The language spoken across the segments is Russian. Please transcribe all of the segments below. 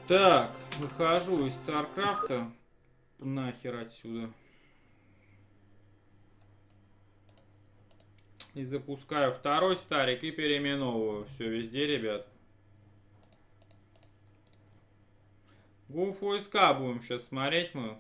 Так, выхожу из Старкрафта. Нахер отсюда. И запускаю второй старик и переименовываю. Все везде, ребят. Гуф войска будем сейчас смотреть мы.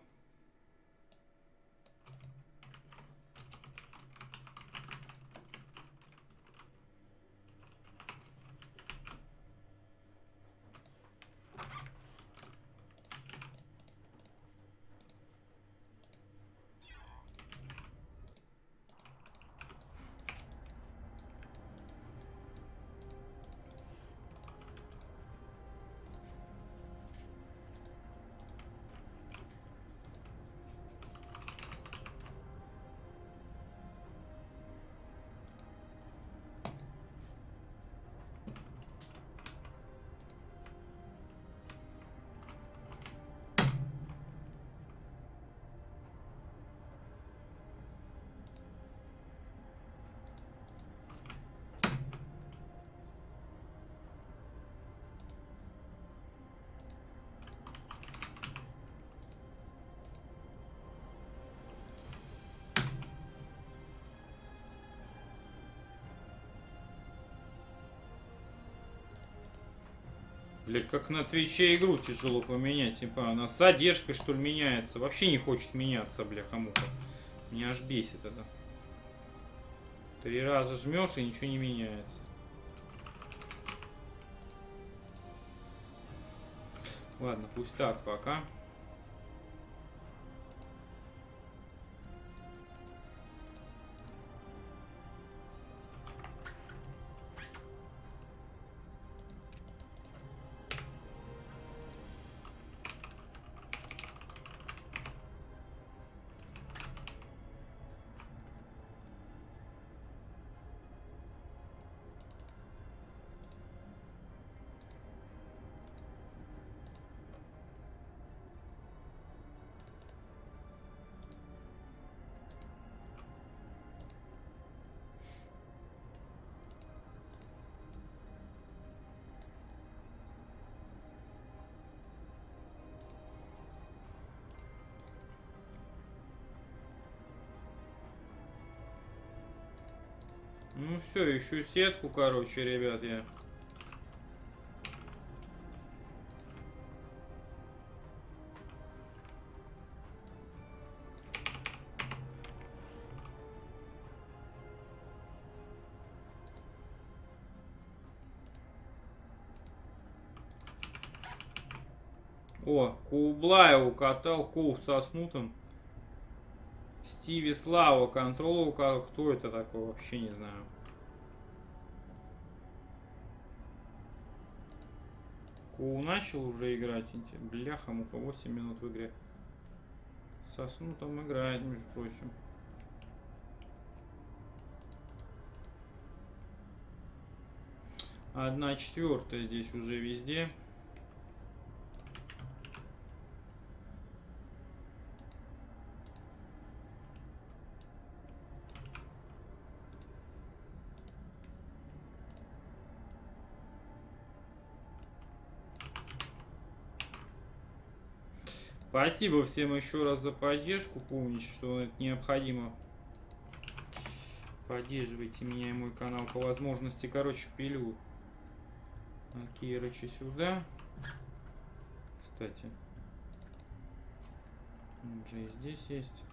Блять, как на Твиче игру тяжело поменять. Типа, она с задержкой, что ли, меняется. Вообще не хочет меняться, бляха-муха. Меня аж бесит это. 3 раза жмешь и ничего не меняется. Ладно, пусть так пока. Ну все, ищу сетку, короче, ребят, я. О, Кублая укатал, Кул со снутом. Стиви Слава контрола укатал. Кто это такой, вообще не знаю. Кул начал уже играть. Бляха, муха, 8 минут в игре. Со снутом играет, между прочим. Одна четвертая здесь уже везде. Спасибо всем еще раз за поддержку. Помните, что это необходимо. Поддерживайте меня и мой канал по возможности. Короче, пилю Кирыча сюда. Кстати, он же и здесь есть.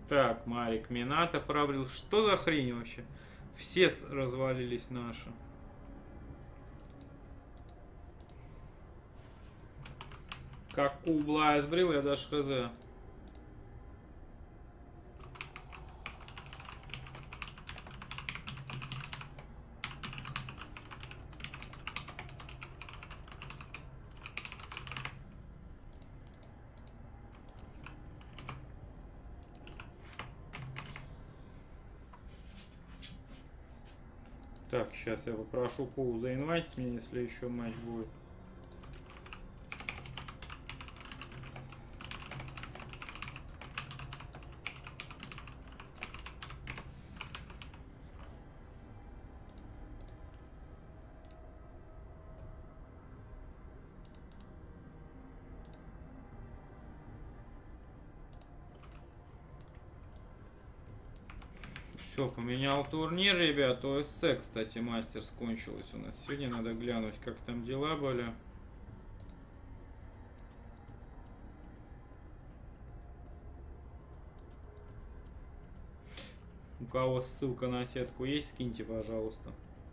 Так, Марик Минато пробрил. Что за хрень вообще? Все развалились наши. Как Кублая сбрил, я даже хз. Так, сейчас я попрошу Коу заинвайтить меня, если еще матч будет. Все, поменял турнир, ребят. ОСЦ, кстати, мастерс кончилось у нас. Сегодня надо глянуть, как там дела были. У кого ссылка на сетку есть, скиньте, пожалуйста.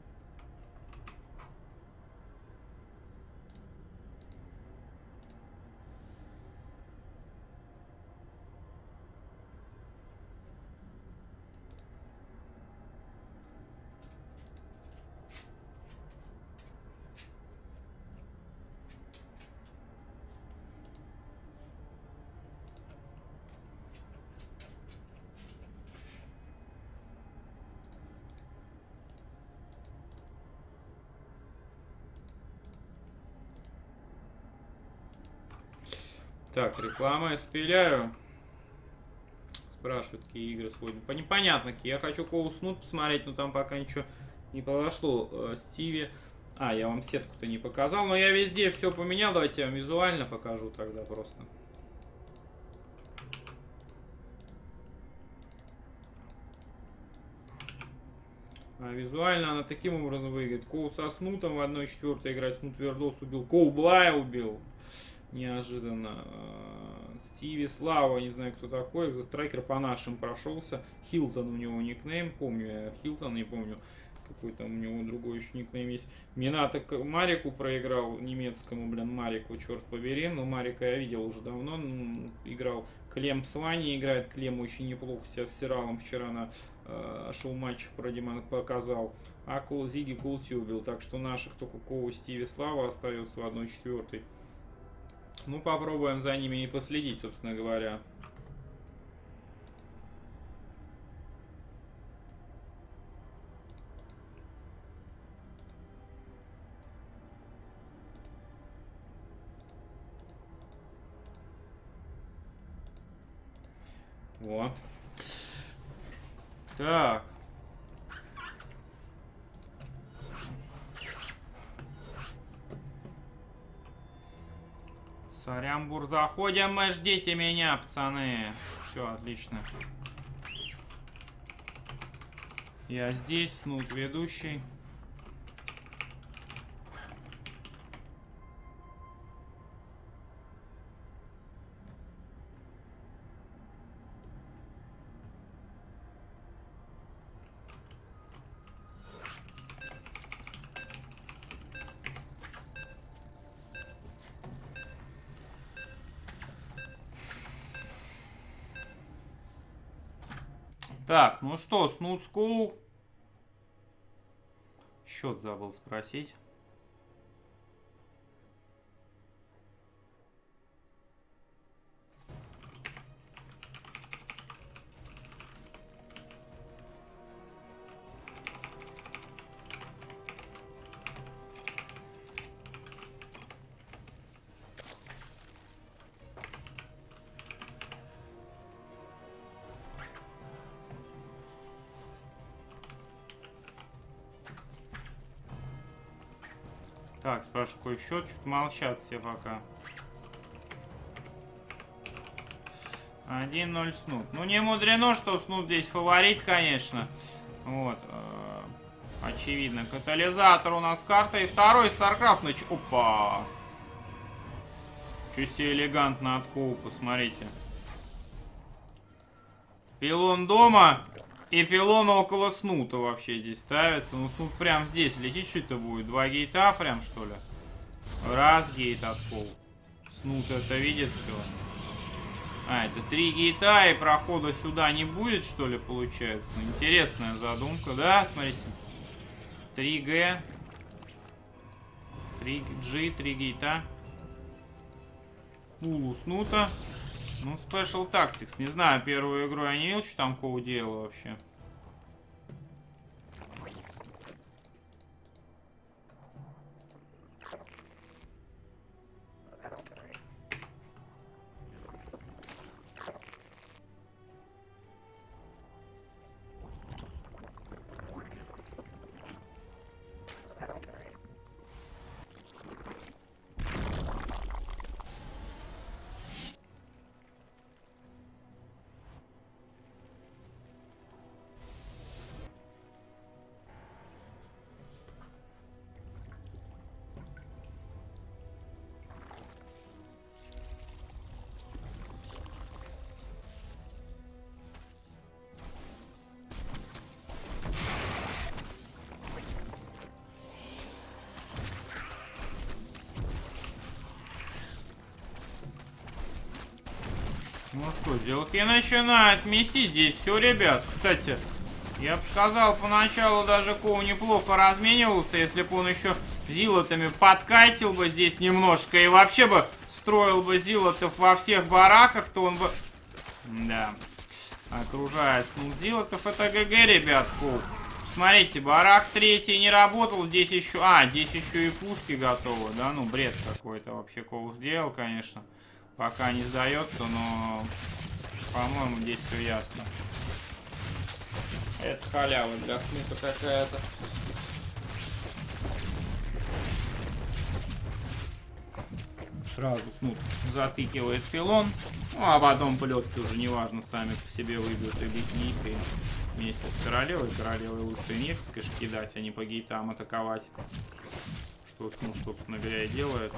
Так, реклама я спиляю. Спрашивают, какие игры сегодня. Непонятно, какие. Я хочу Коу Снут посмотреть, но там пока ничего не произошло. Стиви. А, я вам сетку-то не показал, но я везде все поменял. Давайте я вам визуально покажу тогда просто. А визуально она таким образом выиграет. Коу со Снутом в 1/4 играть. Снут Вердос убил. Коу Блая убил. Неожиданно. Стиви Слава, не знаю кто такой. Экзострайкер по нашим прошелся. Хилтон у него никнейм. Помню я Хилтон, не помню. Какой там у него другой еще никнейм есть. Минато Марику проиграл. Немецкому, блин, Марику, черт побери. Но Марика я видел уже давно. Играл. Клем с Ваней играет. Клем очень неплохо себя с Сиралом вчера на шоу-матчах показал. А Зиги Култи убил. Так что наших только Коу, Стиви Слава остается в 1/4. Ну, попробуем за ними и последить, собственно говоря. Во. Так. Сарямбур, заходим мы, ждите меня, пацаны. Все, отлично. Я здесь, Снут ведущий. Так, ну что, Снут Скул. Счет забыл спросить. Так, спрашиваю, какой счет? Что-то молчат все пока. 1-0 Снут. Ну, не мудрено, что Снут здесь фаворит, конечно. Вот. Очевидно. Катализатор у нас карта. И второй StarCraft. Опа! Чуть себе элегантно от Коу, посмотрите. Пилон дома и пилон около снута вообще здесь ставится. Ну, снут прям здесь летит, что это будет? 2 гейта прям, что ли? Раз гейт от пол. Снут это видит все. А, это 3 гейта, и прохода сюда не будет, что ли, получается? Интересная задумка, да? Смотрите. 3G. 3G, 3 гейта. Пул снута. Ну, Special Tactics. Не знаю, первую игру я не видел, что там кого дело вообще. Ну что, сделки начинают месить здесь все, ребят. Кстати, я бы сказал, поначалу даже Коу неплохо разменивался, если бы он еще зилотами подкатил бы здесь немножко и вообще бы строил бы зилотов во всех бараках, то он бы... Да. Окружает снуд зилотов. Это ГГ, ребят, Коу. Смотрите, барак третий не работал, здесь еще... А, здесь еще и пушки готовы, да? Ну, бред какой-то вообще Коу сделал, конечно. Пока не сдается, но, по-моему, здесь все ясно. Это халява для снута какая-то. Сразу снут затыкивает пилон. Ну, а потом плетки уже неважно, сами по себе выбьют и битник. И вместе с королевой. Королевой лучше нефть, конечно, кидать, а не по гейтам атаковать. Что снут, собственно говоря, и делает.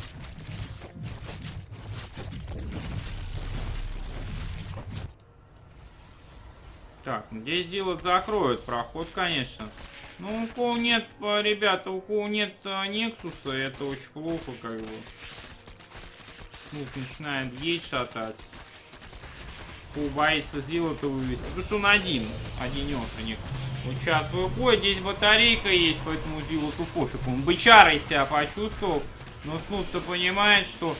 Так, ну здесь Зилот закроет проход, конечно. Ну, у кого нет, ребята, у кого нет Нексуса, это очень плохо, как бы. Снуп начинает гейт шатать. Коу боится Зилота вывести, потому что он одинешенек. Вот сейчас выходит, здесь батарейка есть, поэтому Зилоту пофиг. Он бычарой себя почувствовал, но Снуп-то понимает, что...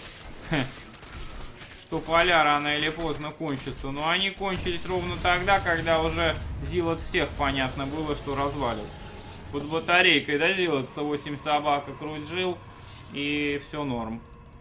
поля рано или поздно кончатся. Но они кончились ровно тогда, когда уже Зилот всех, понятно было, что развалит. Под батарейкой, да, Зилот, 8 собак окружил, и все норм.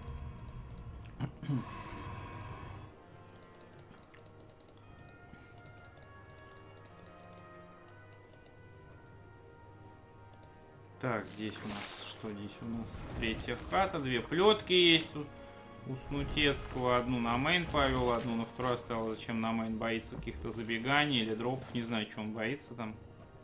Так, здесь у нас, что здесь у нас? Третья хата, 2 плетки есть у Снутецкого. Одну на мейн повел, одну на вторую оставил. Зачем на мейн? Боится каких-то забеганий или дропов. Не знаю, что он боится там.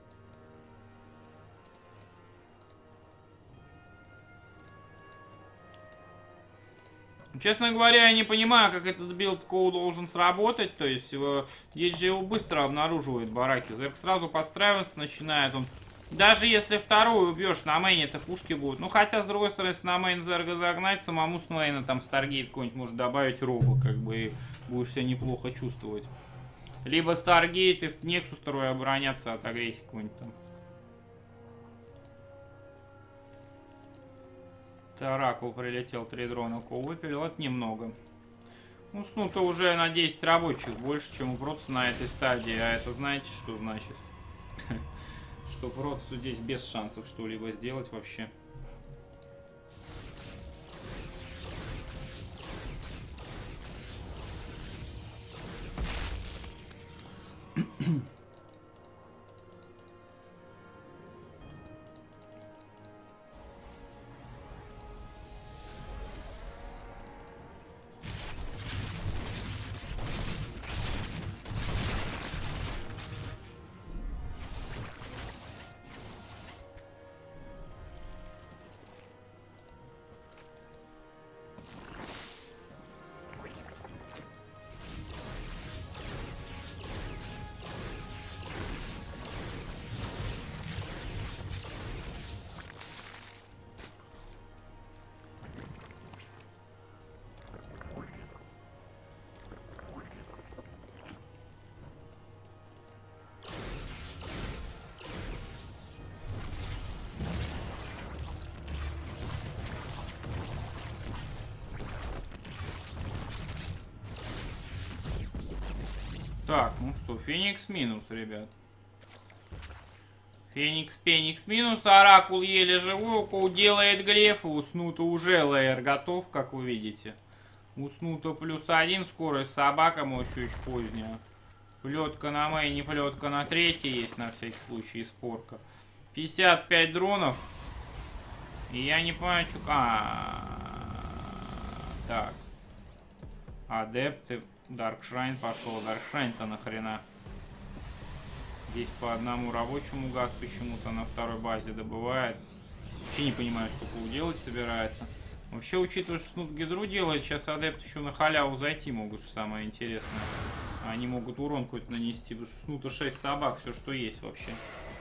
Честно говоря, я не понимаю, как этот билд Коу должен сработать. То есть, здесь же его быстро обнаруживает бараки. Зерк сразу подстраиваться начинает. Он, даже если вторую убьешь, на мейне это пушки будут. Ну, хотя, с другой стороны, если на мейн Зерга загнать, самому с мейна там Старгейт какой-нибудь может добавить робо, как бы, и будешь себя неплохо чувствовать. Либо Старгейт и Нексус второй обороняться от агрессии какой-нибудь там. Оракул прилетел, 3 дрона Коу выпилил, это немного. Ну, Снута уже на 10 рабочих больше, чем у Протуса на этой стадии. А это знаете, что значит? Что Протусу здесь без шансов что-либо сделать вообще. Так, ну что, Феникс минус, ребят. Феникс минус, Оракул еле живой, Коу делает глеф, и у Снута уже лейер готов, как вы видите. У Снута +1, скорость собака, может, еще поздняя. Плетка на мейне, плетка на третьей есть, на всякий случай, спорка. 55 дронов. И я не понимаю, что... Так. Адепты. Даркшрайн пошел. Даркшрайн-то нахрена? Здесь по одному рабочему газ почему-то на второй базе добывает. Вообще не понимаю, что Коу делать собирается. Вообще, учитывая, что Снут гидру делает, сейчас адепты еще на халяву зайти могут, что самое интересное. Они могут урон какой-то нанести, потому что Снута 6 собак, все что есть вообще.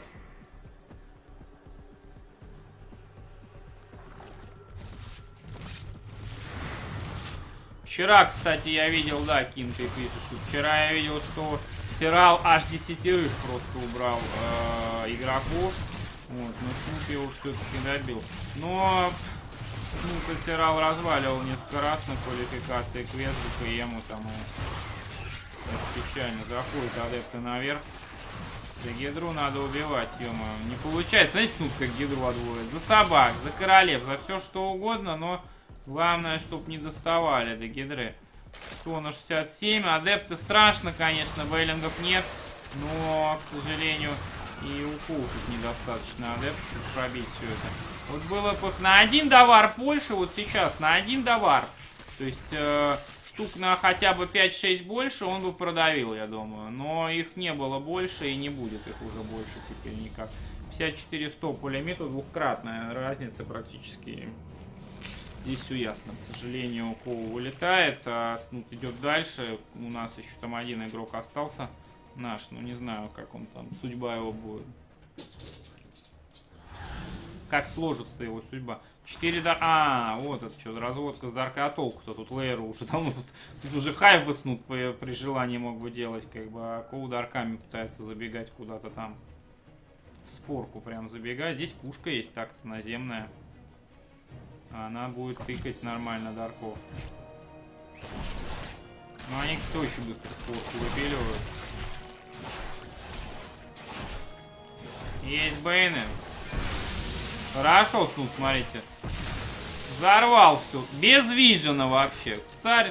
Вчера, кстати, я видел, да, Кин, ты пишешь, вчера я видел, что Сирал аж 10 просто убрал игроков. Вот, но Снуп его все-таки добил. Но Снуп Сирал разваливал несколько раз на квалификации к Весбу, к ему там. Это печально. Заходят адепты наверх. За гидру надо убивать, ё-моё. Не получается. Знаете, Снуп как гидру отводит? За собак, за королев, за все что угодно, но главное, чтоб не доставали до гидры. 100 на 67. Адепты страшно, конечно, бейлингов нет. Но, к сожалению, и у Коу тут недостаточно адептов, чтобы пробить все это. Вот было бы на один давар больше, вот сейчас на один давар. То есть штук на хотя бы 5-6 больше он бы продавил, я думаю. Но их не было больше и не будет их уже больше теперь никак. 54-100 по лимиту, двухкратная разница практически. Здесь все ясно. К сожалению, Коу вылетает, а Снут идет дальше. У нас еще там один игрок остался наш. Ну, не знаю, как он там, судьба его будет. Как сложится его судьба. 4 дар... вот это что, разводка с даркой, а толку-то тут лейеру уже давно. Тут уже хайп бы Снут при желании мог бы делать, как бы, а Коу дарками пытается забегать куда-то там. В спорку прям забегать. Здесь пушка есть так-то наземная. Она будет тыкать нормально дарков. Но они, кстати, очень быстро спорку выпиливают. Есть бейны. Хорошо, Снут, смотрите. Взорвал все. Без вижена вообще. Царь.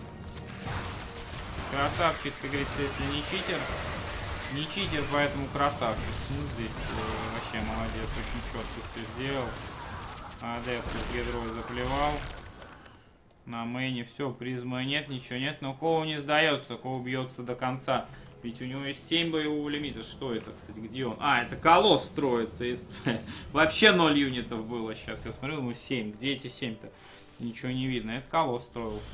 Красавчик, как говорится, если не читер. Не читер, поэтому красавчик. Снут здесь вообще молодец. Очень четко все сделал. Адепт гидрой заплевал. На мейне все, призмы нет, ничего нет. Но Коу не сдается. Коу бьется до конца. Ведь у него есть 7 боевого лимита. Что это, кстати, где он? Это колосс строится. Вообще 0 юнитов было сейчас. Я смотрю, ну 7. Где эти 7-то? Ничего не видно. Это колосс строился.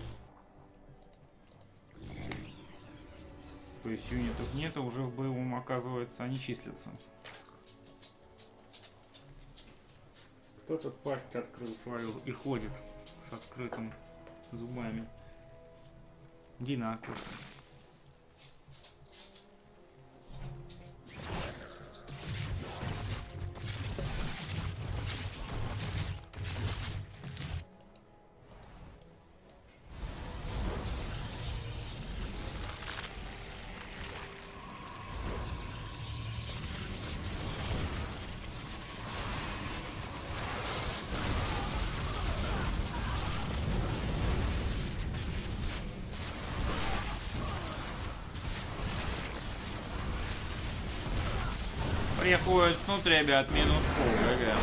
То есть юнитов нет, а уже в боевом, оказывается, они числятся. Кто-то пасть открыл свою и ходит с открытым зубами. Динаков. Приходит Снут, ребят, минус пол, ГГ.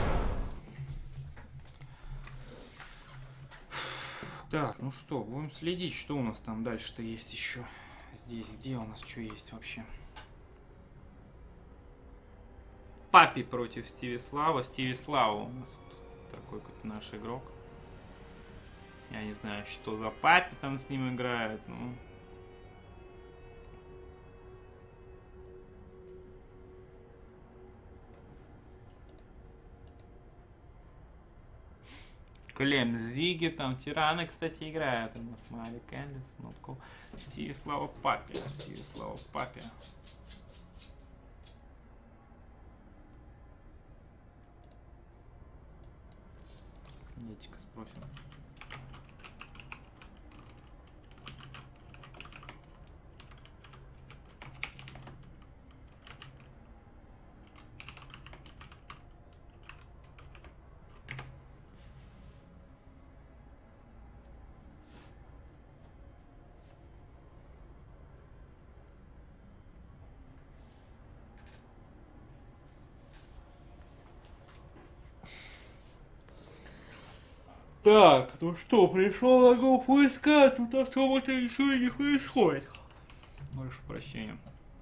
Так, ну что, будем следить, что у нас там дальше-то есть еще. Здесь, где у нас что есть вообще? Папи против Стивислава. Стивислава у нас такой как наш игрок. Я не знаю, что за Папи там с ним играет, ну... Клем Зиги, там тираны, кстати, играют у нас. Мари Кэндис, Нотко. Стивислава Папи. Стивислава Папи. Давайте-ка спросим. Так, ну что, пришел на группу искать, тут особо-то ничего и не происходит. Прошу прощения.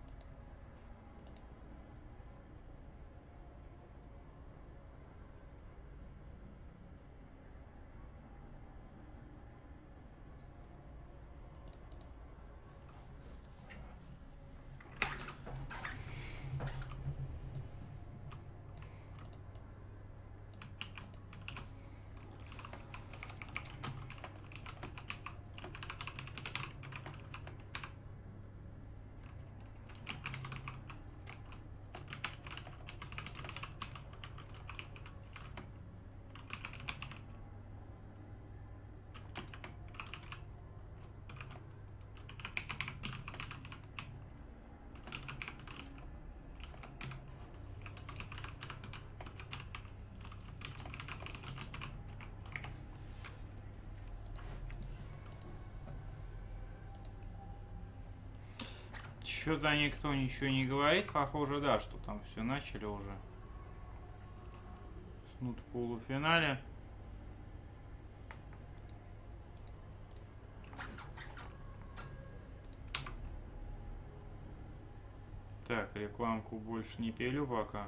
Что-то никто ничего не говорит. Похоже, да, что там все начали уже. Снут в полуфинале. Так, рекламку больше не пилю пока.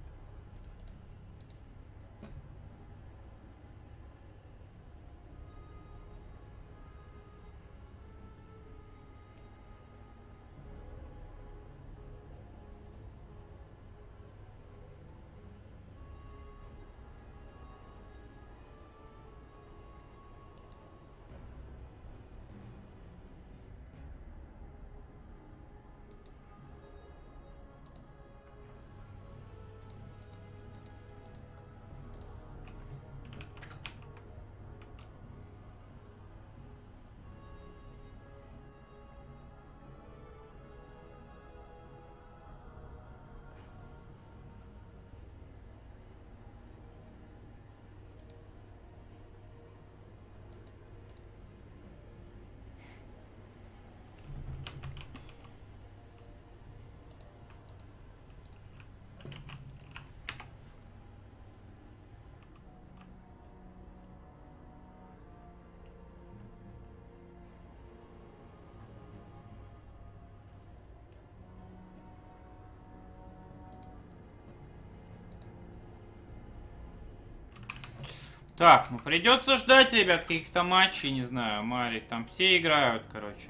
Так, ну придется ждать, ребят, каких-то матчей, не знаю, Марик, там все играют, короче.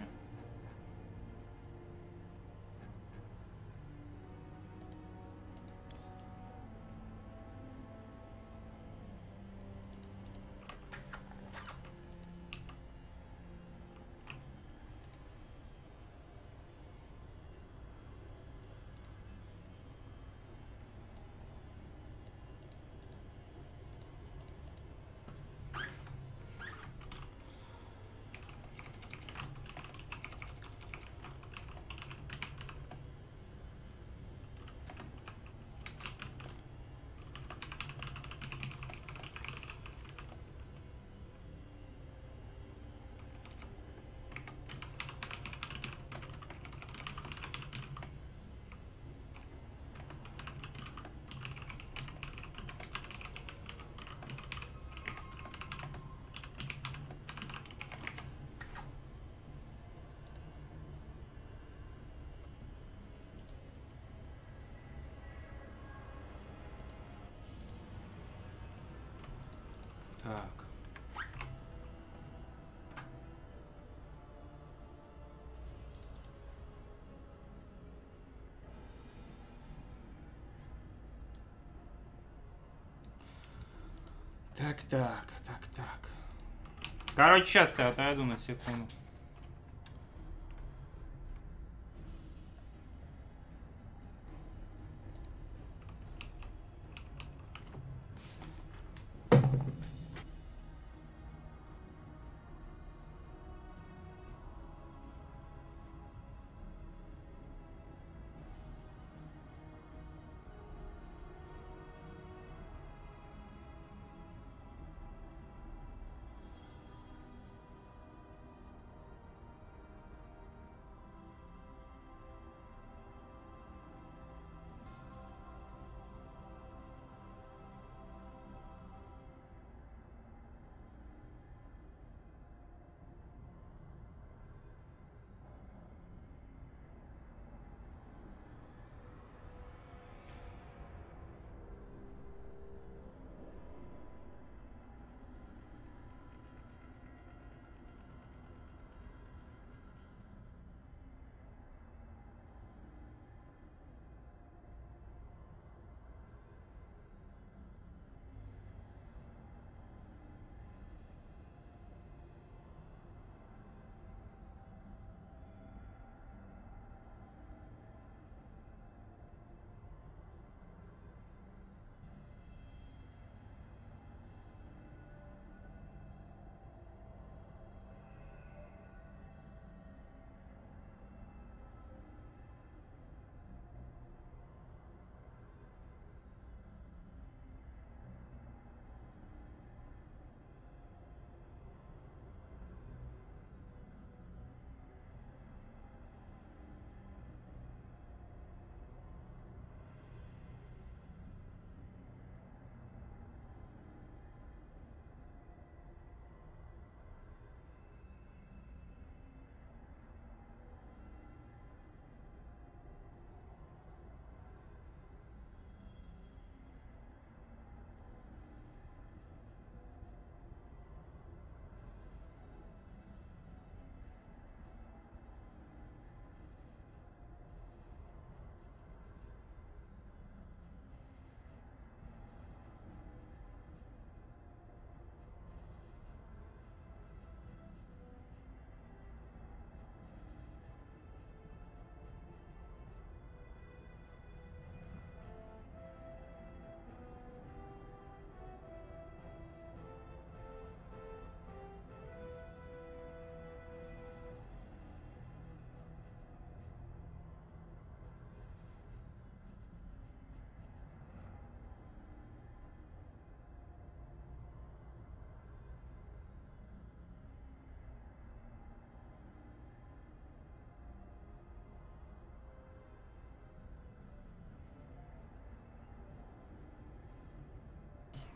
Так. Так. Короче, сейчас я отойду на секунду.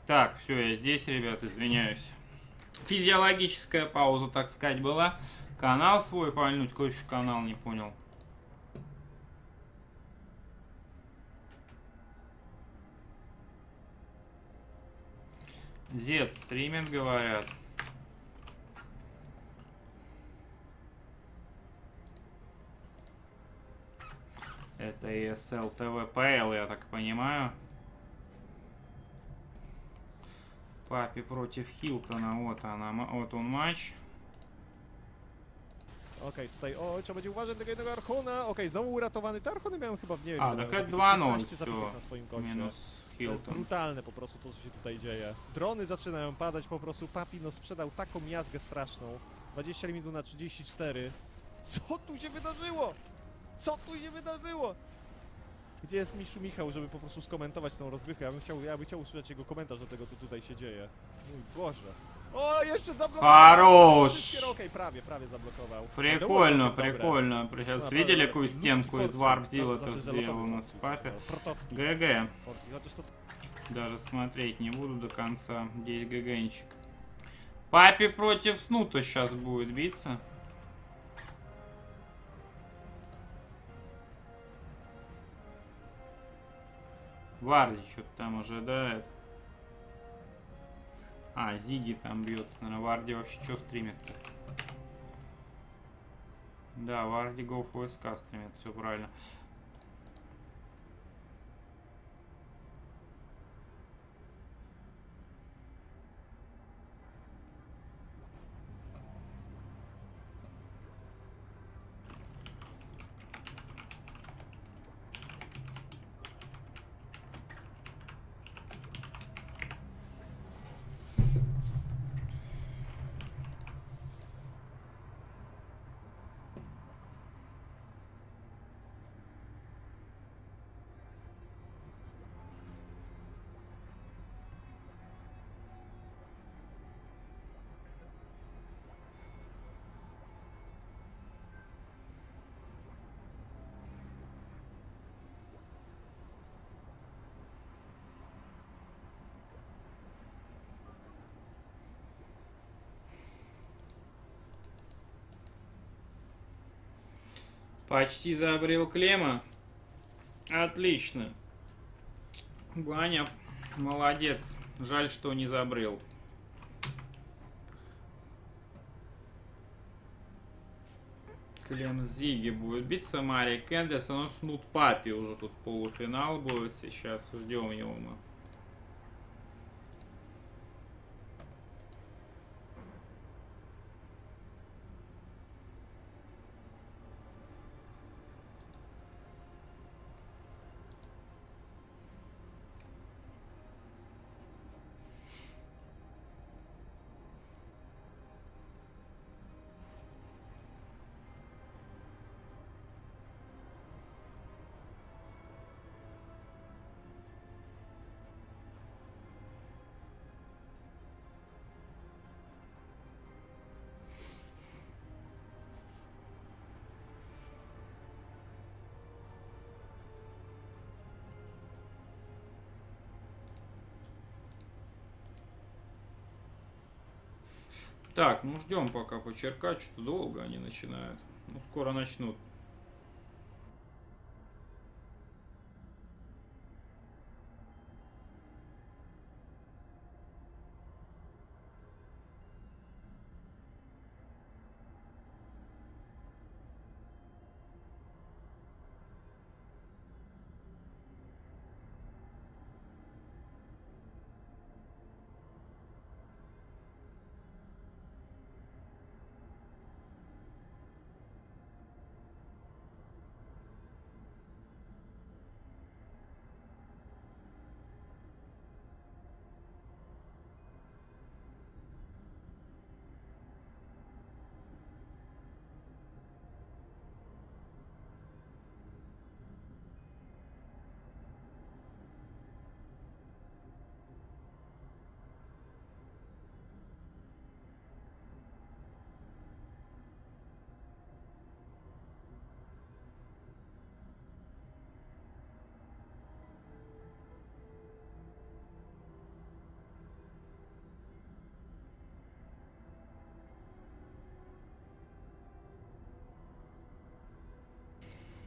Так, все, я здесь, ребят, извиняюсь. Физиологическая пауза, так сказать, была. Канал свой пальнуть, какой еще канал, не понял. Зет стримит, говорят. Это ESL TV PL, я так понимаю. Папи против Хилтона, вот она, вот он матч. Okej, tutaj trzeba będzie uważać tego jednego Archona. Okej, znowu uratowany. Te Archony miałem chyba, nie wiem, A, miałem tak zabitych 2-0, 15 zabitych na swoim koncie. minus To jest Hilton. brutalne po prostu to, co się tutaj dzieje. Drony zaczynają padać, po prostu Papi no sprzedał taką miazgę straszną. 20 limitów na 34. Co tu się wydarzyło? Co tu się wydarzyło? Gdzie jest Miszu Michał, żeby po prostu skomentować tą rozgrywkę? Ja bym chciał usłyszeć jego komentarz do tego, co tutaj się dzieje. Mój Boże. O, jeszcze zablokował! Хорош! Okej, prawie zablokował. Прикольно, Dobre. прикольно. Сейчас видели, какую стенку из Warp Deal сделал у нас Папе? Protowski. ГГ. Polski, chociaż to Даже смотреть не буду до конца. Здесь ГГнчик. Папе против Снута сейчас будет биться. Варди что-то там ожидает. А, Зиги там бьется. Наверное, Варди вообще что стримит-то? Да, Варди Go FSK стримит, все правильно. Почти забрел Клема. Отлично. Ваня, молодец. Жаль, что не забрел. Клем Зиги будет биться. Мария Кендрис. Но Снут Папи уже тут полуфинал будет. Сейчас ждем его мы. Так, ну ждем пока почеркать, что-то долго они начинают. Ну, скоро начнут.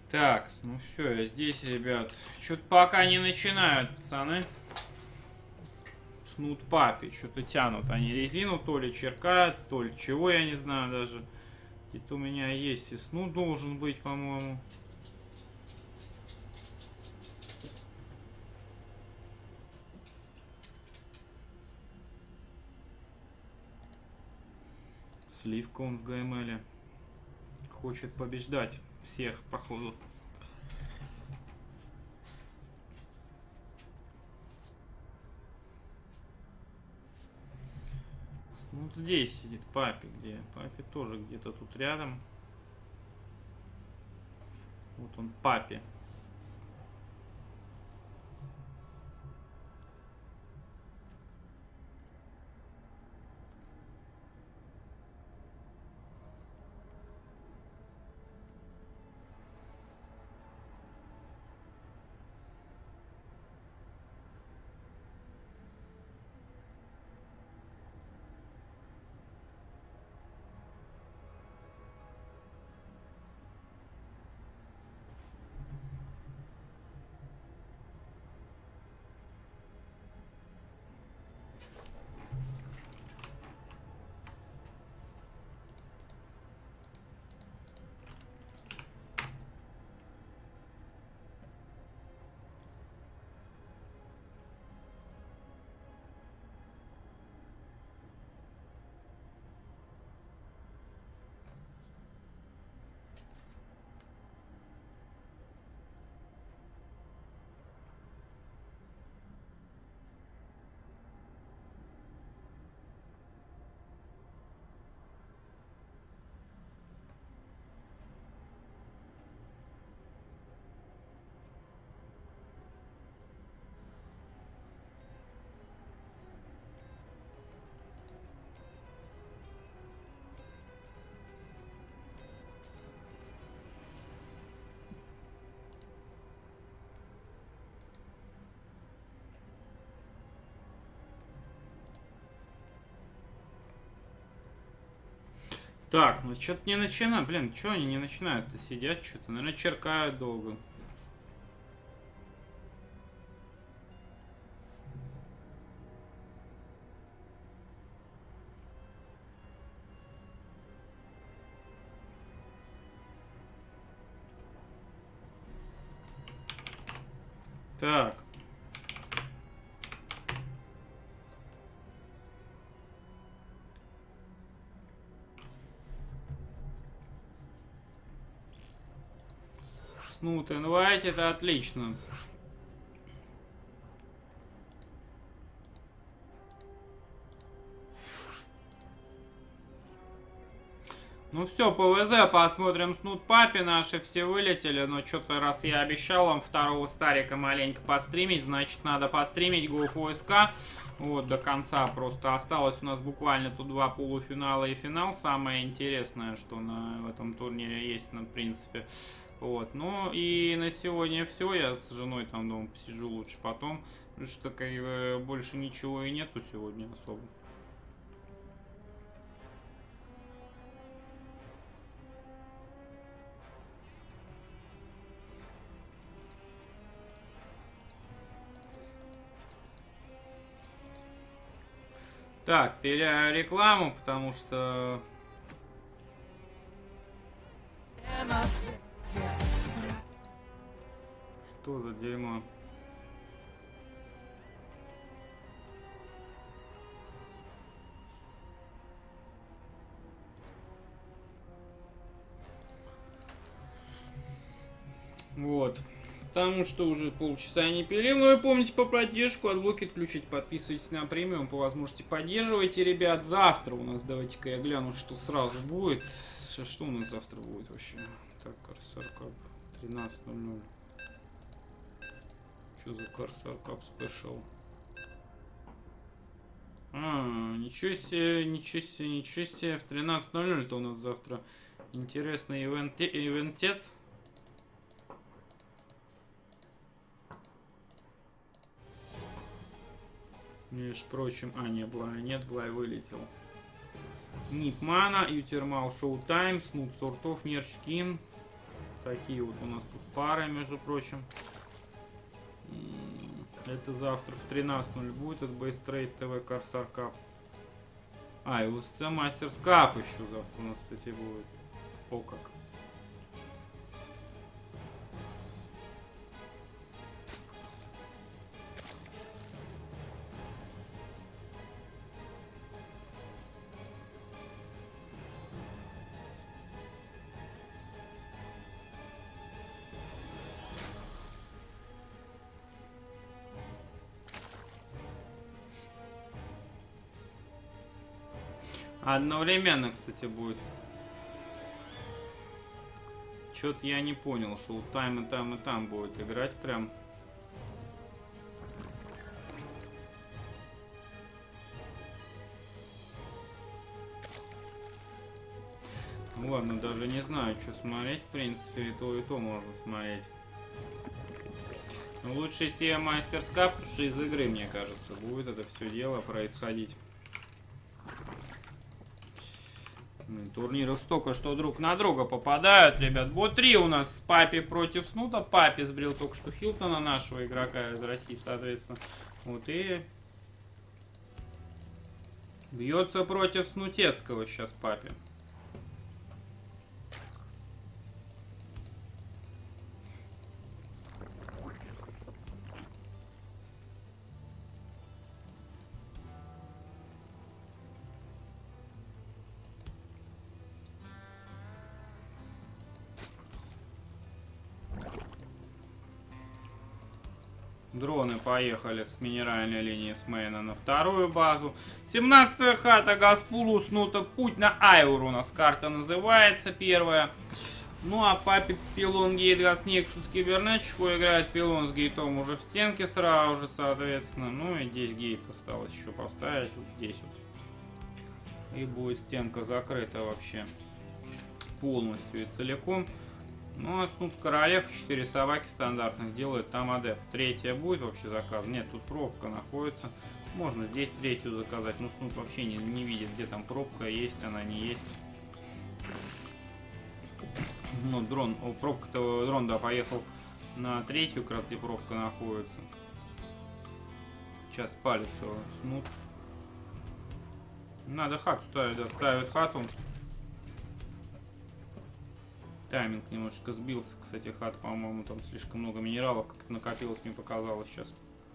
Так, ну все, я здесь, ребят. Что-то пока не начинают, пацаны. Снут папи, что-то тянут. Они резину то ли черкают, то ли чего, я не знаю даже. Где-то у меня есть и снут должен быть, по-моему. Сливка он в ГМЛе. Хочет побеждать всех, походу. Ну, вот здесь сидит папи. Где? Папи тоже где-то тут рядом. Вот он, папи. Так, ну что-то не начинают. Блин, что они не начинают-то? Сидят что-то. Наверное, черкают долго. Так. Снут инвайт, это отлично. Ну все, ПВЗ, посмотрим снут папи, наши все вылетели, но что-то раз я обещал вам второго старика маленько постримить, значит надо постримить GoFoSK. Вот, до конца просто осталось у нас буквально тут 2 полуфинала и финал. Самое интересное, что в этом турнире есть, в принципе. Вот, ну и на сегодня все. Я с женой там дома посижу лучше потом. Потому что как бы больше ничего и нету сегодня особо. Так, пиляю рекламу, потому что... Что за дерьмо? Вот. Потому что уже полчаса я не пилил. Ну и помните по поддержку, отблоки отключить. Подписывайтесь на премиум, по возможности поддерживайте, ребят. Завтра у нас, давайте-ка я гляну, что сразу будет. Что у нас завтра будет вообще? Так, Corsair Cup 13:00. Что за Corsair Cup Special? Ничего себе, ничего себе, ничего себе. В 13:00 у нас завтра интересный ивентец. Между прочим, не Блай, нет, Блай вылетел. Ник Мана, Ютермал Шоу Тайм, Снуп Сортов, Мерчкин. Такие вот у нас тут пара, между прочим. Это завтра в 13:00 будет от Base Trade TV Корсар Cup. А, и УСЦ Мастерс Cup еще завтра у нас, кстати, будет. О как. Одновременно, кстати, будет. Чё-то я не понял, что тайм и там будет играть прям. Ну ладно, даже не знаю, что смотреть. В принципе, и то можно смотреть. Но лучше SEA Masters Cup, потому что из игры, мне кажется, будет это все дело происходить. Турнирах столько, что друг на друга попадают, ребят. Бот 3 у нас с Папи против Снута. Папи сбрил только что Хилтона, нашего игрока из России, соответственно. Вот и бьется против Снутецкого сейчас Папи. Дроны поехали с минеральной линии с мейна на вторую базу. 17-я хата, Газпул, Снута, путь на Айур у нас карта называется, первая. Ну а Папи пилон гейт, Газ Нексус, Кибернетчику играет, пилон с гейтом уже в стенке сразу же, соответственно. Ну и здесь гейт осталось еще поставить, вот здесь вот. И будет стенка закрыта вообще полностью и целиком. Ну, а Снут Королев, 4 собаки стандартных делает, там адепт. Третья будет вообще заказ? Нет, тут пробка находится. Можно здесь третью заказать, но Снут вообще не видит, где там пробка, есть она, не есть. Ну, дрон, пробка-то, дрон, да, поехал на третью, как раз где пробка находится. Сейчас палец Снут. Надо хату ставить, да, ставит хату. Тайминг немножечко сбился, кстати, хат, по-моему, там слишком много минералов как-то накопилось, мне показалось сейчас.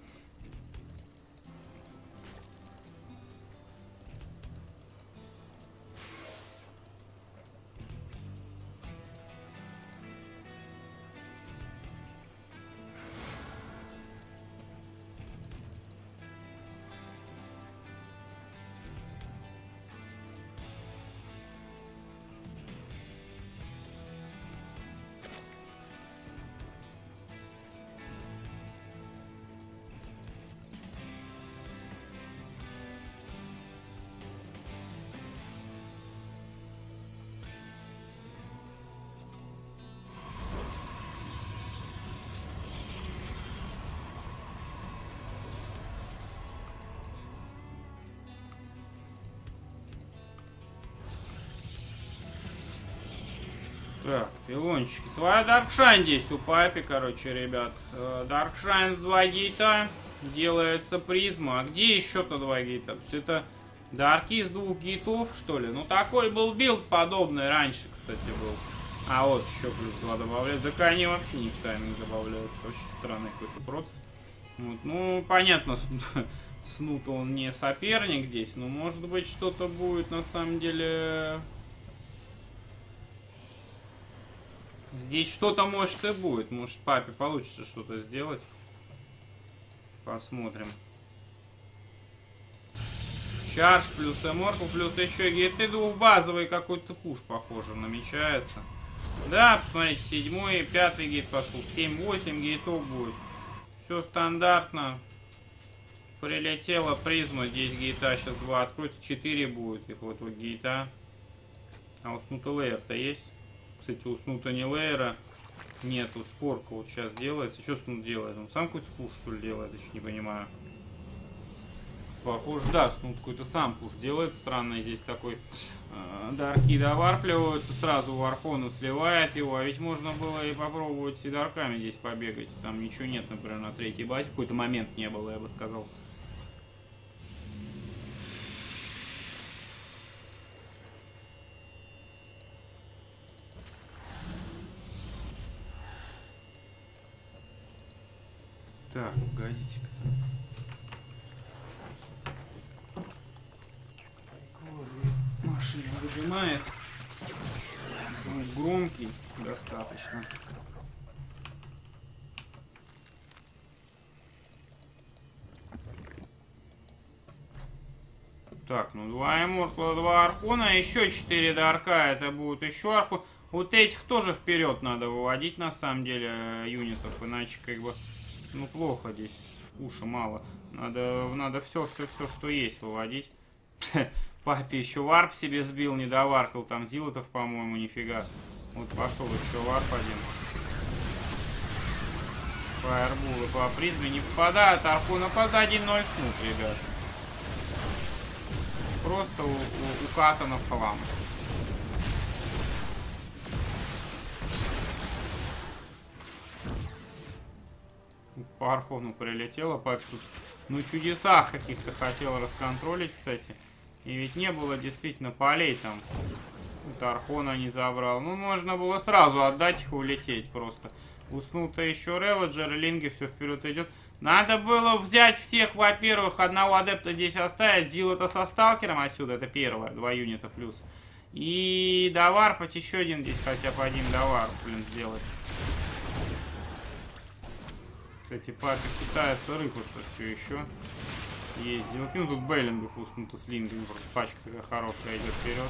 Так, пилончики. Твоя Даркшайн здесь у Папи, короче, ребят. Даркшайн 2 гейта. Делается призма. А где еще-то 2 гейта? То есть это дарки из 2 гейтов, что ли? Ну, такой был билд подобный раньше, кстати, был. А вот еще плюс 2 добавляют. Так они вообще не в тайминг добавляются. Очень странный какой-то процесс. Вот, ну, понятно, Снут он не соперник здесь, но может быть что-то будет на самом деле... Здесь что-то может и будет. Может Папе получится что-то сделать. Посмотрим. Чарж плюс Эморкл плюс еще гейты. Двухбазовый какой-то пуш, похоже, намечается. Да, посмотрите, 7-й, 5-й гейт пошел. 7-8 гейтов будет. Все стандартно. Прилетела призма. Здесь гейта сейчас 2 откроется. 4 будет. Их вот гейта. А у Снута лейер-то есть? Кстати, у Снута не лейера нету, спорка вот сейчас делается. Что Снут делает? Он сам какой-то пуш, что ли, делает? Я еще не понимаю. Похоже, да, снут какой-то сам пуш делает странный. Здесь такой дарки доварпливаются, сразу у Архона сливает его. А ведь можно было и попробовать и дарками здесь побегать. Там ничего нет, например, на третьей базе. В какой-то момент не было, я бы сказал. Так, погодите-ка там. Машина выжимает. Звук громкий достаточно. Так, ну 2 Immortal, 2 Архона, еще 4 Дарка, это будет еще Арху. Вот этих тоже вперед надо выводить, на самом деле, юнитов, иначе как бы, ну плохо здесь, вкуса мало. Надо все, что есть выводить. Папе еще варп себе сбил, не доваркал, там зилотов, по-моему, нифига. Вот пошел еще варп один. Фаербулы по призме не попадают, Архона под 1-0 снут, ребят. Просто укатано в хлам. По Архону прилетело, папе тут, ну, чудесах каких-то хотел расконтролить, кстати. И ведь не было действительно полей там. Вот Архона не забрал. Ну, можно было сразу отдать их и улететь просто. Уснул-то еще Реведжер, Линги все вперед идет. Надо было взять всех, во-первых, одного адепта здесь оставить. Зилота со сталкером отсюда, это первое, 2 юнита плюс. И доварпать еще один здесь, хотя бы один доварп, блин, сделать. Кстати, папе пытается рыпаться все еще. Ездил. Ну, тут Бейлингов уснуто с лингами, просто пачка такая хорошая идет вперед.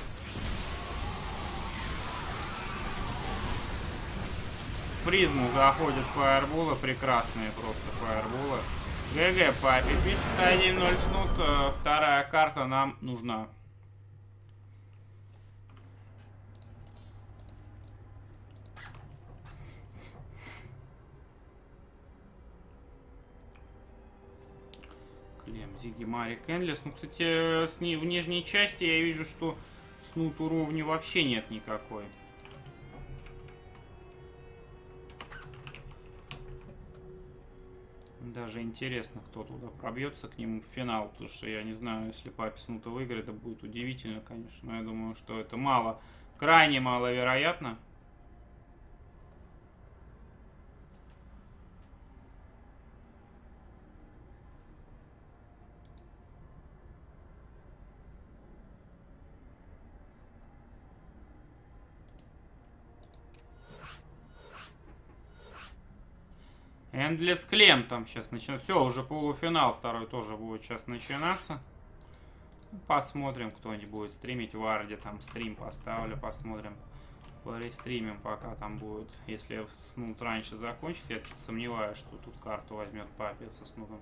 В призму заходят фаерболы, прекрасные просто фаерболы. ГГ, папе пишет 1-0 снут, вторая карта нам нужна. Клем, Зиги, Марик, Эндлес. Ну, кстати, в нижней части я вижу, что снут уровня вообще нет никакой. Даже интересно, кто туда пробьется к нему в финал, потому что я не знаю, если папе снута выиграет, это будет удивительно, конечно, но я думаю, что это мало, крайне маловероятно. Эндлес Клем там сейчас начинается. Все, уже полуфинал второй тоже будет сейчас начинаться. Посмотрим, кто-нибудь будет стримить в Арде. Там стрим поставлю, посмотрим. Порестримим, пока там будет. Если снут раньше закончит, я чуть сомневаюсь, что тут карту возьмет папе со снутом.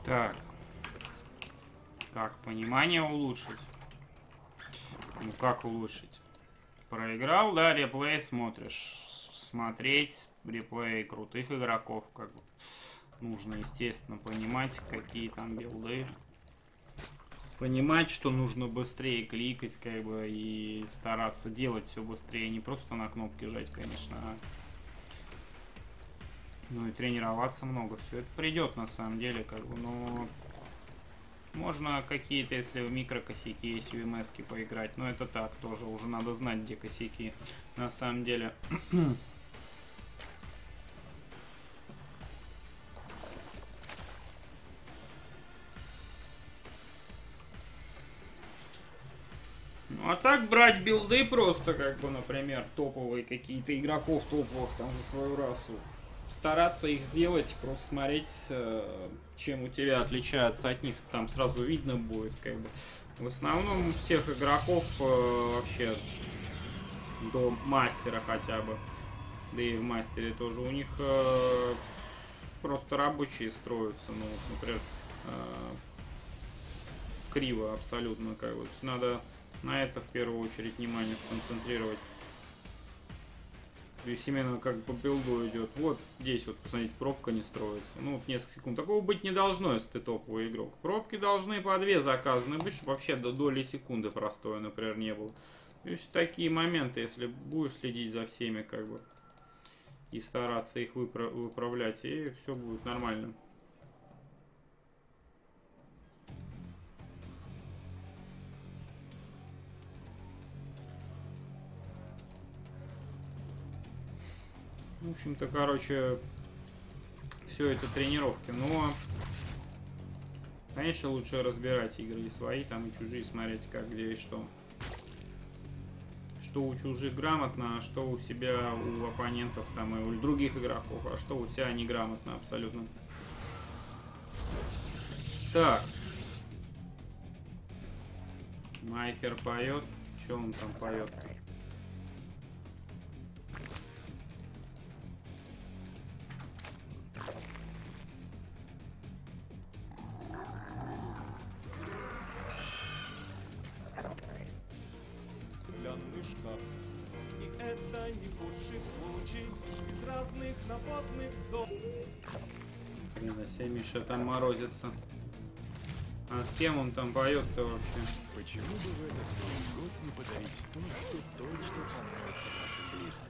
Так. Как понимание улучшить? Ну как улучшить? Проиграл, да, реплей смотришь. Смотреть реплей крутых игроков, как бы. Нужно, естественно, понимать, какие там билды. Понимать, что нужно быстрее кликать, как бы, и стараться делать все быстрее. Не просто на кнопки жать, конечно, а... Ну и тренироваться много. Все это придет, на самом деле, как бы, но... Можно какие-то, если в микрокосяки есть UMS-ки поиграть. Но это так, тоже уже надо знать, где косяки. На самом деле... Ну, а так брать билды просто, как бы, например, топовые какие-то игроков топовых там за свою расу. Стараться их сделать, просто смотреть, чем у тебя отличаются от них, там сразу видно будет, как бы. В основном всех игроков вообще до мастера хотя бы, да и в мастере тоже, у них просто рабочие строятся, ну, например, криво абсолютно, как бы. Надо на это в первую очередь внимание сконцентрировать. То есть именно как по билду идет. Вот здесь вот, посмотрите, пробка не строится. Ну, вот несколько секунд. Такого быть не должно, если ты топовый игрок. Пробки должны по 2 заказаны быть, чтобы вообще до доли секунды простоя, например, не было. То есть такие моменты, если будешь следить за всеми, как бы, и стараться их выправлять, и все будет нормально. В общем-то, короче, все это тренировки. Но, конечно, лучше разбирать игры и свои, там, и чужие, смотреть, как, где и что. Что у чужих грамотно, а что у себя, у оппонентов, там, и у других игроков, а что у тебя неграмотно абсолютно. Так. Майкер поет. Что он там поет-то? И это не худший случай из разных наводных зон. Блин, а себе Миша там морозится. А с кем он там поет-то вообще? Почему бы в этот Новый год не подарить книжку той, что понравится нашим близким?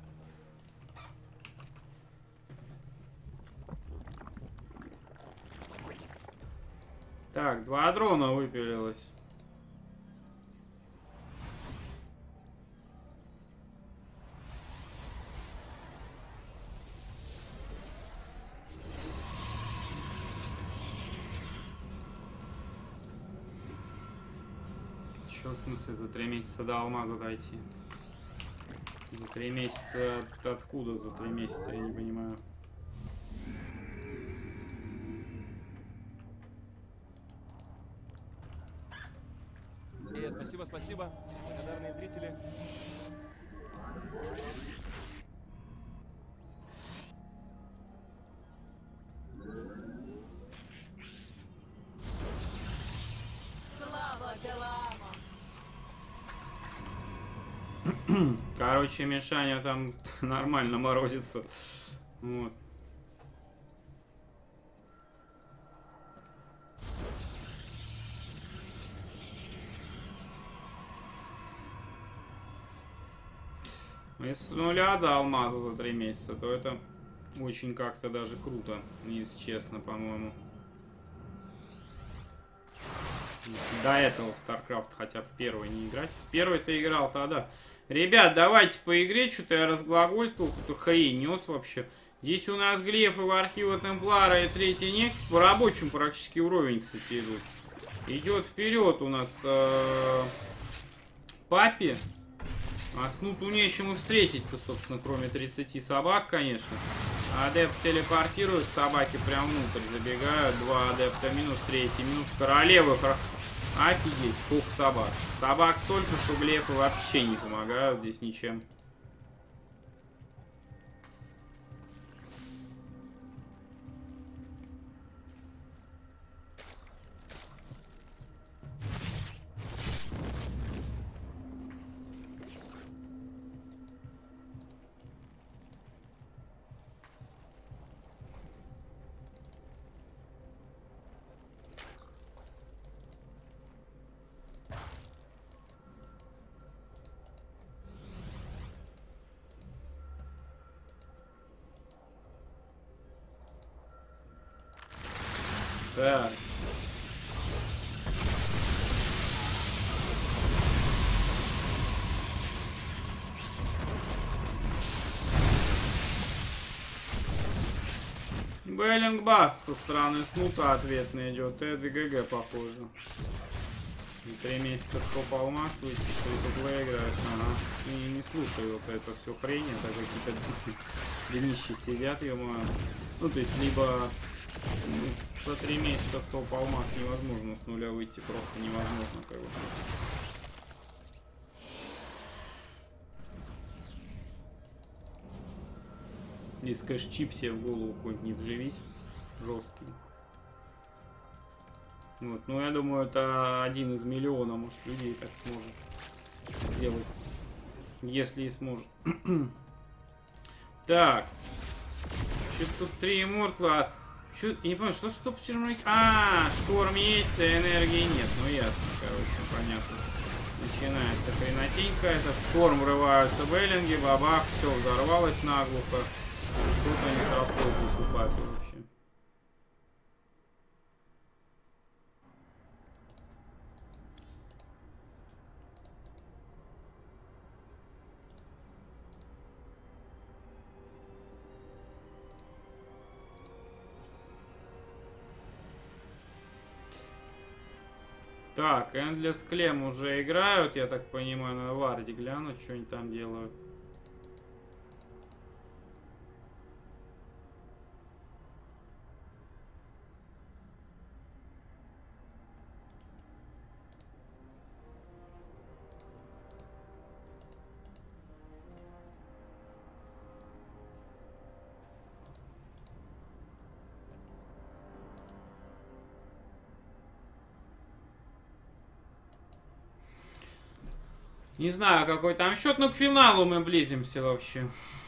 Так, 2 дрона выпилилось. Что в смысле за 3 месяца до алмаза дойти? За 3 месяца откуда за 3 месяца, я не понимаю. Спасибо, спасибо. Благодарные зрители. Слава Галама! Короче, Мишаня там нормально морозится. Вот. Если с нуля до алмаза за 3 месяца, то это очень как-то даже круто, если честно, по-моему. До этого в StarCraft хотя бы первый не играть. С первой ты играл тогда. Ребят, давайте по игре. Что-то я разглагольствовал, какую-то хрень нес вообще. Здесь у нас глефы в архива Темплара и третий Некс. По рабочим практически уровень, кстати, идут. Идет вперед у нас Папи. А Снуту нечему встретить-то, собственно, кроме 30 собак, конечно. Адепт телепортирует, собаки прям внутрь забегают. 2 адепта минус, 3 минус. Королевы. Офигеть, сколько собак. Собак столько, что глефы вообще не помогают здесь ничем. Так. Беллинг Бас со стороны Снута ответный идет. Это ГГ похоже. И 3 месяца в топ алмаз выйти, что ты выиграешь. Ага. И не слушай вот это все хрень, это какие-то днищи сидят, ё-моё. Ну, то есть, либо за 3 месяца в топ алмаз невозможно с нуля выйти, просто невозможно, как бы. Если, конечно, чип себе в голову какой-нибудь не вживить, жесткий. Вот, ну я думаю, это 1 из миллиона, может, людей так сможет сделать. Если и сможет. Так. Что тут 3 иммортла. Чё, я не понимаю, что почему... А, шторм есть, а энергии нет. Ну ясно, короче, понятно. Начинается хренотенька. Этот шторм врываются Беллинги, бабах, все взорвалось наглухо. Что-то они срослось здесь у папи вообще. Так, Endless Clem уже играют, я так понимаю, на Варде глянуть, что они там делают. Не знаю, какой там счет, но к финалу мы близимся вообще.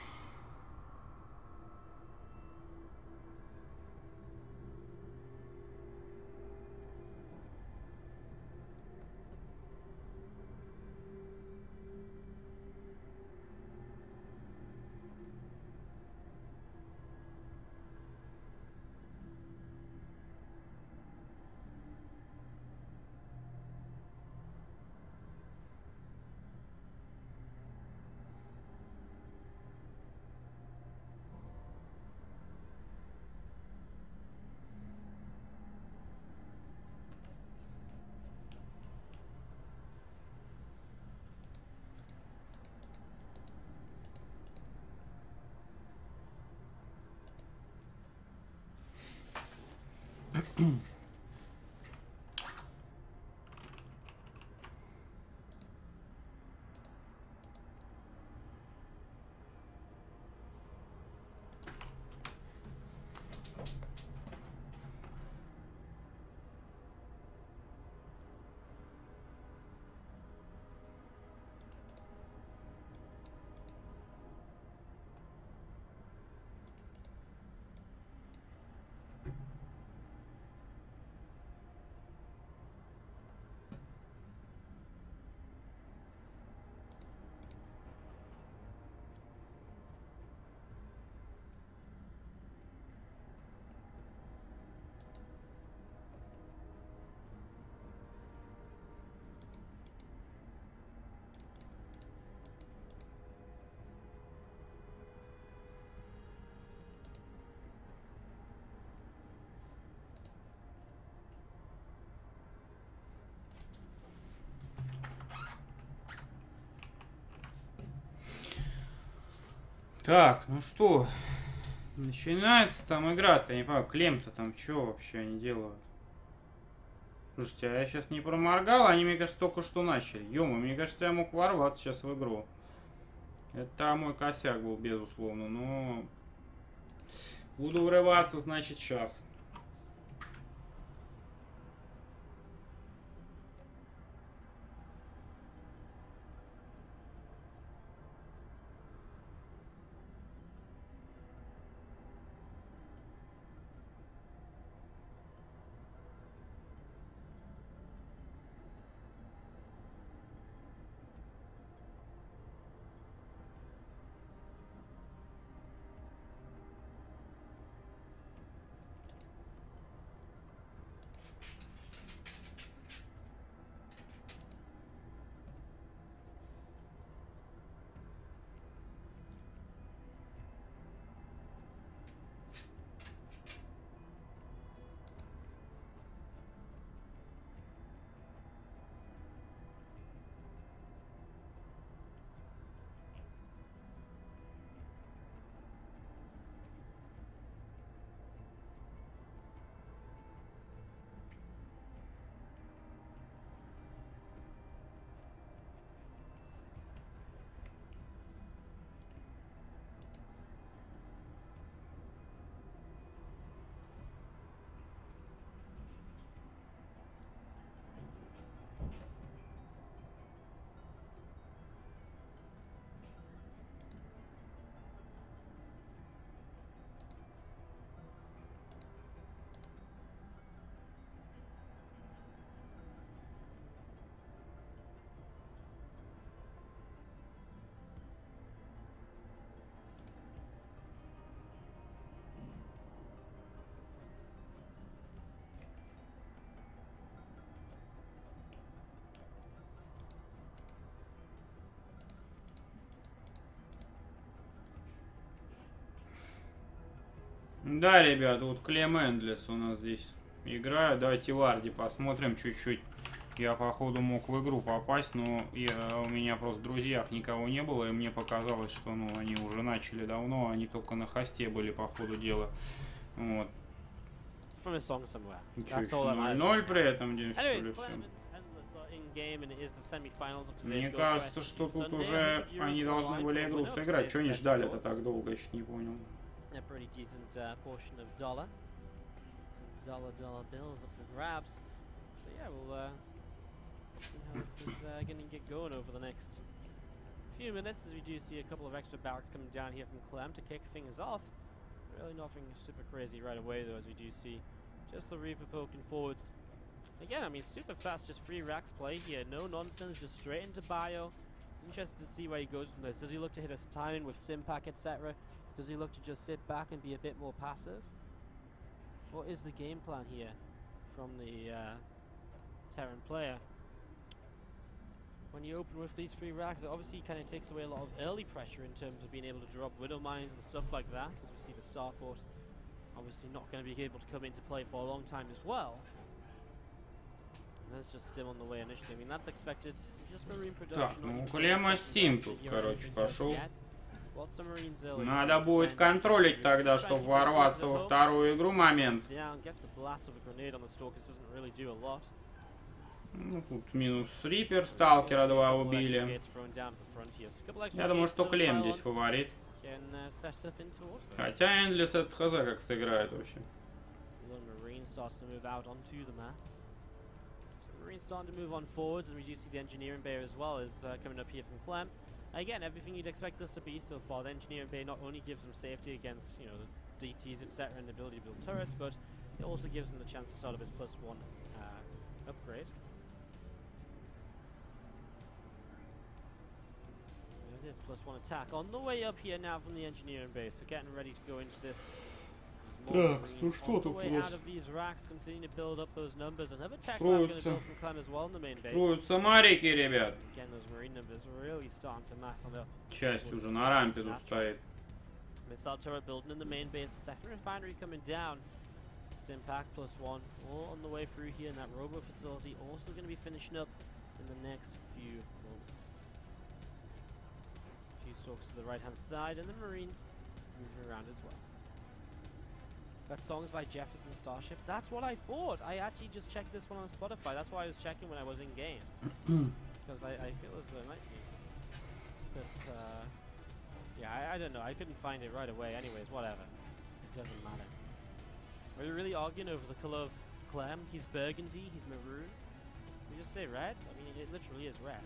Так, ну что, начинается там игра-то, я не понимаю, Клем-то там что вообще они делают? Слушайте, а я сейчас не проморгал, они, мне кажется, только что начали. Ё-моё, мне кажется, я мог ворваться сейчас в игру. Это мой косяк был, безусловно, но... Буду врываться, значит, сейчас. Да, ребят, вот Клем Эндлес у нас здесь играю. Давайте Варди посмотрим чуть-чуть. Я, походу, мог в игру попасть, но у меня просто в друзьях никого не было, и мне показалось, что, ну, они уже начали давно, они только на хосте были, по ходу дела. Вот. Ничего, 0-0 при этом действовали все. Мне кажется, что тут уже они должны были игру сыграть. Чего они ждали-то так долго, я чуть не понял. See how this is going to get going over the next few minutes, as we do see a couple of extra barracks coming down here from Clem to kick things off. Really nothing super crazy right away though, as we do see just the Reaper poking forwards. Again, I mean, super fast, just free racks play here, no nonsense, just straight into Bio. Interested to see where he goes from this. Does he look to hit his timing with Simpack, etc.? Does he look to just sit back and be a bit more passive? What is the game plan here from the Terran player? When you open with these free racks, it obviously kind of takes away a lot of early pressure in terms of being able to drop Widow Mines and stuff like that, as we see the Starport obviously not going to be able to come into play for a long time as well. And there's just Stim on the way initially. I mean, that's expected. Just Marine production. Так, ну у Клема Steam тут, короче, пошел. Надо будет контролить тогда, чтобы ворваться во вторую игру момент. Ну, тут минус Рипер, Сталкера 2 убили. Я думаю, что Клем здесь фаворит. Хотя Эндлес это хз как сыграет вообще. Marine starting to move on forwards, and we do see the engineering bay as well as coming up here from Clem. Again, everything you'd expect this to be so far. The engineering bay not only gives them safety against, you know, the DTs, etc., and the ability to build turrets, but it also gives them the chance to start up his +1 upgrade. There it is, +1 attack on the way up here now from the engineering base. So getting ready to go into this. Так, ну что тут просто? Строятся марики, ребят. Часть уже на рампе тут стоит. Stimpack +1, all on the way through here in that robo facility, also going to be finishing up in the next few moments. A few stalks to the right hand side, and the Marine moving around as well. That song's by Jefferson Starship. That's what I thought. I actually just checked this one on Spotify. That's why I was checking when I was in game. Because I feel as though it might be. But, yeah, I don't know. I couldn't find it right away. Anyways, whatever. It doesn't matter. Are we really arguing over the color of Clem? He's burgundy, he's maroon. We just say red? I mean, it literally is red.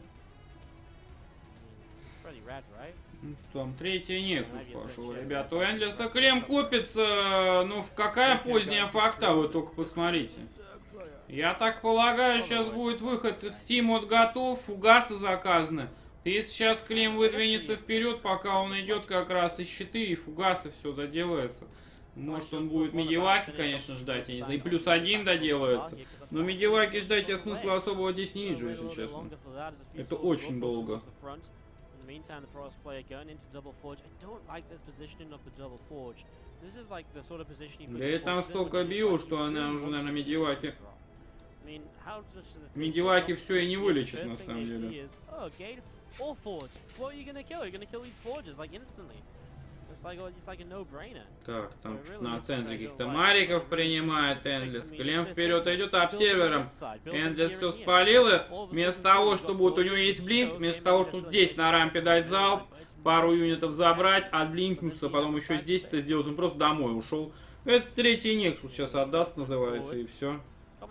It's pretty red, right? Ну что, там третий Нексус пошел, ребята. У Эндлеса Клем купится, ну, какая поздняя факта, вы только посмотрите. Я так полагаю, сейчас будет выход, Steam вот готов, фугасы заказаны. Если сейчас Клем выдвинется вперед, пока он идет как раз и щиты, и фугасы, все доделается. Может, он будет медиваки, конечно, ждать, я не знаю, и +1 доделается. Но медиваки ждать я смысла особого здесь не вижу, если честно. Это очень долго. Meantime, the Frost player going into double forge. I don't like this positioning of the double forge. This is like the sort of position you. Да и там столько био, что она уже, наверное, медиваки. Медиваки все и не вылечит на самом деле. Так, там на центре каких-то мариков принимает Эндлес. Клем вперед идет обсервером. Эндлес все спалил, и вместо того, чтобы вот у него есть блинк, вместо того, чтобы здесь на рампе дать залп, пару юнитов забрать, отблинкнуться, потом еще здесь это сделать, он просто домой ушел. Это третий Нексус сейчас отдаст, называется, и все.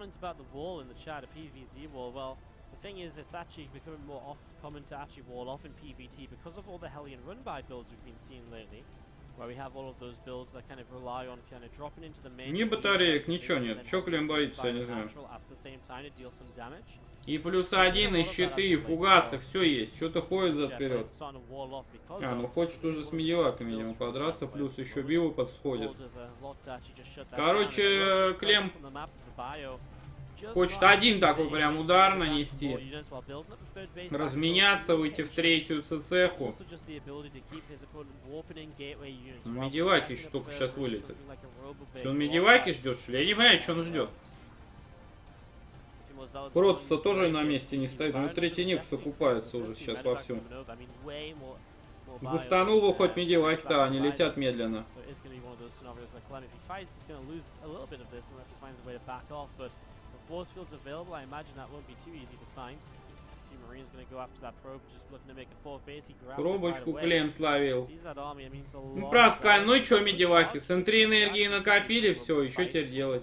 The thing is, it's actually becoming more common to actually wall off in PvT because of all the Hellion run-by builds we've been seeing lately, where we have all of those builds that kind of rely on kind of dropping into the main. Ни батареек, ничего нет. Чё Клем боится, я не знаю. И +1, и щиты, и фугасы, все есть. Что-то ходит за вперед. А, ну хочет уже с медиваками, видимо, подраться, плюс еще Биву подходит. Короче, Клем Хочет один такой прям удар нанести. Разменяться, выйти в третью цеху. Медиваки еще только сейчас вылетит. Он Медиваки ждет, что ли? Я не понимаю, что он ждет. Протус-то тоже на месте не стоит. Ну, третий Никс окупается уже сейчас вовсю. Густанул его хоть Медиваки, да, они летят медленно. Пробочку Клем словил. Ну, просто сказали, ну и что, Медиваки, с N3 энергии накопили, все, и что теперь делать?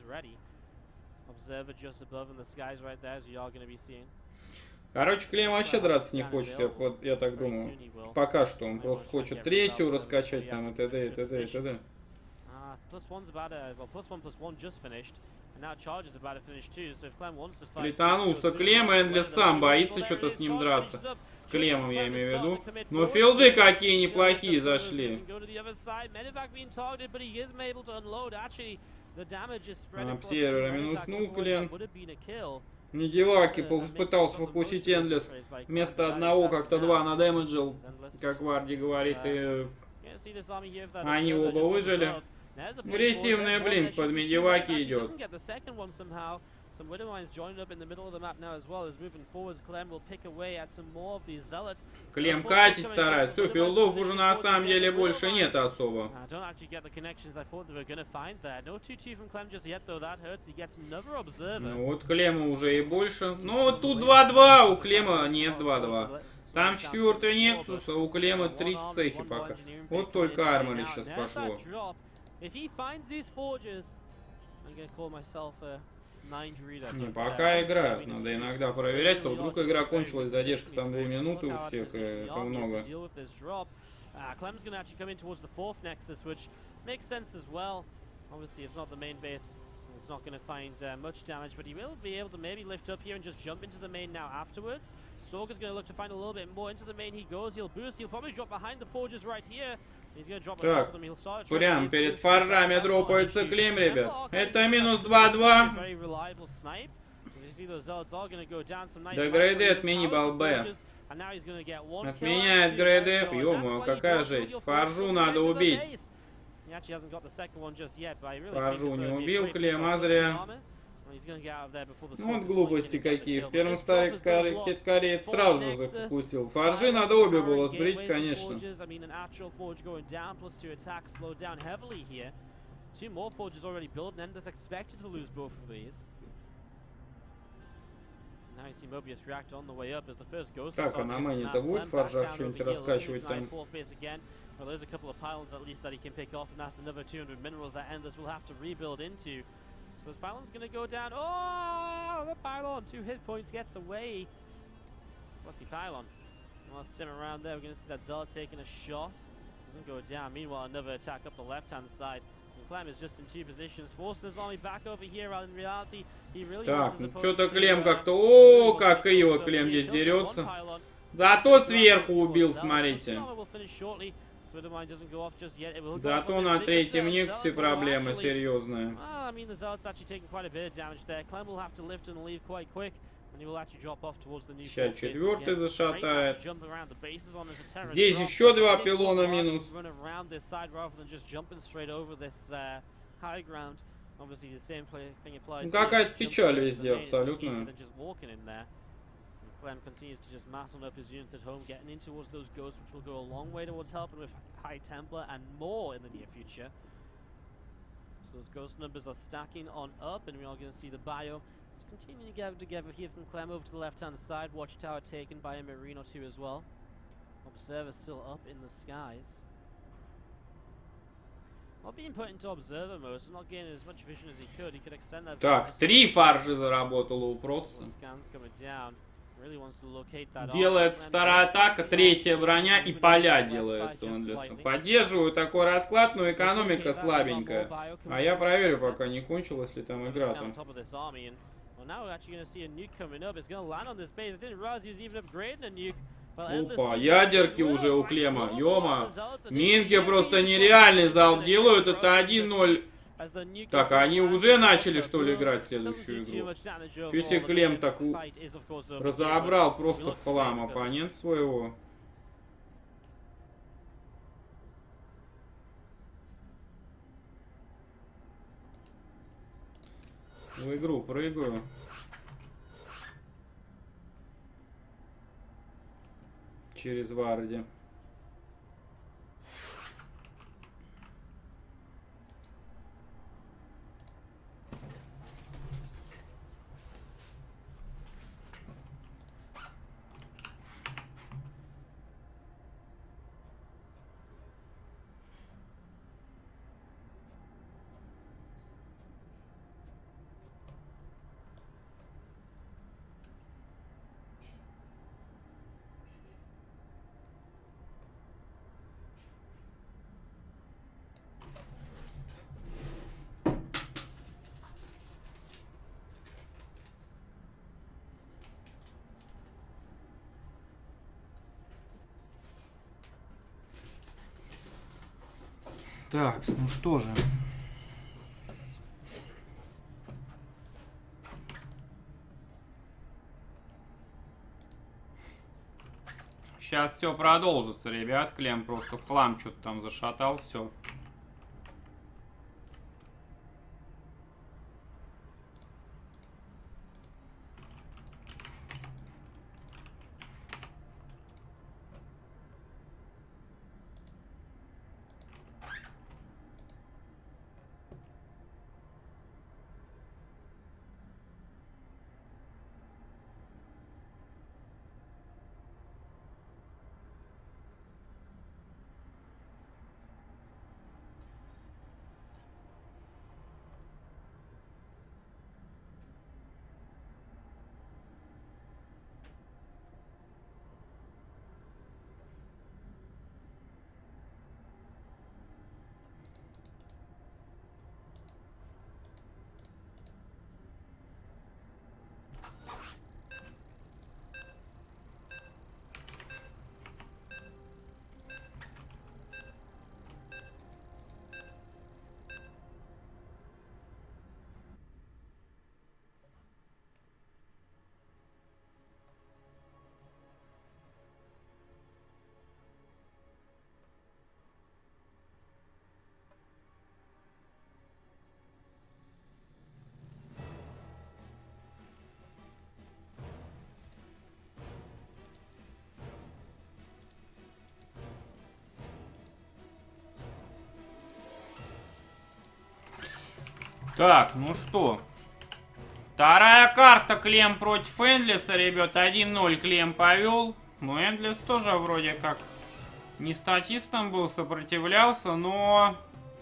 Короче, Клем вообще драться не хочет, я так думаю. Пока что, он просто хочет третью раскачать там и т.д. и т.д. и т.д. Сплетанулся Клем, Эндлес сам боится что-то с ним драться. С Клемом я имею в виду. Но филды какие неплохие зашли. Обсервера минуснул Клем. Медиваки пытался фокусить Эндлес. Вместо одного как-то два надэмэджил, как Варди говорит, и они оба выжили. Агрессивный блинк под Медиваки идет. Клем катить старается. Все, филдов уже на самом деле больше нет особо. Ну вот Клема уже и больше. Ну вот тут 2-2, у Клема нет 2-2. Там четвертый Нексус, а у Клема 30 цехи пока. Вот только армори сейчас пошло. Не, пока играют, надо иногда проверять, то вдруг игра кончилась, задержка там 2 минуты у всех, это много. It's not going to find much damage, but he will be able to maybe lift up here and just jump into the main now afterwards. Stalker's going to look to find a little bit more into the main. He goes, he'll boost, he'll probably drop behind the forges right here. He's going to drop on top of them. He'll start прям перед форжами дропается Клем, ребят. Это минус 2-2. Дегрейдет мини-балл Б. Отменяет грейдеп. Ё-моё, какая жесть. Форжу надо убить. Форжу не убил, Клема зря. Ну вот глупости какие. В первом старе кореец сразу же запустил. Форжи надо обе было сбрить, конечно. Так, а на мэне-то будет Форжак что-нибудь раскачивать там? Well, there's a couple of pylons at least that he can pick off, and that's another 200 minerals that Endless will have to rebuild into. So this pylon's going to go down. Oh, the pylon, 2 hit points, gets away. Lucky pylon. Well, stim around there. We're going to see that Zealot taking a shot. Doesn't go down. Meanwhile, another attack up the left-hand side. And Clem is just in 2 positions. Forcing his army back over here. While in reality, he really wants his opponent что-то Клем как-то... О, как криво Клем здесь дерется. Зато сверху убил, смотрите. Зато на третьем Никсе проблема серьезная. Сейчас четвертый зашатает. Здесь еще 2 пилона минус. Ну, какая-то печаль везде абсолютно. Clem continues to just mass on up his units at home, getting in towards those ghosts, which will go a long way towards helping with High Templar and more in the near future. So those ghost numbers are stacking on up, and we are going to see the bio just continuing to gather together here from Clem over to the left-hand side. Watchtower taken by a Marine or 2 as well. Observer still up in the skies. Not being put into observer mode, so not gaining as much vision as he could. He could extend that. Так, 3 фаржи заработало у Протса. Делается вторая атака, 3-я броня и поля делается у Эндлеса. Поддерживаю такой расклад, но экономика слабенькая. А я проверю, пока не кончилась ли там игра там. Опа, ядерки уже у Клема. Ёма. Минки просто нереальный залп делают. Это 1-0 As the nuke Так, is а они gonna уже land, начали, the что ли, boom играть doesn't следующую do too игру? much damage Чё overall. себе The Клем main так fight is, of course, over here, разобрал but we просто look в to хлам win because оппонент своего. В игру прыгаю. Через Варди. Так, ну что же. Сейчас все продолжится, ребят. Клем просто в хлам что-то там зашатал, все. Так, ну что. Вторая карта. Клем против Эндлеса, ребят. 1-0 Клем повел. Ну, Эндлес тоже вроде как не статистом был, сопротивлялся, но...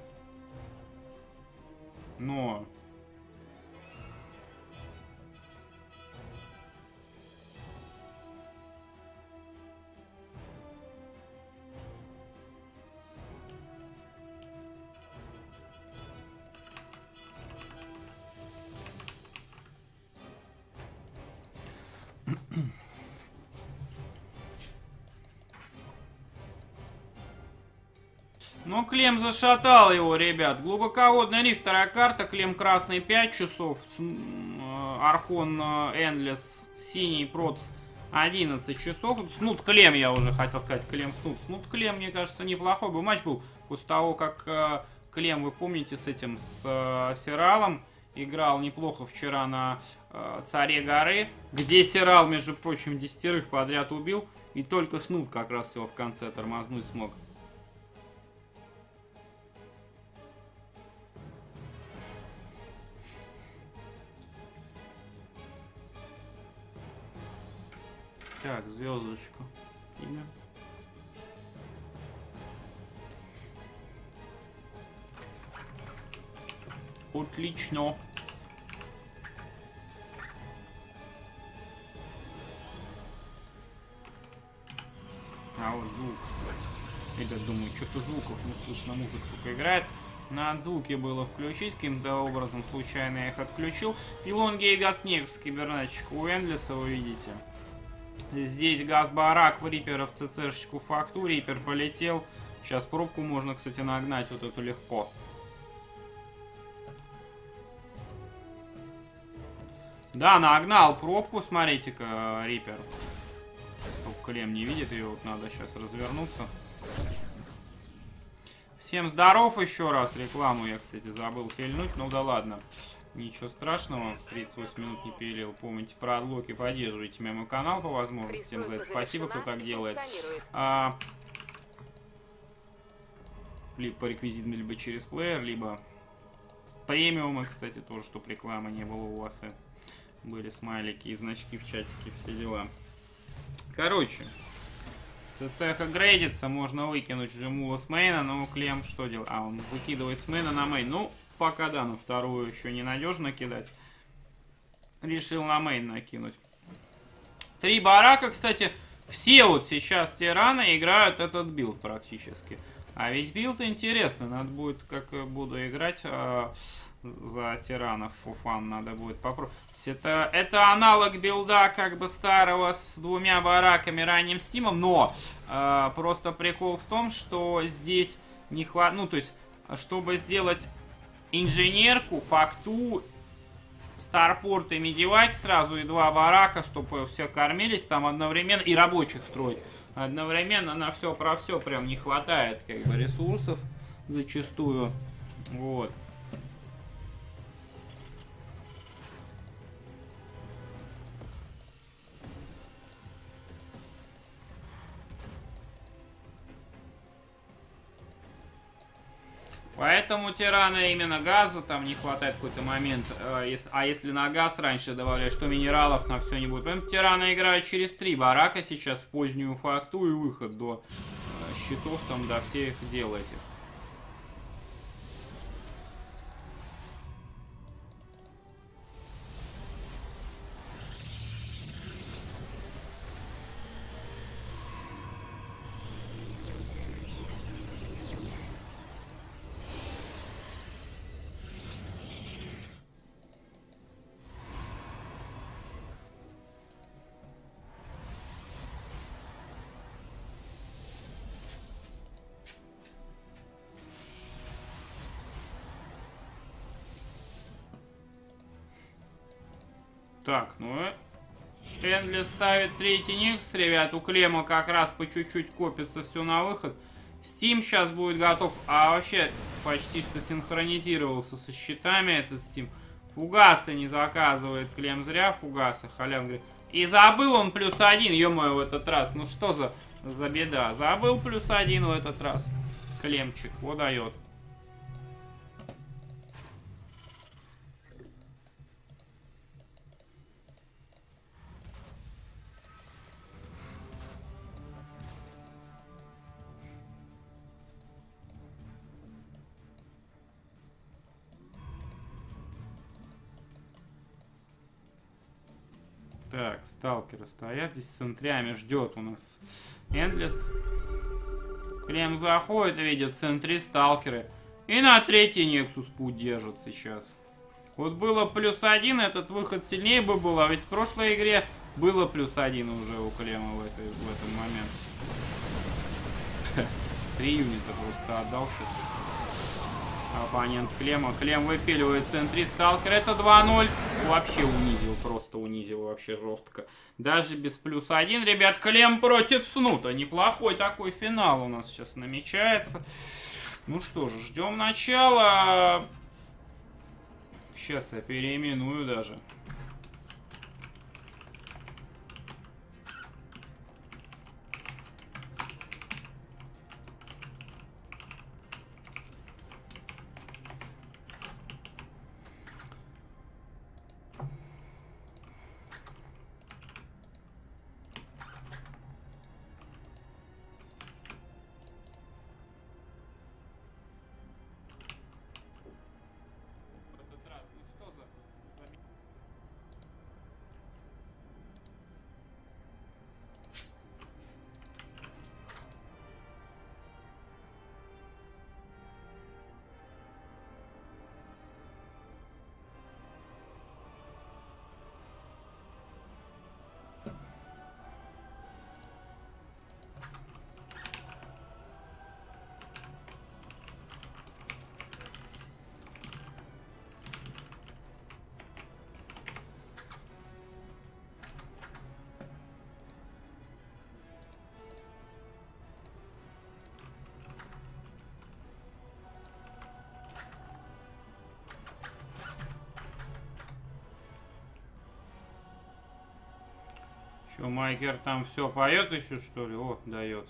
Ну, Клем зашатал его, ребят. Глубоководный риф, вторая карта. Клем красный 5 часов. Архон Эндлес синий проц 11 часов. Снут Клем, я уже хотел сказать. Клем Снут. Снут Клем, мне кажется, неплохой бы матч был. После того, как Клем, вы помните, с Сиралом играл неплохо вчера на Царе горы. Где Сирал, между прочим, 10 подряд убил. И только Снут как раз его в конце тормознуть смог. Так, звездочку. Имя. Отлично. А вот звук. Ребят, думаю, что-то звуков не слышно, музыка только играет. Надо звуки было включить, каким-то образом случайно я их отключил. Пилон Гейгас Негрс, кибернетчик у Эндлеса, вы видите. Здесь Газ-Барак, Рипера в ЦЦшечку факту, Рипер полетел. Сейчас пробку можно, кстати, нагнать вот эту легко. Да, нагнал пробку, смотрите-ка, Риппер. Только Клем не видит ее, вот надо сейчас развернуться. Всем здоров еще раз. Рекламу я, кстати, забыл пильнуть. Ну да ладно. Ничего страшного. 38 минут не пилил. Помните про отлоки. Поддерживайте мой канал по возможности. Всем за это спасибо, кто так делает. Либо по реквизитам, либо через плеер, либо премиумы, кстати, тоже, чтобы рекламы не было у вас. И были смайлики и значки в чатике, все дела. Короче. ЦЦХ грейдится, можно выкинуть Джемула с мейна, но Клем что делает? А, он выкидывает с мейна на мейн. Ну, пока да, на вторую еще ненадежно кидать. Решил на мейн накинуть. 3 барака, кстати, все вот сейчас тираны играют этот билд практически. А ведь билд интересный, надо будет, как буду играть за тиранов, фуфан надо будет попробовать. Это аналог билда как бы старого с 2 бараками ранним стимом, но просто прикол в том, что здесь не хватает, ну то есть, чтобы сделать инженерку, факту, старпорт и медиваки сразу и 2 барака, чтобы все кормились там одновременно и рабочих строить. Одновременно на все про все прям не хватает как бы ресурсов зачастую. Вот. Поэтому тирана именно газа там не хватает в какой-то момент. А если на газ раньше добавляешь, что минералов на все не будет. Поэтому тирана играют через 3 барака сейчас в позднюю факту и выход до щитов там, до всех дел этих. Так, ну Эндли ставит 3-й никс, ребят, у Клема как раз по чуть-чуть копится все на выход. Steam сейчас будет готов, а вообще почти что синхронизировался со щитами этот Steam. Фугасы не заказывает Клем, зря фугасы, халяв говорит. И забыл он +1, ё-моё, в этот раз, ну что за беда. Забыл +1 в этот раз, Клемчик, вот дает. Так, сталкеры стоят здесь с центрями, ждет у нас Эндлес. Клем заходит, видит в центре сталкеры. И на 3-й Нексус путь держит сейчас. Вот было +1, этот выход сильнее бы был, а ведь в прошлой игре было +1 уже у Клема в этом моменте. 3 юнита просто отдал сейчас. Оппонент Клема. Клем выпиливает в центре сталкер. Это 2-0. Вообще унизил. Просто унизил вообще жестко. Даже без +1. Ребят, Клем против Снута. Неплохой такой финал у нас сейчас намечается. Ну что же, ждем начала. Сейчас я переименую даже. Че, Майкер там все поет еще, что ли? О, дает.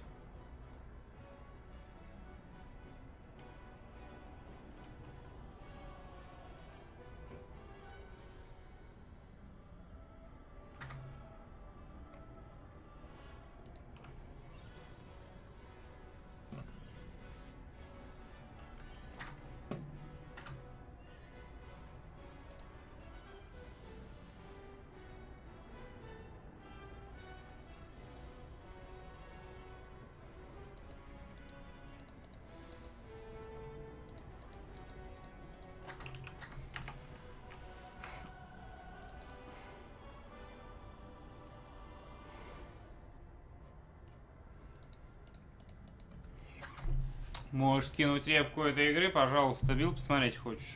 Можешь скинуть репку этой игры, пожалуйста. Билд посмотреть хочешь?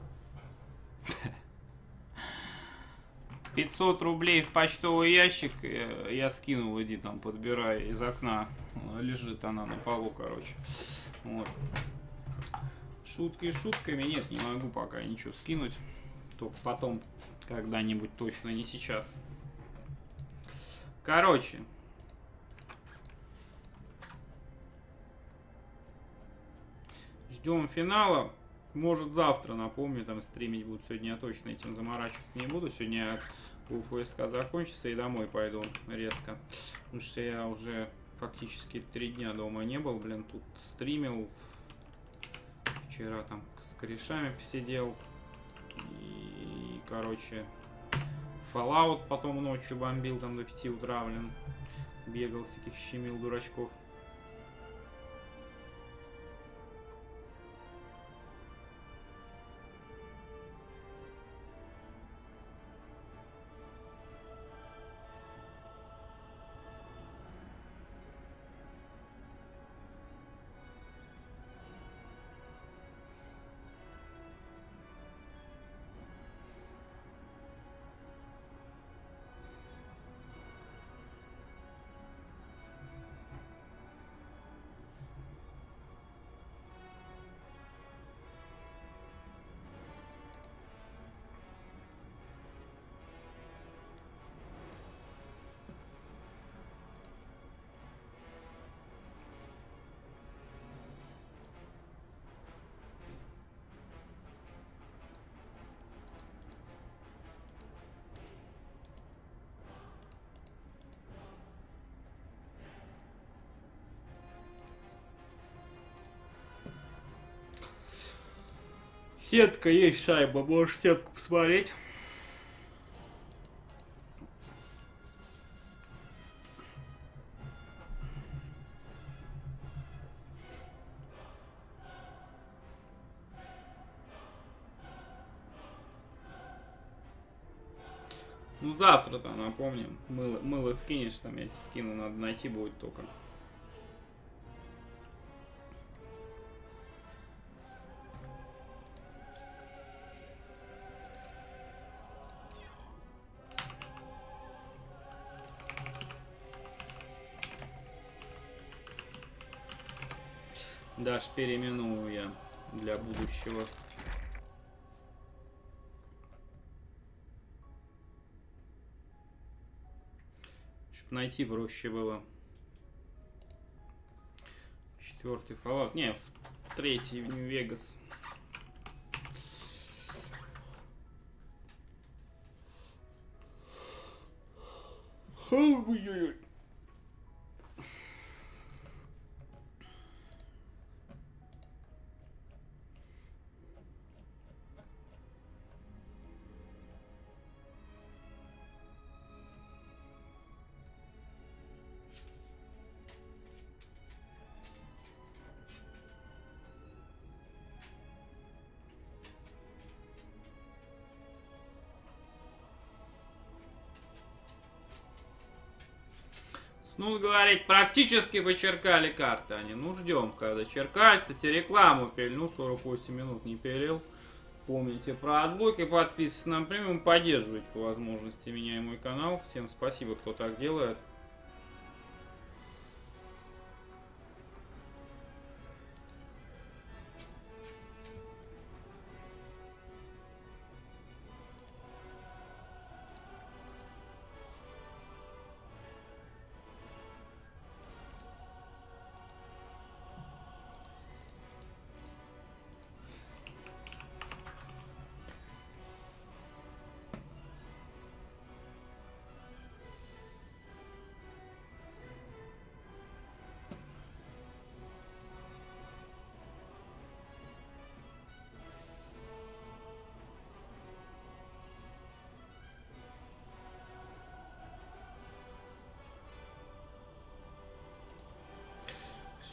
500 рублей в почтовый ящик я скинул, иди там подбирай из окна. Лежит она на полу, короче. Вот. Шутки шутками. Нет, не могу пока ничего скинуть. Только потом, когда-нибудь, точно не сейчас. Короче. Ждем финала. Может завтра, напомню, там стримить будут. Сегодня я точно этим заморачиваться не буду. Сегодня УФСК закончится и домой пойду резко. Потому что я уже фактически 3 дня дома не был. Блин, тут стримил. Вчера там с корешами посидел. И, короче, Fallout потом ночью бомбил там до 5 утра, блин. Бегал, всяких щемил дурачков. Сетка есть, шайба, можешь сетку посмотреть. Ну завтра там, напомним. Мыло скинешь, там я тебе скину, надо найти будет только. Дашь, переименую я для будущего. Чтоб найти проще было. 4-й Fallout. Не, в 3-й в Нью-Вегас. Ой-ой-ой. Ну, говорить, практически почеркали карты они. Ну, ждем, когда черкать. Кстати, рекламу пильну, 48 минут не пилил. Помните про отблоки, подписывайтесь на премиум, поддерживайте по возможности меня и мой канал. Всем спасибо, кто так делает.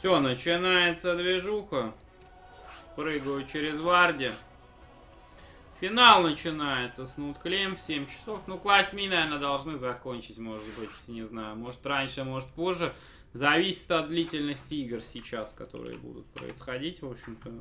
Все, начинается движуха. Прыгаю через Варди. Финал начинается. Снут Клем в 7 часов. Ну, к 8, наверное, должны закончить, может быть. Не знаю, может раньше, может позже. Зависит от длительности игр сейчас, которые будут происходить, в общем-то.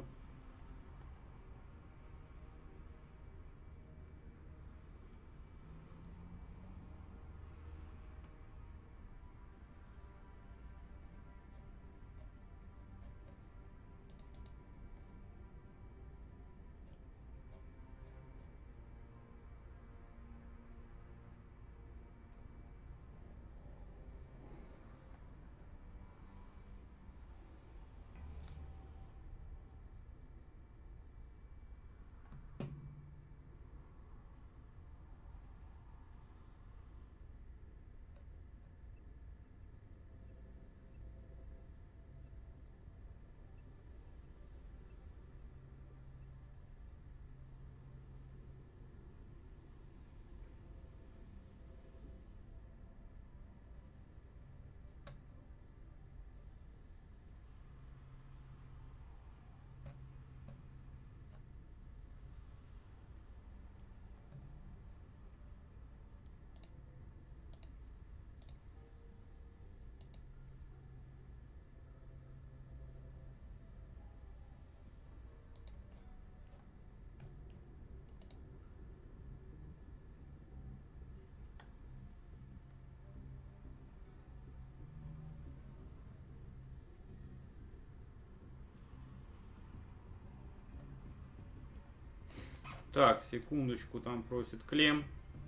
Так, секундочку, там просит Клем.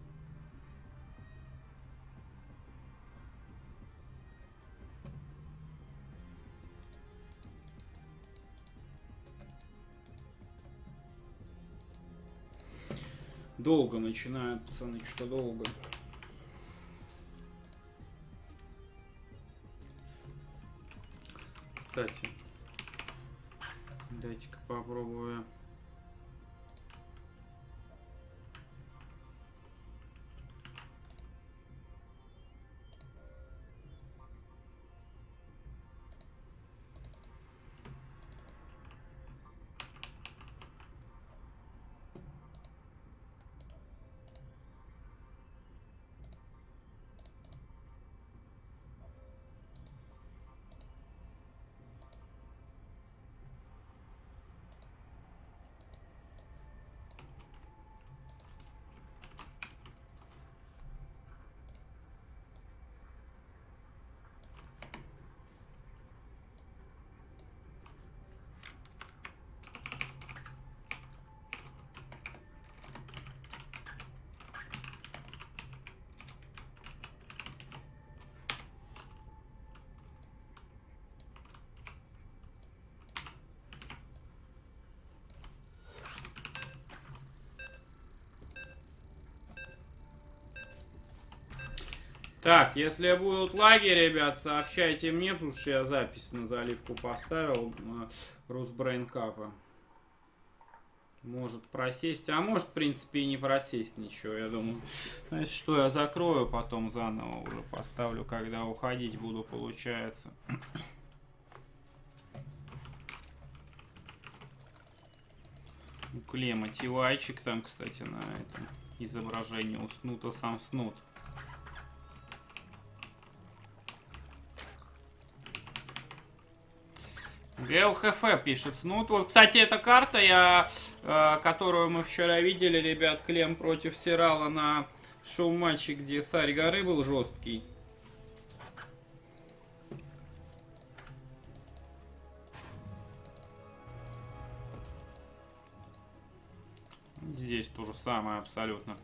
Долго начинают, пацаны, что долго. Кстати, дайте-ка попробую. Так, если будут лаги, ребят, сообщайте мне, потому что я запись на заливку поставил Русбрейн Капа. Может просесть, а может, в принципе, и не просесть ничего, я думаю. Знаете что, я закрою, потом заново уже поставлю, когда уходить буду, получается. У Клема тивайчик там, кстати, на этом изображении у Снута сам Снут. ГЛХФ пишет. Ну, вот, кстати, эта карта, которую мы вчера видели, ребят, Клем против Сирала на шоу-матче, где Царь горы был жесткий. Здесь то же самое абсолютно.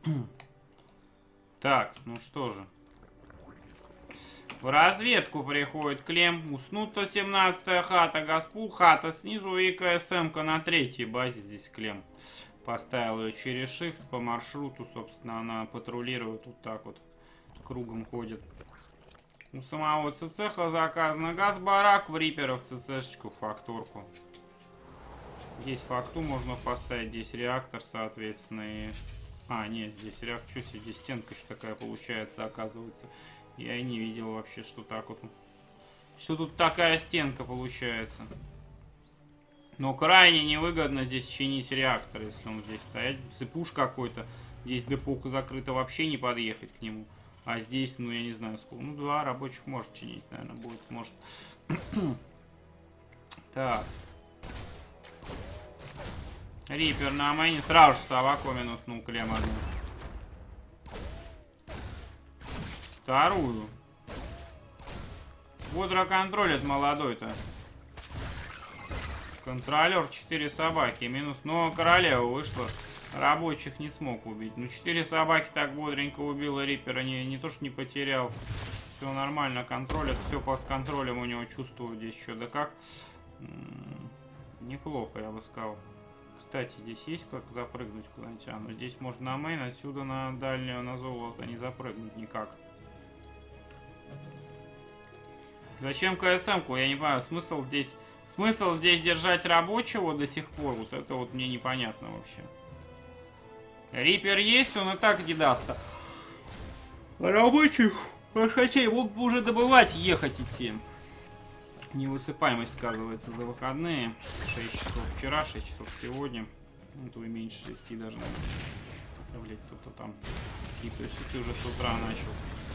Так, ну что же. В разведку приходит Клем. Уснут 117-я хата. Гаспул хата снизу и КСМ-ка на 3-й базе. Здесь Клем поставил ее через shift по маршруту. Собственно, она патрулирует вот так вот. Кругом ходит. У самого ЦЦХа заказано газ-барак. В риперов ЦЦшечку, факторку. Здесь факту можно поставить. Здесь реактор, соответственно. И... А, нет, здесь реактор. Что себе, здесь стенка еще такая получается, оказывается. Я и не видел вообще, что так вот. Что тут такая стенка получается. Но крайне невыгодно здесь чинить реактор, если он здесь стоять. Пуш какой-то. Здесь депо закрыто, вообще не подъехать к нему. А здесь, ну я не знаю сколько. Ну 2 рабочих может чинить, наверное, будет. Может. Так. Рипер на мейне. Сразу же собаку минуснул Клем одну. Вторую. Бодро контролит молодой-то. Контролер 4 собаки. Минус. Но королева вышла. Рабочих не смог убить. Ну 4 собаки так бодренько убила Рипера. Не то что не потерял. Все нормально контролит. Все под контролем у него чувствую здесь что. Да как. Неплохо, я бы сказал. Кстати, здесь есть как запрыгнуть куда-нибудь? А, ну здесь можно на мейн. Отсюда на дальнюю, на золото не запрыгнуть никак. Зачем КСМ-ку? Я не понимаю. Смысл здесь держать рабочего до сих пор? Вот это вот мне непонятно вообще. Рипер есть, он и так не даст. Рабочих, хотя мог бы уже добывать, ехать идти. Невысыпаемость сказывается за выходные. 6 часов вчера, 6 часов сегодня. Ну, то и меньше 6 даже, наверное. Блять, кто-то там и пишите уже с утра начал.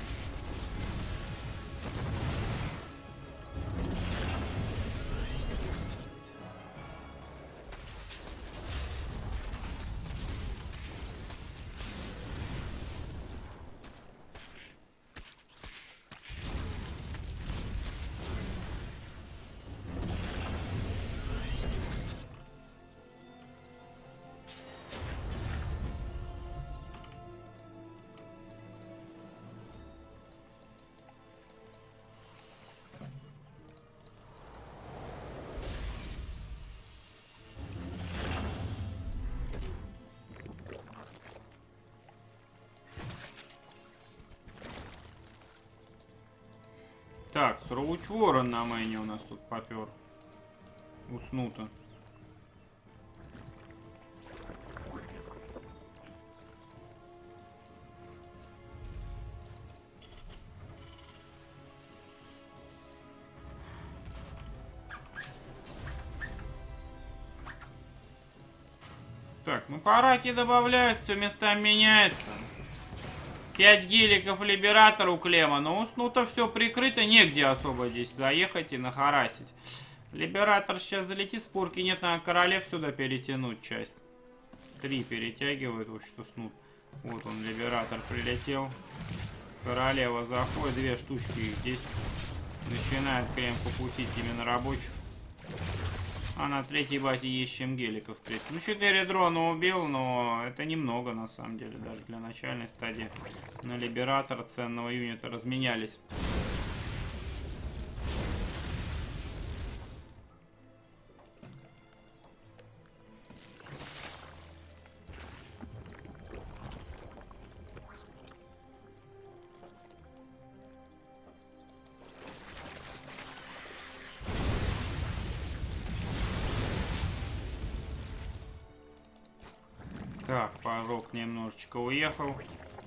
Так, Сроуч Ворон на мэне у нас тут попер. Уснуто. Так, ну параки добавляются, все местами меняется. 5 геликов Либератор у Клема, но уснуто все прикрыто, негде особо здесь заехать и нахарасить. Либератор сейчас залетит, спорки нет, на королев сюда перетянуть часть. 3 перетягивают, вот что снут. Вот он, Либератор прилетел. Королева заходит, 2 штучки здесь. Начинает Клем попустить именно рабочих. А на 3-й базе есть чем геликов встретить. Ну, 4 дрона убил, но это немного, на самом деле, даже для начальной стадии. На Либератор ценного юнита разменялись. Так, пожог немножечко уехал.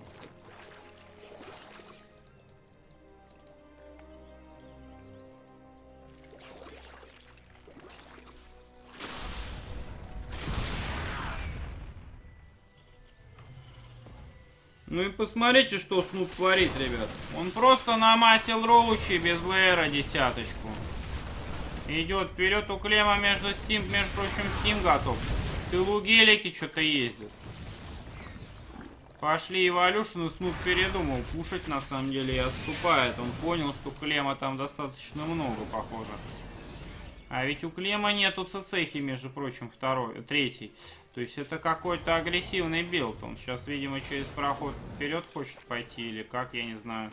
Ну и посмотрите, что Снуп творит, ребят. Он просто намасил Роучи без лейера 10-очку. Идет вперед у Клема между прочим, Steam готов. В тылу гелики что-то ездит. Пошли Эволюшн, и Снуп передумал пушить, на самом деле, и отступает. Он понял, что Клема там достаточно много, похоже. А ведь у Клема нету цехи, между прочим, третий. То есть это какой-то агрессивный билд. Он сейчас, видимо, через проход вперед хочет пойти или как, я не знаю.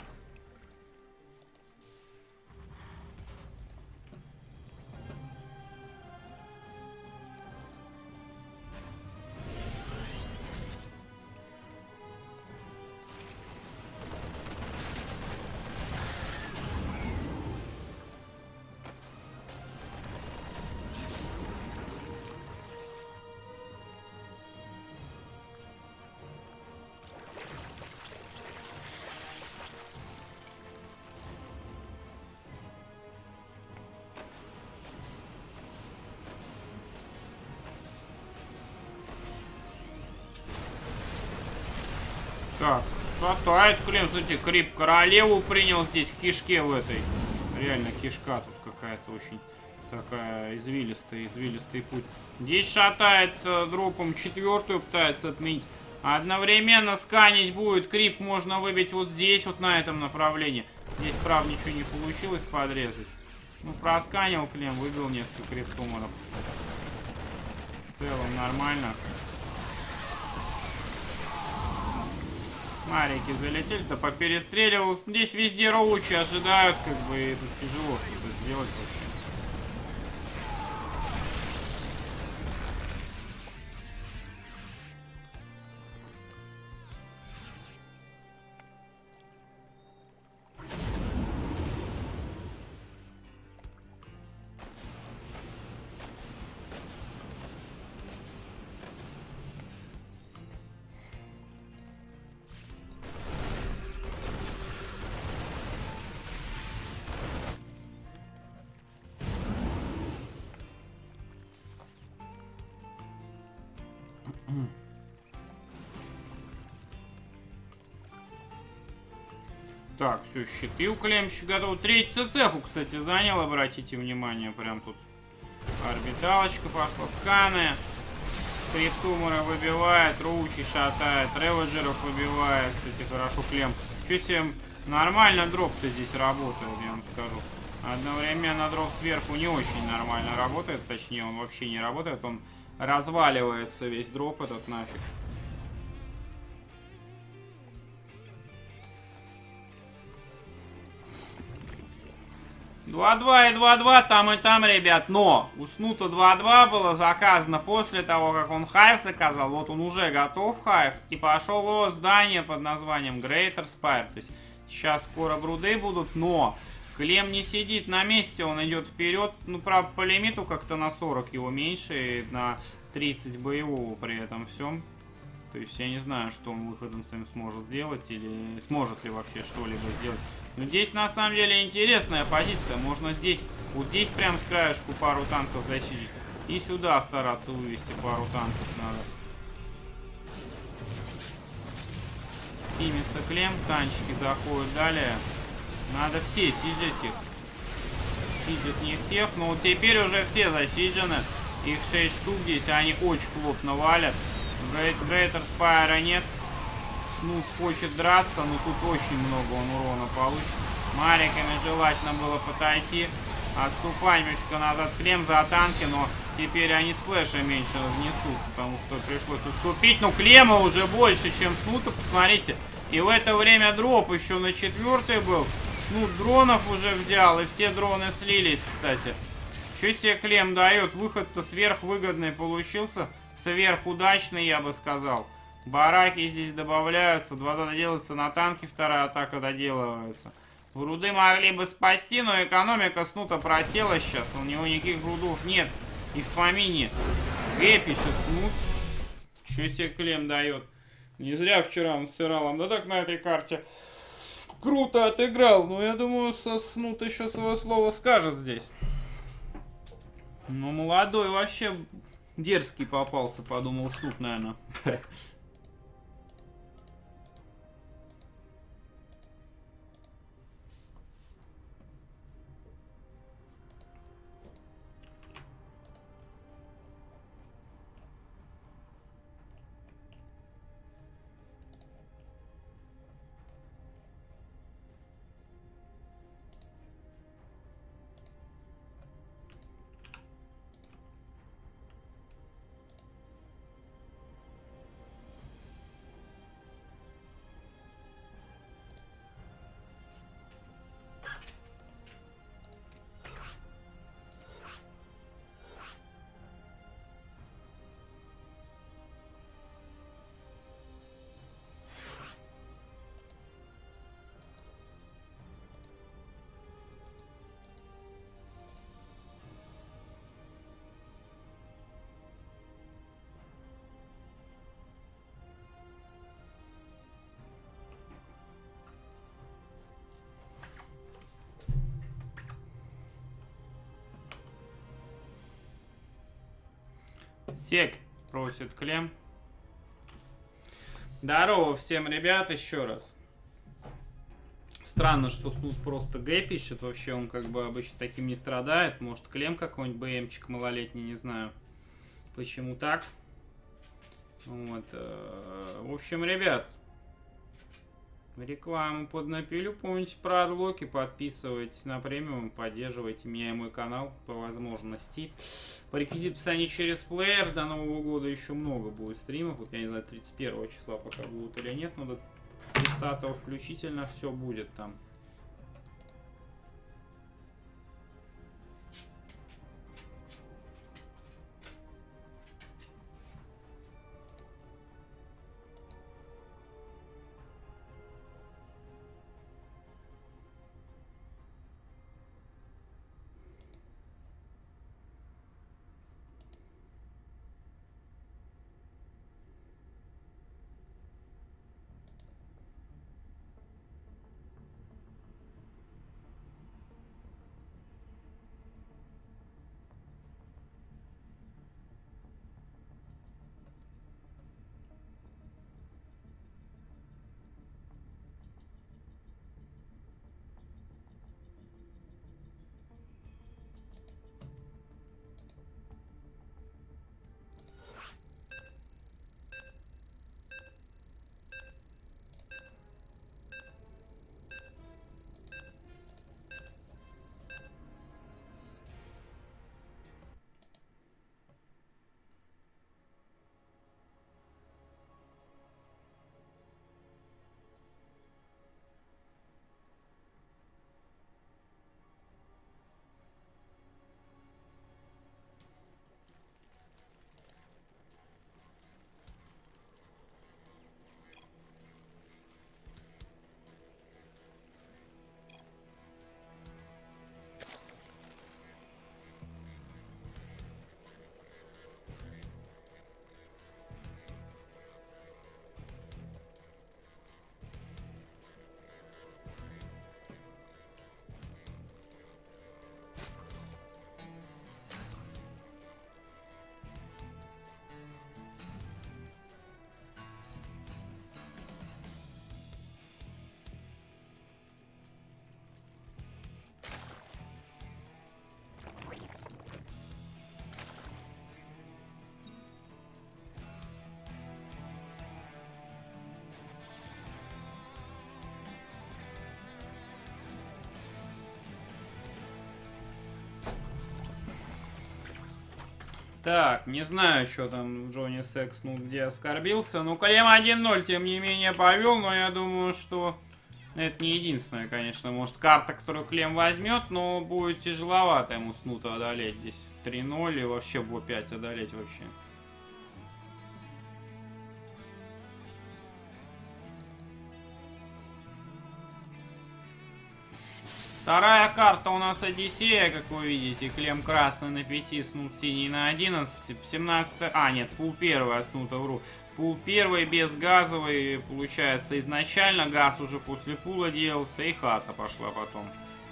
Так, шатает Клем, смотрите, Крип королеву принял здесь в кишке в этой. Реально кишка тут какая-то очень такая извилистый путь. Здесь шатает дропом 4-ю, пытается отменить. Одновременно сканить будет. Крип можно выбить вот здесь, вот на этом направлении. Здесь, правда, ничего не получилось подрезать. Ну, просканил Клем, выбил несколько криптуморов. В целом нормально. Марики залетели, да поперестреливал. Здесь везде роучи ожидают, как бы, и тут тяжело что-то сделать вообще. Так, все, щиты у Клемщика готовы. Третью цеху, кстати, занял, обратите внимание, прям тут орбиталочка пошла, сканы. Криптумора выбивает, Роучи шатает, Реводжеров выбивает, кстати, хорошо Клем. Чё себе, нормально дроп-то здесь работает, я вам скажу. Одновременно дроп сверху не очень нормально работает, точнее, он вообще не работает, он разваливается весь дроп этот нафиг. 2-2 и 2-2 там и там, ребят. Но у Снута 2-2 было заказано после того, как он хайв заказал. Вот он уже готов хайв. И пошел его здание под названием Greater Spire. То есть сейчас скоро бруды будут, но Клем не сидит на месте, он идет вперед. Ну, правда, по лимиту как-то на 40 его меньше, и на 30 боевого при этом всем. То есть я не знаю, что он выходом сам сможет сделать, или сможет ли вообще что-либо сделать. Но здесь на самом деле интересная позиция. Можно здесь, вот здесь прям с краешку пару танков зачистить. И сюда стараться вывести пару танков надо. Тимится Клем, танчики заходят далее. Надо все сижить их. Сижит не всех, но вот теперь уже все засижены. Их 6 штук здесь, они очень плотно валят. Greater Spire нет. Снут хочет драться, но тут очень много он урона получит. Мариками желательно было подойти. Отступать немножко назад Клем за танки, но теперь они сплэша меньше разнесут, потому что пришлось уступить. Но Клема уже больше, чем Снута, посмотрите. И в это время дроп еще на 4-й был. Снут дронов уже взял, и все дроны слились, кстати. Что себе Клем дает? Выход-то сверхвыгодный получился. Сверхудачный, я бы сказал. Бараки здесь добавляются. 2 доделаются на танке, вторая атака доделывается. Груды могли бы спасти, но экономика Снута просела сейчас. У него никаких грудов нет. И в помине. Пишет Снут. Что себе Клем дает? Не зря вчера он с Иралом. Да так на этой карте круто отыграл. Но я думаю, Снут еще свое слово скажет здесь. Ну, молодой вообще дерзкий попался, подумал Снут, наверное. Сек просит Клем. Здорово всем, ребят, еще раз. Странно, что Снут просто Г пишет. Вообще он как бы обычно таким не страдает. Может, Клем какой-нибудь БМчик малолетний, не знаю. Почему так? Вот. В общем, ребят, рекламу поднапилю. Помните про отлоки. Подписывайтесь на премиум. Поддерживайте меня и мой канал по возможности. По реквизиту описания через плеер. До Нового года еще много будет стримов. Вот я не знаю, 31 числа пока будут или нет. Но до 30 включительно все будет там. Так, не знаю, что там Джонни Секс, ну где оскорбился. Ну, Клем 1-0, тем не менее, повел, но я думаю, что это не единственная, конечно, может, карта, которую Клем возьмет, но будет тяжеловато ему Снута одолеть здесь. 3-0 и вообще Бо 5 одолеть вообще. Вторая карта у нас Одиссея, как вы видите. Клем красный на 5, Снут синий на 11. 17... А, нет, пул первый от Снута, вру. Пул первый без газовый, получается, изначально. Газ уже после пула делался, и хата пошла потом.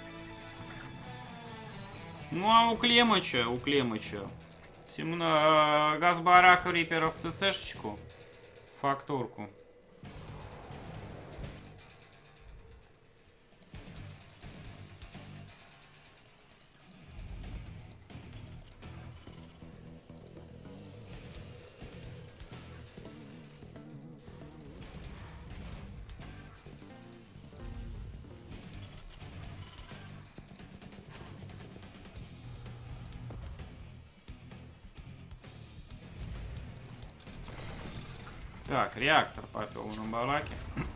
Ну, а у Клемыча, Газбарак Риперов ЦЦшечку. Фактурку. Так, реактор попел на бараке.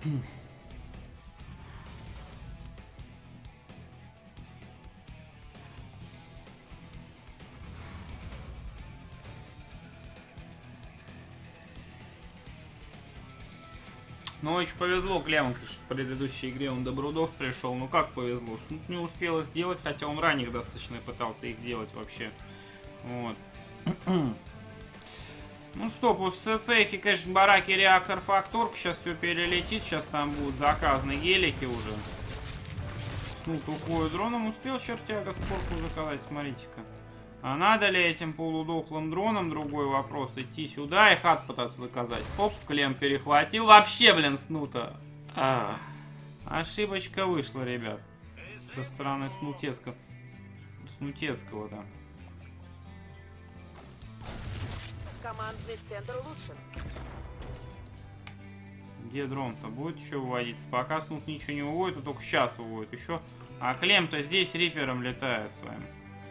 Ну, очень повезло Клему, в предыдущей игре он до брудов пришел. Ну, как повезло? Снут не успел их делать, хотя он ранних достаточно пытался их делать вообще. Вот. Ну что, после ЦЦХи, конечно, бараки, реактор, фактурка. Сейчас все перелетит. Сейчас там будут заказаны гелики уже. Снут уходит дроном. Успел чертяга спорку заказать, смотрите-ка. А надо ли этим полудохлым дроном, другой вопрос, идти сюда и хат пытаться заказать? Оп, Клем перехватил. Вообще, блин, снута. Ошибочка вышла, ребят. Со стороны Снутецкого. Снутецкого, да. Командный центр улучшен. Где дрон-то? Будет еще выводиться? Пока Снут ничего не выводит, а только сейчас выводит еще. А Клем-то здесь рипером летает с вами.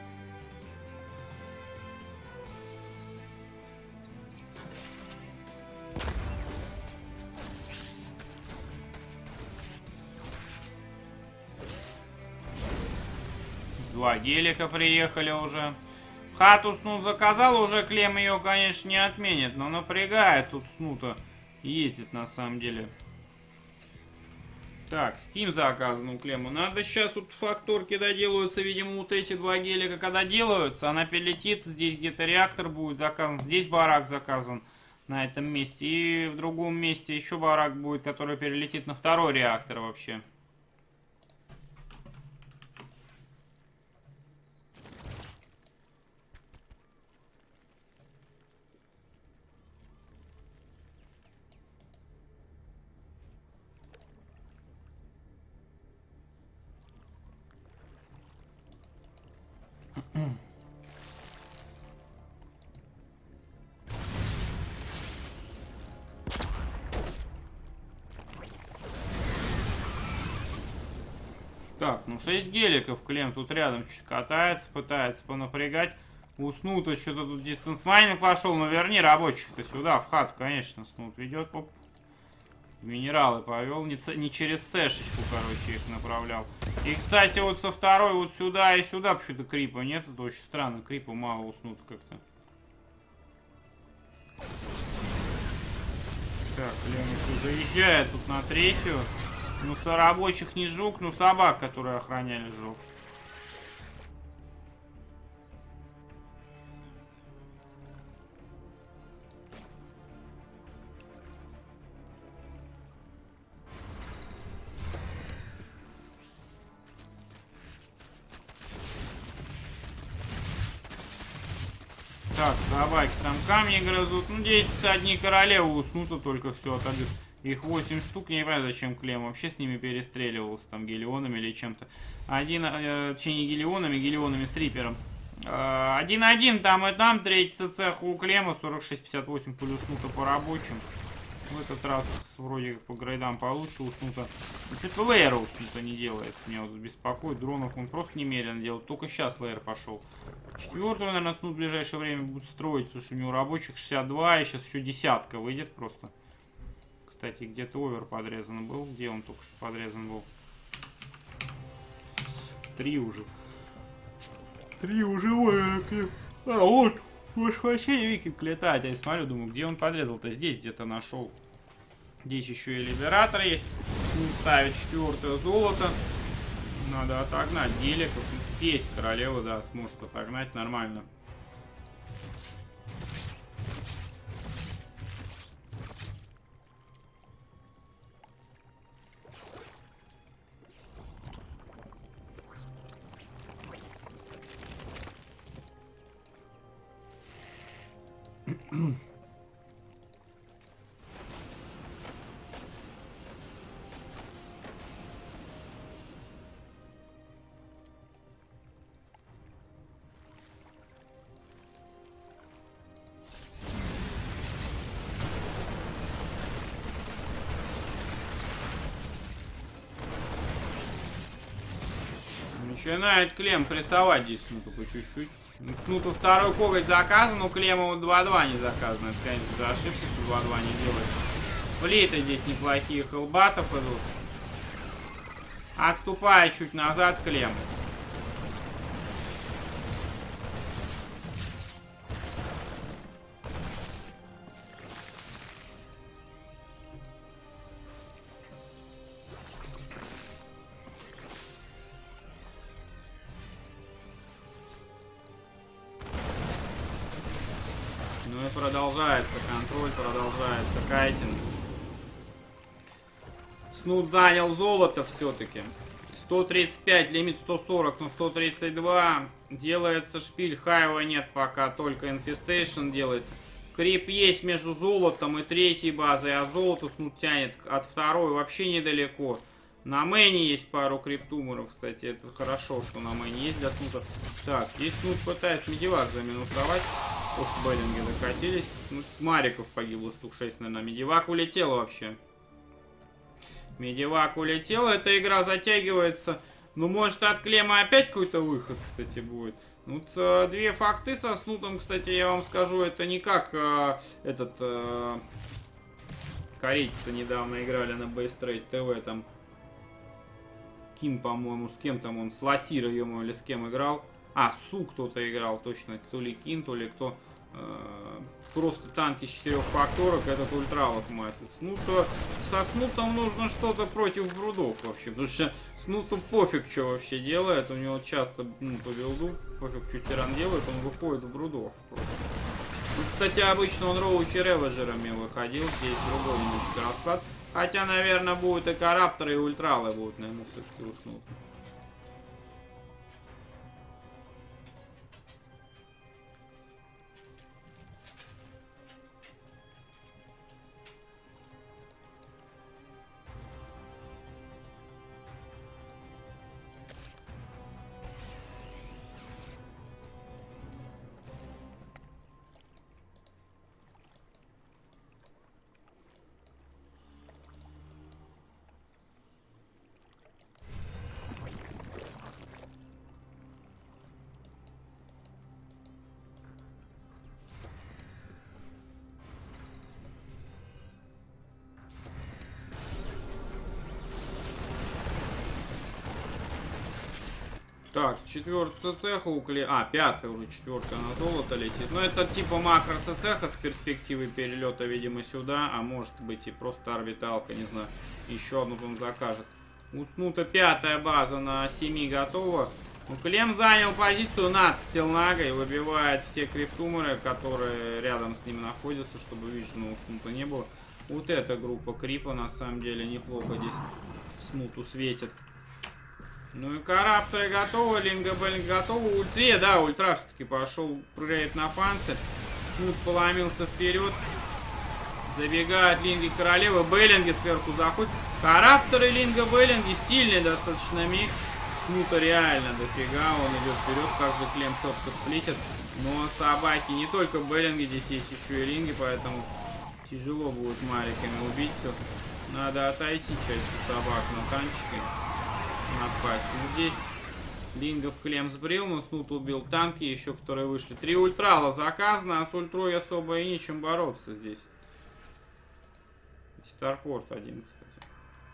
Два гелика приехали уже. Хату Снут заказал, уже Клем ее, конечно, не отменит, но напрягает тут Снута. Ездит на самом деле. Так, Steam заказан у Клему. Надо сейчас вот факторки доделаются, видимо, вот эти два гелика, когда делаются, она перелетит, здесь где-то реактор будет заказан, здесь барак заказан на этом месте, и в другом месте еще барак будет, который перелетит на второй реактор вообще. Так, ну 6 геликов, Клем тут рядом чуть катается, пытается понапрягать. У Снута что-то тут дистанс-майнинг пошел, но верни рабочих-то сюда, в хату, конечно, Снут ведет. Оп. Минералы повел, не через сэшечку, короче, их направлял. И, кстати, вот со второй вот сюда и сюда почему-то крипа нет, это очень странно, крипа мало у Снута как-то. Так, Клем еще заезжает тут на третью. Ну, рабочих не сжег, ну, собак, которые охраняли, сжег. Так, собаки там камни грызут. Ну, здесь одни королевы уснуты, только все отойдут. Их 8 штук, я не понимаю, зачем Клем вообще с ними перестреливался, там, гелионами или чем-то. Один, не гелионами с рипером. 1-1 там и там, третий цех у Клема, 46-58 плюс Снута по рабочим. В этот раз вроде как по грейдам получше у Снута. Ну, что-то лейера у Снута не делает, меня вот беспокоит. Дронов он просто немерено делает, только сейчас лейер пошел. Четвертую, наверное, Снут в ближайшее время будет строить, потому что у него рабочих 62, и сейчас еще десятка выйдет просто. Кстати, где-то овер подрезан был. Где он только что подрезан был? 3 уже. 3 уже овера. А, вот. Вообще викинг летает. Я смотрю, думаю, где он подрезал-то? Здесь где-то нашел. Здесь еще и либератор есть. Ставит 4-е золото. Надо отогнать геликов. Есть королева, да, сможет отогнать нормально. Начинает Клем прессовать здесь Снуту по чуть-чуть. Снуту второй коготь заказан, у Клема вот 2-2 не заказано. Это, конечно, за ошибку, что 2-2 не делает. Плиты здесь неплохие, хелбатов идут. Отступает чуть назад Клем. Ну и продолжается контроль, продолжается кайтинг. Снут занял золото все-таки. 135, лимит 140 на 132. Делается шпиль. Хайва нет пока, только инфестейшн делается. Крип есть между золотом и третьей базой, а золото снут тянет от второй вообще недалеко. На мэне есть пару криптумеров, кстати, это хорошо, что на мэне есть для снута. Так, здесь снут пытается медивак заминусовать. Ох, Беллинги докатились. Ну, Мариков погибло штук 6, наверное. Медивак улетел вообще. Медивак улетел, эта игра затягивается. Ну, может, от Клема опять какой-то выход, кстати, будет. Ну, вот, две факты со снутом, кстати, я вам скажу, это не как корейцы недавно играли на Base Trade TV, там Кин, по-моему, с кем там он, с Ласира, ё-моё, или с кем играл. А, Су кто-то играл, точно, то ли Кин, то ли кто. Просто танки с 4 факторок, этот ультралов масит. Со снутом нужно что-то против брудов вообще, потому что снуту пофиг, что вообще делает, у него часто, ну, по билду, пофиг, что тиран делает, он выходит в брудов просто. Ну, кстати, обычно он роучи реведжерами выходил, здесь другой немножко расклад. Хотя, наверное, будут и карапторы, и ультралы будут, наверное, все-таки уснут. Так, четвертый цеха у пятый уже, четвертый на золото летит. Но это типа макро цеха с перспективой перелета, видимо, сюда. А может быть и просто орбиталка, не знаю. Еще одну он закажет. Уснута пятая база на 7 готова. Ну, Клем занял позицию над Ксилнагой. Выбивает все криптумеры, которые рядом с ним находятся, чтобы вижено уснута не было. Вот эта группа крипа на самом деле неплохо здесь снуту светит. Ну и карапторы готовы, Линга Беллинг готова. Ультре, да, ультра все-таки пошел прыгает на панцирь. Снут поломился вперед. Забегает Линги королевы. Беллинги сверху заходит. Карапторы Линга Беллинги сильный достаточно микс. Снута реально дофига. Он идет вперед, каждый Клем четко сплитит. Но собаки не только Беллинги, здесь есть еще и Линги, поэтому тяжело будет мариками убить все. Надо отойти частью собак на танчике. Напасть. Ну, здесь Лингов Клем сбрил, но Снут убил танки еще, которые вышли. 3 ультрала заказано, а с ультрой особо и нечем бороться здесь. Старпорт один, кстати.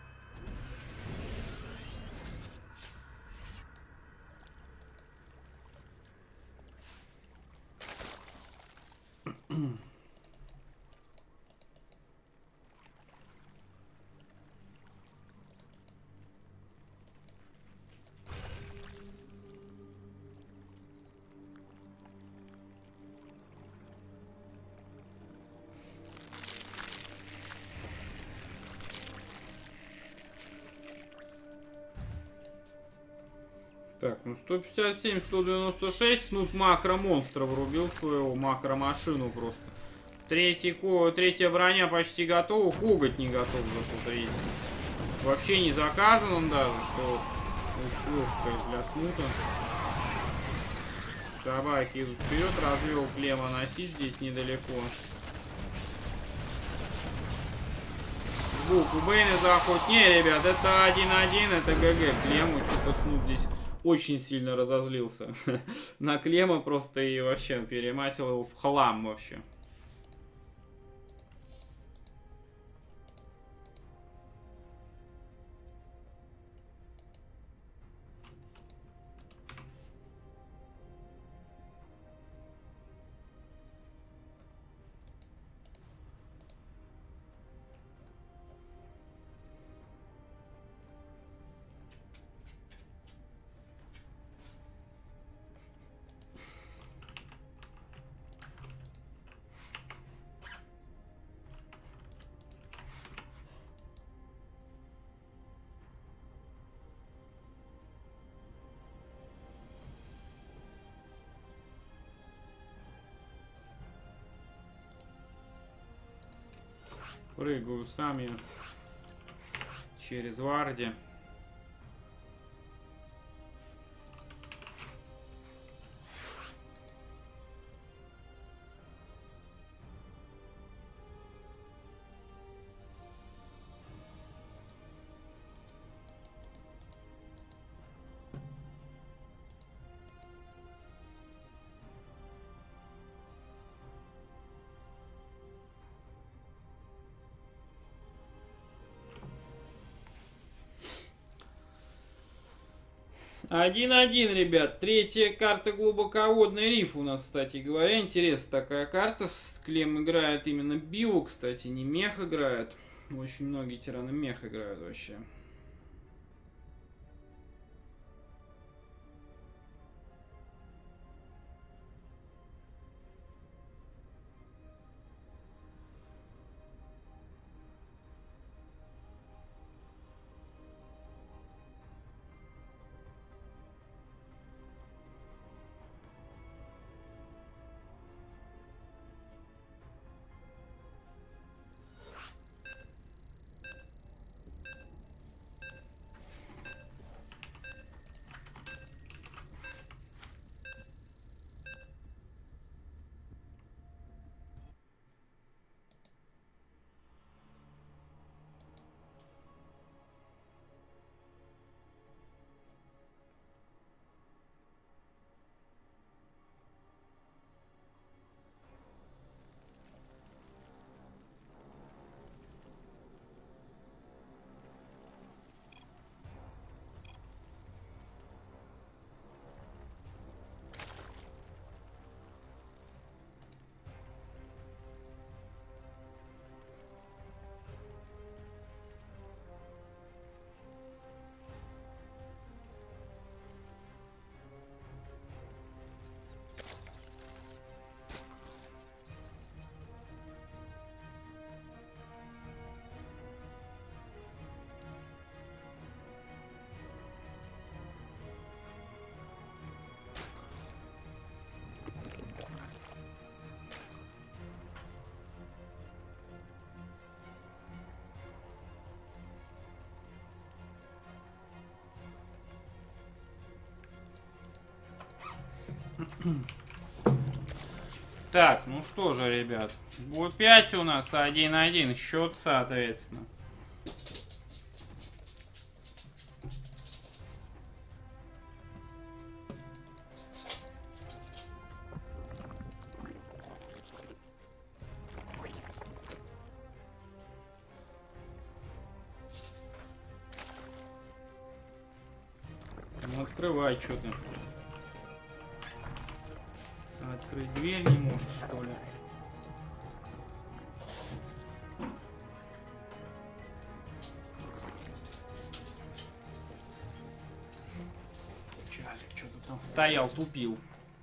Так, ну 157, 196, Снут макро-монстра врубил своего, макро-машину просто. Третья броня почти готова, коготь не готов зато третий. Вообще не заказан он даже, что очень плохо, конечно, для Снута. Собаки идут вперед, развел Клема носить здесь недалеко. Бук, у Бейна заходит. Не, ребят, это 1-1, это ГГ. Клему что-то Снут здесь очень сильно разозлился на Клема просто и вообще перемасил его в хлам вообще. Прыгаю сам я через Варди. Один-один, ребят. Третья карта глубоководный риф у нас, кстати говоря. Интересная такая карта. Клем играет именно био, кстати, не мех играет. Очень многие тираны мех играют вообще. Так, ну что же, ребят. Б5 у нас 1-1. Счет, соответственно. Ну, открывай, что ты. Открыть дверь не можешь, что ли? Чалик что-то там стоял, тупил.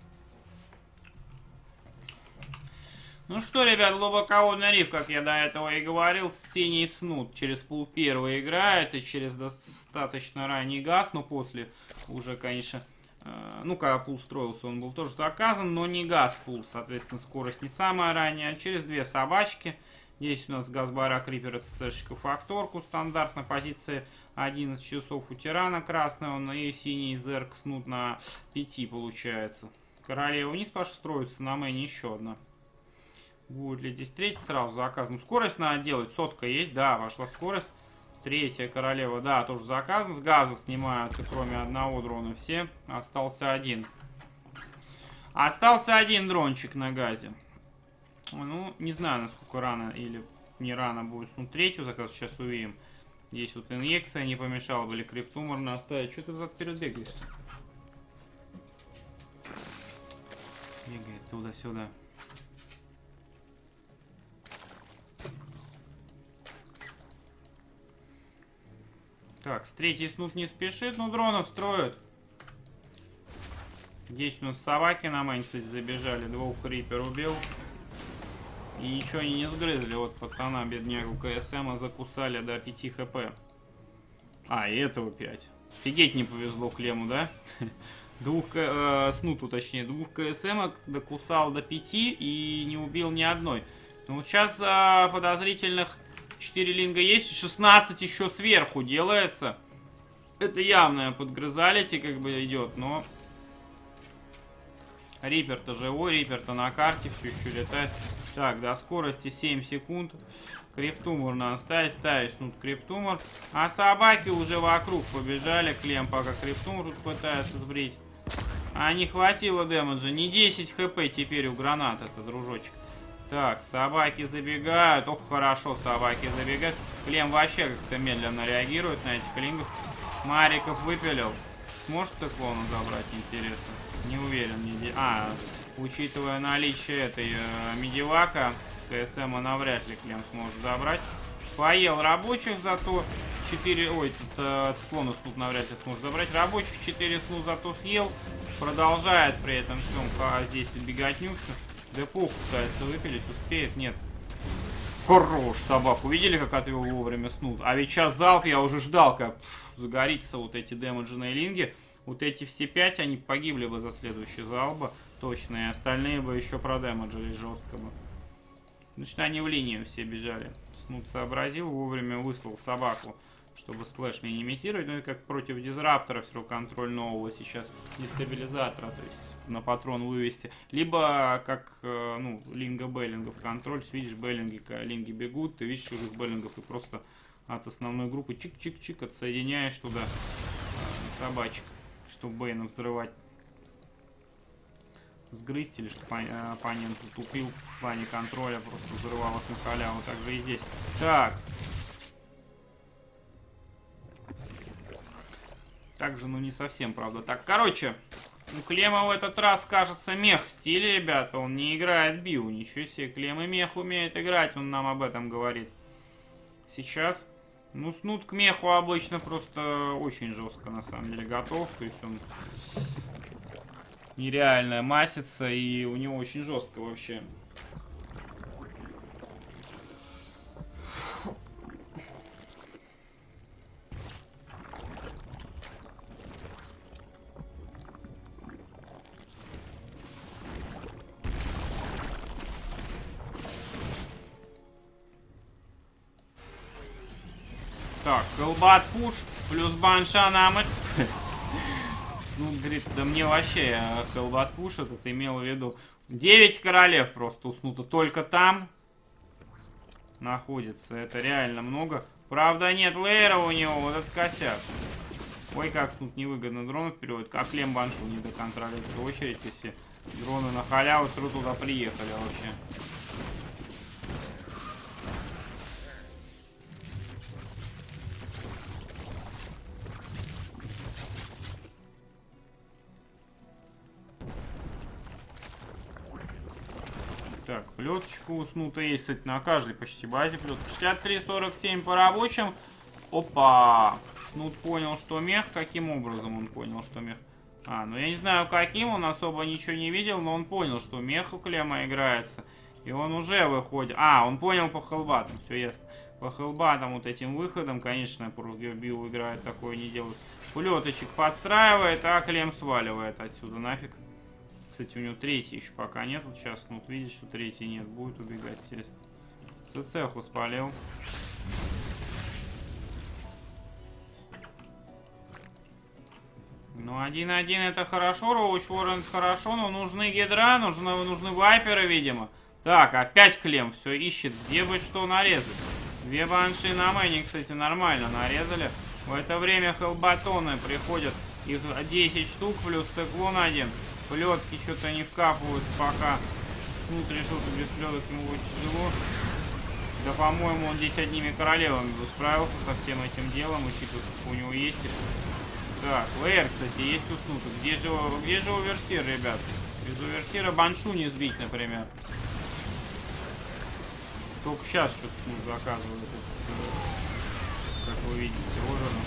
Ну что, ребят, глубоководный риф, как я до этого и говорил, синий снут через пул первый играет и через достаточно ранний газ, но после уже, конечно... Ну, когда пул строился, он был тоже заказан, но не газ пул, соответственно, скорость не самая ранняя. Через две собачки. Здесь у нас газбарак Рипера ЦЦшечка факторку, стандартно позиции 11 часов у тирана красный, он и синий зерк снут на 5 получается. Королева вниз пошла, строится на мэне еще одна. Будет ли здесь третья сразу заказан? Ну, скорость надо делать, сотка есть, да, вошла скорость. Третья королева, да, тоже заказан. С газа снимаются, кроме одного дрона, все. Остался один. Остался один дрончик на газе. Ну, не знаю, насколько рано или не рано будет снуть третью заказ. Сейчас увидим. Здесь вот инъекция не помешала бы, или криптуморно оставить. Что ты взад-вперед бегаешь? Бегает туда-сюда. Так, с третьей снут не спешит, но дронов строят. Здесь у нас собаки на мейн, кстати, забежали. Двух Рипер убил. И ничего они не сгрызли. Вот пацана, беднягу КСМа, закусали до 5 хп. А, и этого 5. Офигеть не повезло Клему, да? Снуту, точнее, двух КСМок докусал до 5 и не убил ни одной. Ну, вот сейчас подозрительных 4 линга есть, 16 еще сверху делается. Это явное подгрызалити как бы идет, но... Рипер-то живой, Рипер-то на карте, все еще летает. Так, до скорости 7 секунд. Криптумор надо ставить, снут Криптумор. А собаки уже вокруг побежали. Клем пока Криптумор тут пытается сбрить. А не хватило дэмэджа. Не 10 хп теперь у гранат это, дружочек. Так, собаки забегают. Ох, хорошо, собаки забегают. Клем вообще как-то медленно реагирует на этих лингов. Мариков выпилил. Сможет циклону забрать, интересно? Не уверен. Учитывая наличие этой медивака, КСМ навряд ли Клем сможет забрать. Поел рабочих, зато 4... Ой, тут циклону снут навряд ли сможет забрать. Рабочих 4 снут зато съел. Продолжает при этом всем здесь беготню. Депуху пытается выпилить. Успеет? Нет. Хорош, собаку. Видели, как отвел вовремя снут? А ведь сейчас залп я уже ждал, как загорится вот эти дэмэджные линги. Вот эти все 5, они погибли бы за следующий залп. Точно. И остальные бы еще продэмэджили жестко бы. Значит, они в линию все бежали. Снут сообразил, вовремя выслал собаку, чтобы сплэш минимизировать. Ну и как против дизраптора, все равно контроль нового сейчас дестабилизатора, то есть на патрон вывести. Либо как, ну, линга Беллингов контроль. Видишь, линги бегут, ты видишь чужих Беллингов и просто от основной группы чик-чик-чик отсоединяешь туда собачек, чтобы Бэйнов взрывать. Сгрызть или чтобы оппонент затупил в плане контроля, просто взрывал их на халяву. Так же и здесь. Так. Также, ну не совсем, правда. Так, короче, у Клема в этот раз, кажется, мех в стиле, ребята. Он не играет биу. Ничего себе, Клем и мех умеет играть, он нам об этом говорит. Сейчас, ну, снут к меху обычно просто очень жестко, на самом деле, готов. То есть он нереально масится, и у него очень жестко вообще. Так, Хелбат пуш, плюс банша намыть. Ну, говорит, да мне вообще Хелбат пуш этот имел в виду. 9 королев просто уснуто. Только там находится. Это реально много. Правда, нет лейера у него. Вот этот косяк. Ой, как снут невыгодно дронов переводит. Как Клем баншу не доконтролирует в очередь. Если дроны на халяву сразу туда приехали вообще. Так, плеточку уснута есть, кстати, на каждой почти базе плетка. 63-47 по рабочим. Опа! Снут понял, что мех. Каким образом он понял, что мех? Ну я не знаю каким, он особо ничего не видел, но он понял, что мех у Клема играется. И он уже выходит. Он понял по хелбатам, все ясно. По хелбатам вот этим выходом, конечно, био играет, такое не делает. Плеточек подстраивает, а Клем сваливает отсюда нафиг. Кстати, у него третий еще пока нет. Вот сейчас, ну, видит, что третий нет. Будет убегать, интересно. Цеху спалил. Ну, 1-1 это хорошо. Роуч Уоррен хорошо. Но нужны гидра, нужны вайперы, видимо. Так, опять Клем все ищет. Где бы что нарезать? 2 банши на мэне, кстати, нормально нарезали. В это время хелбатоны приходят. Их 10 штук плюс циклон 1. Плетки что-то не вкапываются пока. Снут решил, что без плеток ему будет тяжело. Да, по-моему, он здесь одними королевами справился со всем этим делом, учитывая, что у него есть. Так, ЛР, кстати, есть у Снута. Где же оверсир, ребят? Без оверсира баншу не сбить, например. Только сейчас что-то Снут заказывает. Как вы видите, Оверна.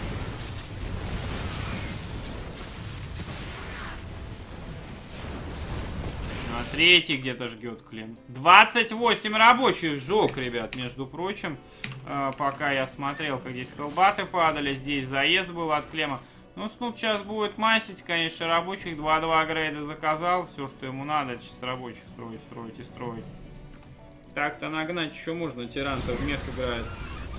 А третий где-то жгет Клем. 28 рабочих сжег, ребят, между прочим. Пока я смотрел, как здесь хелбаты падали. Здесь заезд был от Клема. Ну, Снут сейчас будет массить, конечно, рабочих. 2-2 грейда заказал. Все, что ему надо, сейчас рабочих строить. Так-то нагнать еще можно. Тиран-то в мех играет.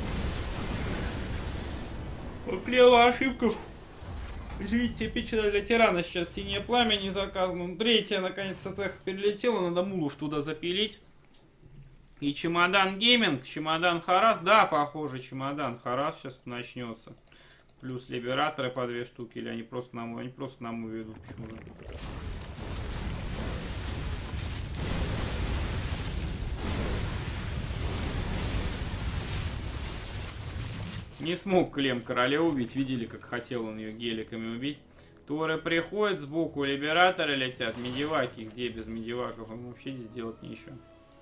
Клева ошибка. Извините, типично для тирана сейчас синее пламя не заказано. Третья, наконец-то, так перелетела. Надо мулов туда запилить. И чемодан гейминг, чемодан Харас. Да, похоже, чемодан Харас сейчас начнется. Плюс либераторы по 2 штуки. Или они просто на мой ведут почему-то. Не смог Клем королеву убить. Видели, как хотел он ее геликами убить. Торы приходят, сбоку либераторы летят. Медиваки. Где без медиваков? Им вообще здесь делать нечего.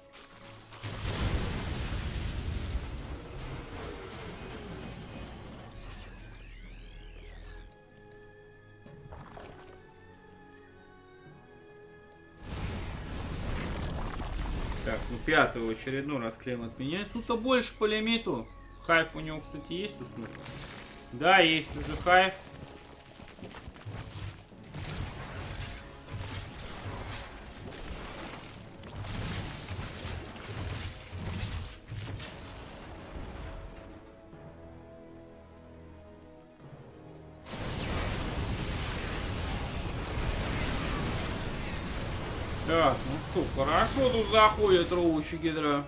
Так, ну 5-й очередной раз Клем отменяется. Ну-то больше по лимиту. Хайф у него, кстати, есть уснуть? Да, есть уже хайф. Так, ну что, хорошо тут заходит Роучи Гидра.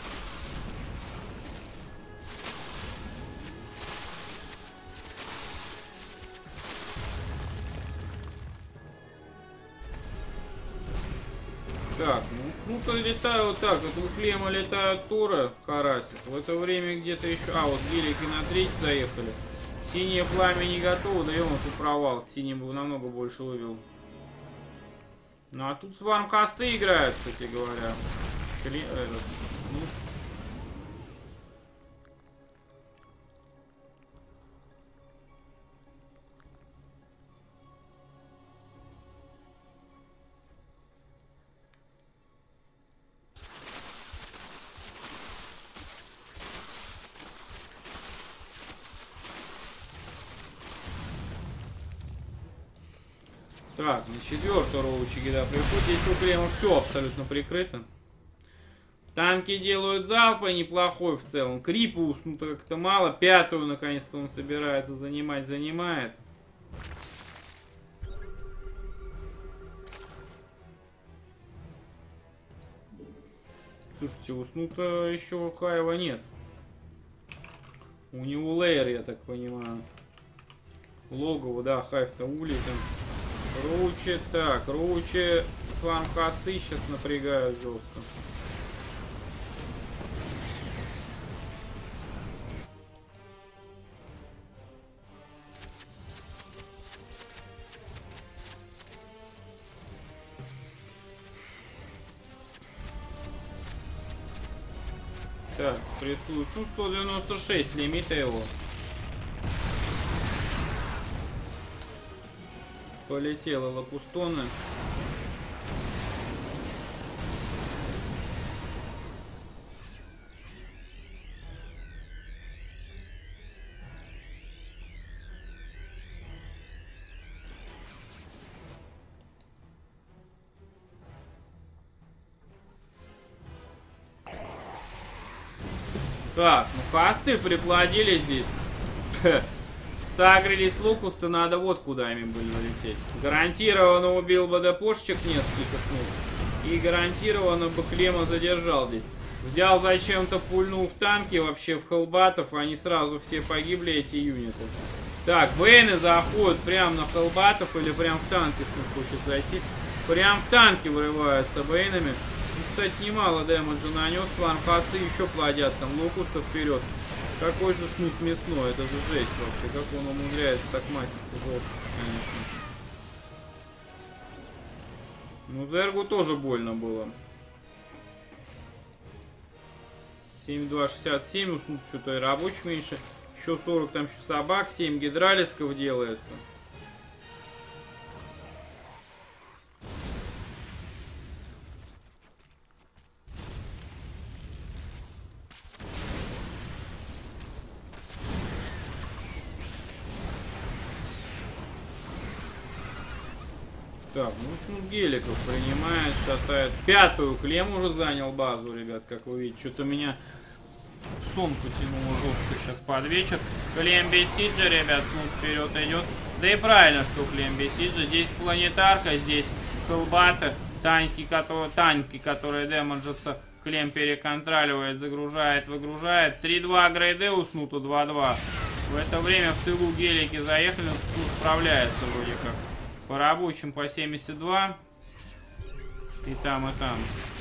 Так, ну-ка летаю вот так, вот у Клема летают Торы, Харасик. В это время где-то еще... А, вот гелики на 3 заехали. Синее пламя не готово, да и он тут провал. Синий бы намного больше вывел. Ну а тут сварм-хосты играют, кстати говоря. Так, на 4-ю Роучи Гида приходит. Здесь у Клема все абсолютно прикрыто. Танки делают залпы, неплохой в целом. Крипус, ну как-то мало. 5-ю наконец-то он собирается занимает. Слушайте, уснута еще Хаева нет. У него лейер, я так понимаю. Логово, да, Хайв-то улей там. Роучи, так, Роучи сварм-хосты сейчас напрягают жестко. Так, прессует. Ну, 196 лимита его. Полетела лапустоны. Так, ну хасты приплодили здесь. Сагрились лукусты, надо вот куда ими были залететь. Гарантированно убил бы ДПшечек несколько снуп. И гарантированно бы Клема задержал здесь. Взял зачем-то, пульнул в танки, вообще в хелбатов, они сразу все погибли, эти юниты. Так, Бейны заходят прямо на хелбатов или прям в танки снуп хочет зайти. Прям в танки вырываются Бейнами. Ну, кстати, немало дэмэджа нанес. Сварм-хосты еще плодят там лукустов вперед. Какой же снуп мясной, это же жесть вообще, как он умудряется так маситься жестко, конечно. Ну, Зергу тоже больно было. 7267, ну, снуп что-то и рабочих меньше. Еще 40 там еще собак, 7 гидралисков делается. Так, ну геликов принимает, шатает. 5-ю Клем уже занял базу, ребят, как вы видите. Что-то меня Сон потянуло жестко сейчас под вечер. Клем Бесиджа, ребят, снут вперед идет. Да и правильно, что Клем Бесиджа. Здесь планетарка, здесь Хелбата. Танки, которые демеджатся. Клем переконтроливает, загружает, выгружает. 3-2 грейды у снута, 2-2. В это время в тылу гелики заехали, снут справляется вроде как. По рабочим по 72. И там, и там.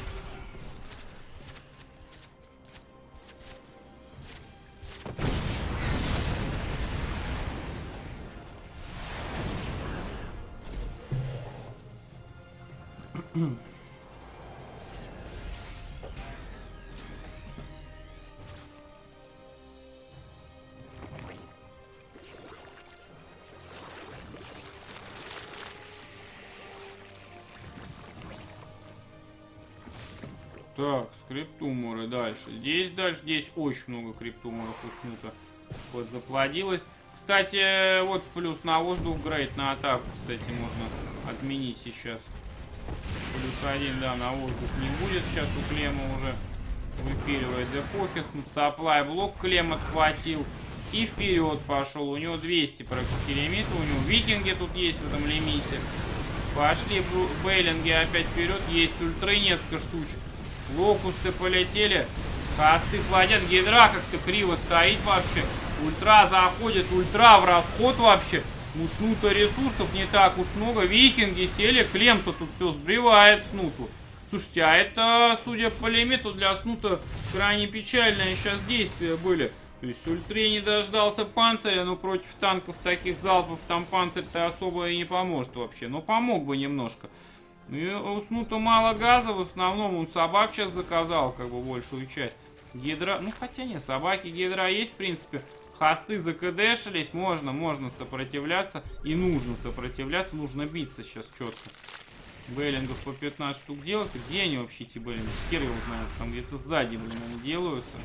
Так, скриптуморы дальше. Здесь очень много криптуморов у снута. Вот заплодилось. Кстати, вот в плюс на воздух грейд, на атаку, кстати, можно отменить сейчас. Плюс 1, да, на воздух не будет. Сейчас у Клема уже выпиливает депохи. Снут саплай блок Клем отхватил. И вперед пошел. У него 200 практически лимита. У него викинги тут есть в этом лимите. Пошли бейлинги опять вперед. Есть ультры несколько штучек. Локусты полетели. Хасты плодят. Гидра как-то криво стоит вообще. Ультра заходит. Ультра в расход вообще. У снута ресурсов не так уж много. Викинги сели. Клем-то тут все сбривает снуту. Слушайте, а это, судя по лимиту, для снута крайне печальные сейчас действия были. То есть ультре не дождался панциря, но против танков таких залпов там панцирь-то особо и не поможет вообще. Но помог бы немножко. И у снута мало газа, в основном он собак сейчас заказал, как бы большую часть. Гидра, ну хотя нет, собаки гидра есть, в принципе. Хасты закдешились, можно сопротивляться. И нужно сопротивляться, нужно биться сейчас четко. Бейлингов по 15 штук делается. Где они вообще, эти бейлинги? Хер его знает, там где-то сзади, блин, они делаются.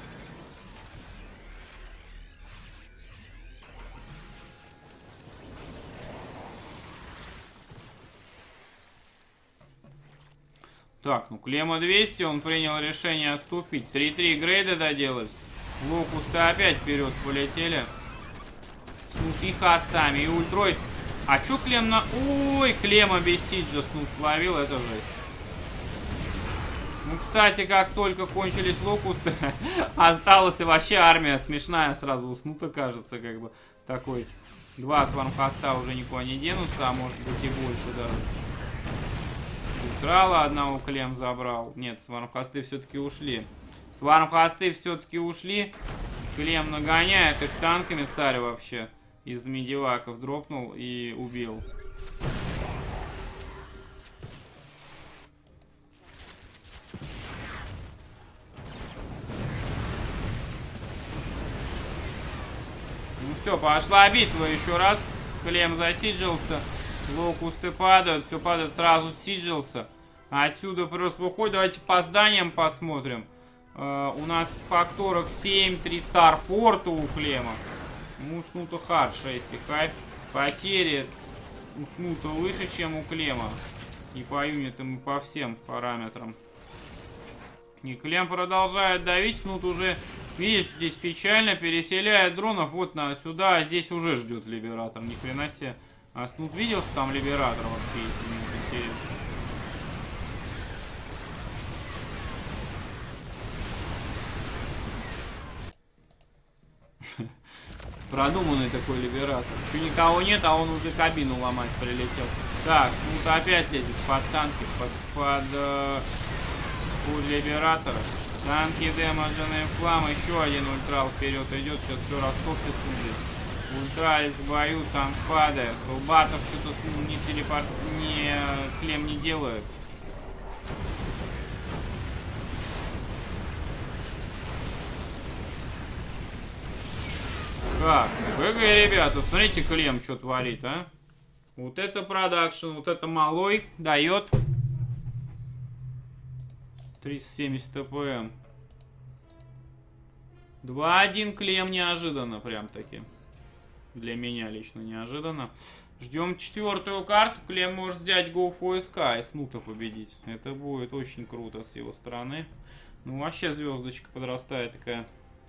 Так, ну Клема 200, он принял решение отступить. 3-3 грейда доделались. Локусты опять вперед полетели. Снут и хастами, и ультрой. А чё Клем на... Ой, Клема Бесиджа снут словил, это жесть. Ну, кстати, как только кончились локусты, осталась вообще армия смешная сразу у снута, кажется, как бы. Такой. 2 свармхаста уже никуда не денутся, а может быть и больше даже. Украла одного, Клем забрал. Нет, свармхасты все-таки ушли. Свармхасты все-таки ушли. Клем нагоняет их танками, царь вообще. Из медиваков дропнул и убил. Ну все, пошла битва еще раз. Клем засиджился. Локусты падают, все падает, сразу сиджился. Отсюда просто выходит. Давайте по зданиям посмотрим. У нас в факторах 7, 3 старпорта у Клема. У снута хард 6 и хайп. Потери у снута выше, чем у Клема. И по юнитам, и по всем параметрам. И Клем продолжает давить. Снут уже, видишь, здесь печально. Переселяет дронов вот на сюда. А здесь уже ждет Либератор. Ни хрена себе. А Снут видел, что там Либератор вообще есть? Мне интересно. Продуманный такой Либератор. Еще никого нет, а он уже кабину ломать прилетел. Так, Снут опять лезет под танки, под Либератора. Танки, демодженные в хлам. Еще один ультрал вперед идет. Сейчас все растопит судит. Ультралис в бою, танк падает. Хелбатов что-то не телепорт, не Клем не делают. Так, ГГ, ребята, смотрите, Клем что творит, а? Вот это продакшн, вот это малой дает 370 ТПМ. 2-1 Клем неожиданно, прям таки. Для меня лично неожиданно. Ждем 4-ю карту. Клем может взять Go for SK и Снута победить. Это будет очень круто с его стороны. Ну, вообще звездочка подрастает такая.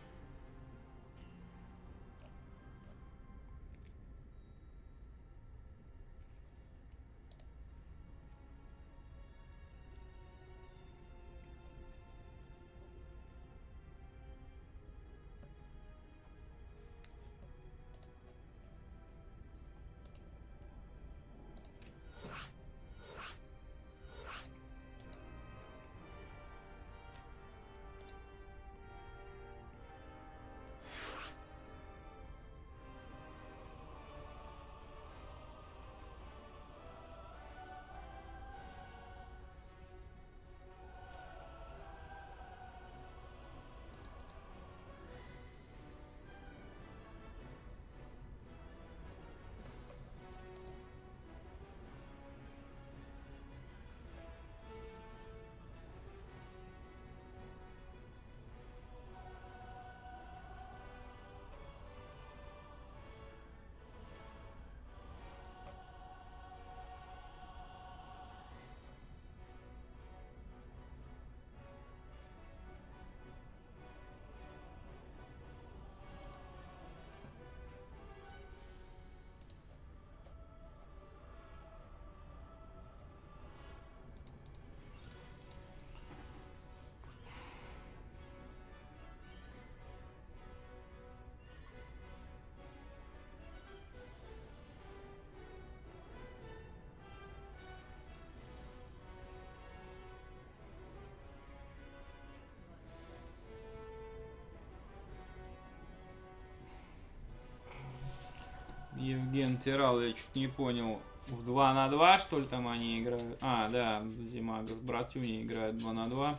Евген Тирал, я чуть не понял. В 2 на 2, что ли, там они играют? А, да, Зимага с Братюней играют 2 на 2.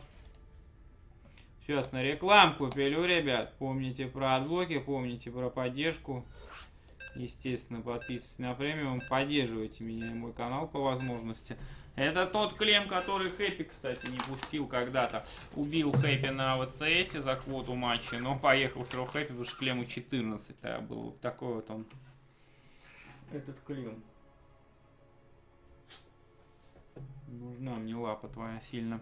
Сейчас на рекламку пилю, ребят. Помните про отблоки, помните про поддержку. Естественно, подписывайтесь на премиум, поддерживайте меня и мой канал по возможности. Это тот клем, который Хэппи, кстати, не пустил когда-то. Убил Хэппи на ВЦС за квоту матча, но поехал все равно Хэппи, потому что клему 14. Да, был вот такой вот он. Этот клем. Нужна мне лапа твоя сильно.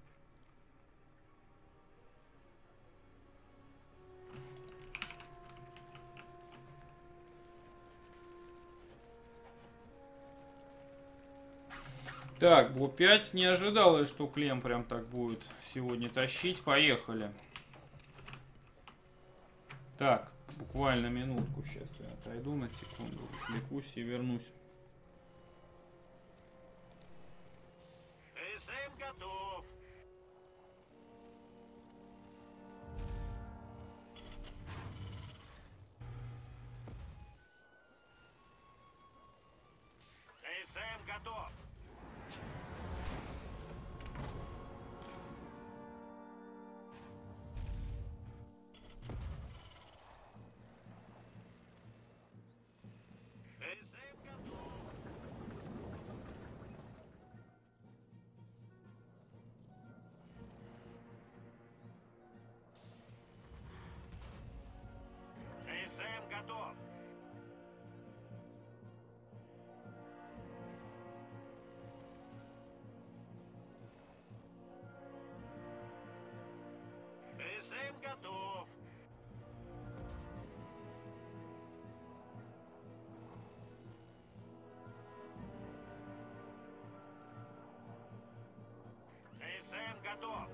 Так, Бу5 не ожидала, что клем прям так будет сегодня тащить. Поехали. Так, буквально минутку. Сейчас я отойду на секунду, отвлекусь и вернусь. СМ готов. СМ готов. СМ готов. СМ готов. СМ готов.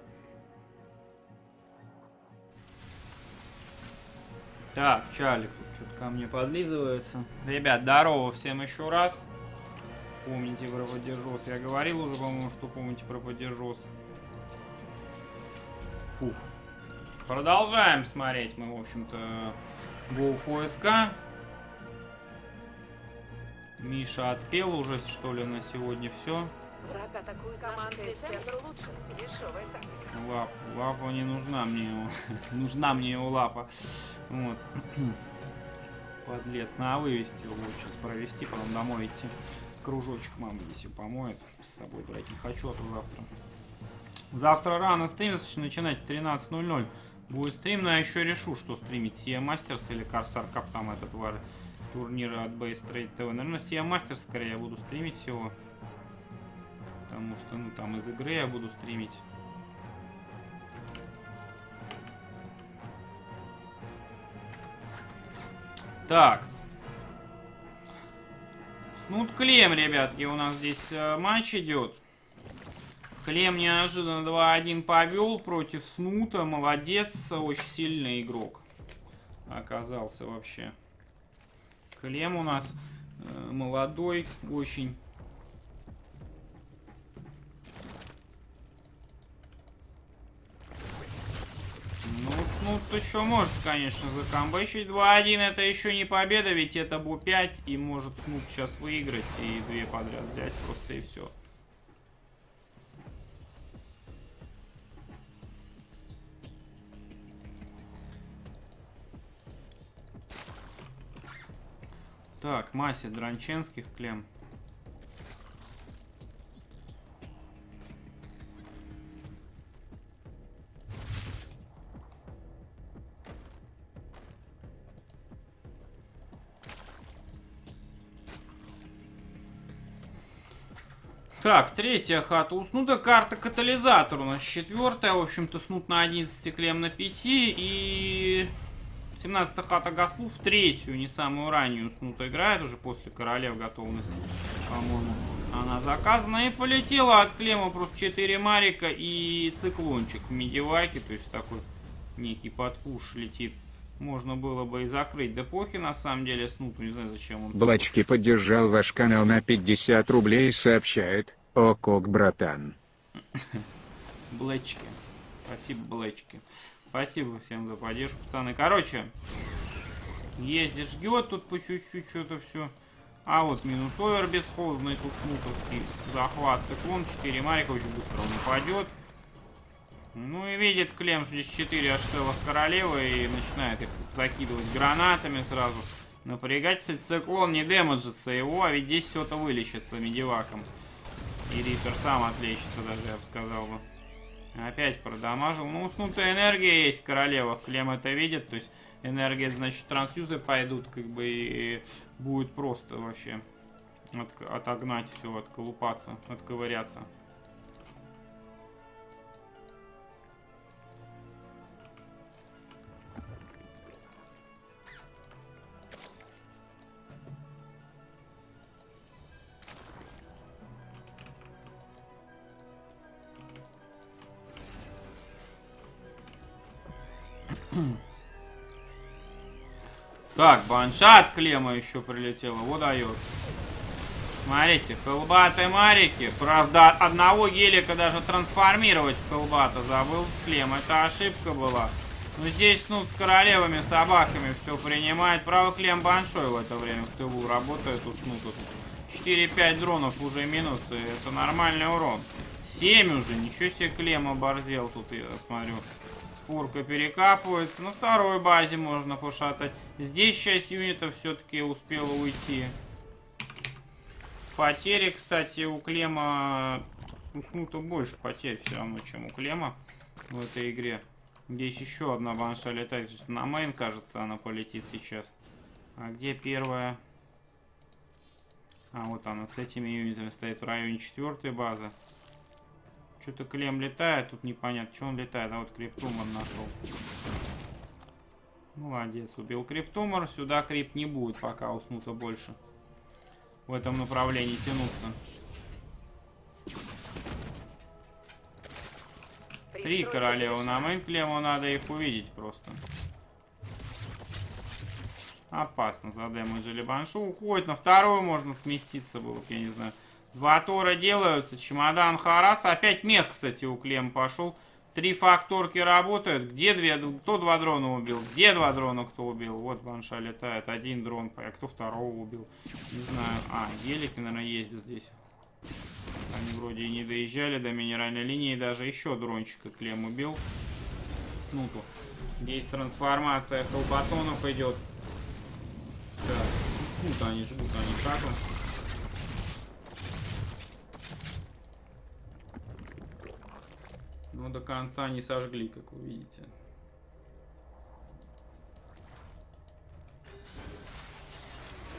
Так, Чалик тут что-то ко мне подлизывается. Ребят, здорово всем еще раз. Помните про поддержос. Я говорил уже, по-моему, что помните про поддержос. Фух. Продолжаем смотреть мы, в общем-то, GoFoSK. Миша отпел уже, что ли, на сегодня все. Враг атакует командный центр лучше. Дешевая тактика. Лапа не нужна мне его. Нужна мне его лапа. Вот. Подлец. На вывести его вот сейчас провести, потом домой идти. Кружочек мама здесь ее помоет. С собой брать не хочу, а то завтра. Завтра рано стрим начинать в 13:00. Будет стрим, но я еще решу, что стримить. Сия Мастерс или Корсар Кап, там этот турнир от Base Trade TV. Наверное, Сия Мастерс скорее я буду стримить всего. Потому что, ну, там из игры я буду стримить. Так. Снут Клем, ребятки, у нас здесь матч идет. Клем неожиданно 2-1 повел против Снута. Молодец, очень сильный игрок оказался вообще. Клем у нас молодой очень. Ну, Снут еще может, конечно, закамбэчить. 2-1 это еще не победа, ведь это Бу-5. И может Снут сейчас выиграть и 2 подряд взять просто и все. Так, Мася Дранченских, Клем. Так, третья хата у Снута. Карта катализатор у нас 4-я. В общем-то, Снут на 11, Клем на 5. И 17-я хата Гаспул в 3-ю, не самую раннюю Снута играет. Уже после королев готовности, по-моему, она заказана. И полетела от Клема просто 4 Марика и циклончик в медивайке. То есть такой некий подпуш летит. Можно было бы и закрыть. Да похи, на самом деле, Снуту. Не знаю, зачем он... Блачки поддержал ваш канал на 50 рублей и сообщает: «Ок, братан». Блэчки. Спасибо, Блэчки. Спасибо всем за поддержку, пацаны. Короче, ездит, жгет тут по чуть-чуть что-то все. А вот минус овер бесхозный, тут снутовский захват. Циклон, 4 Марика, очень быстро он упадет. Ну и видит Клем, что здесь 4 аж целых королевы, и начинает их закидывать гранатами сразу. Напрягать, кстати, циклон не демеджится его, а ведь здесь все-то вылечится медиваком. И Риппер сам отлечится даже, я бы сказал бы. Опять продамажил. Ну, уснутая энергия есть в королевах. Клем это видит, то есть энергия, значит, трансфьюзы пойдут, как бы, и будет просто вообще отогнать все, отколупаться, отковыряться. Так, банша от Клема еще прилетела. Вот дает. Смотрите, хелбаты Марики. Правда, одного гелика даже трансформировать в хелбата забыл Клем. Это ошибка была. Но здесь, ну, с королевами, собаками все принимает. Правда, Клем баншой в это время в тылу работает, уснут тут. 4-5 дронов уже минусы. Это нормальный урон. 7 уже. Ничего себе, Клем оборзел тут, я смотрю. Спурка перекапывается. На второй базе можно пошатать. Здесь 6 юнитов все-таки успело уйти. Потери, кстати, у Клема... У Снута больше потерь все равно, чем у Клема в этой игре. Здесь еще одна банша летает. На мейн, кажется, она полетит сейчас. А где первая? А, вот она с этими юнитами стоит в районе 4-й базы. Что-то Клем летает, тут непонятно, что он летает. А вот Криптумор нашел. Молодец, убил Криптумор. Сюда Крип не будет пока уснуто больше. В этом направлении тянуться. 3 королевы на мейн Клему, надо их увидеть просто. Опасно, задэмэджили баншу. Уходит на вторую, можно сместиться было, я не знаю. 2 тора делаются, чемодан Харас. Опять мех, кстати, у Клема пошел. 3 факторки работают. Где 2? Кто 2 дрона убил? Где 2 дрона кто убил? Вот банша летает. 1 дрон. А кто второго убил? Не знаю. А, гелики, наверное, ездят здесь. Они вроде и не доезжали до минеральной линии. Даже еще дрончика Клем убил. Снуту. Здесь трансформация хелбатонов идет. Так. Снута они жгут, они хату. Но до конца не сожгли, как вы видите.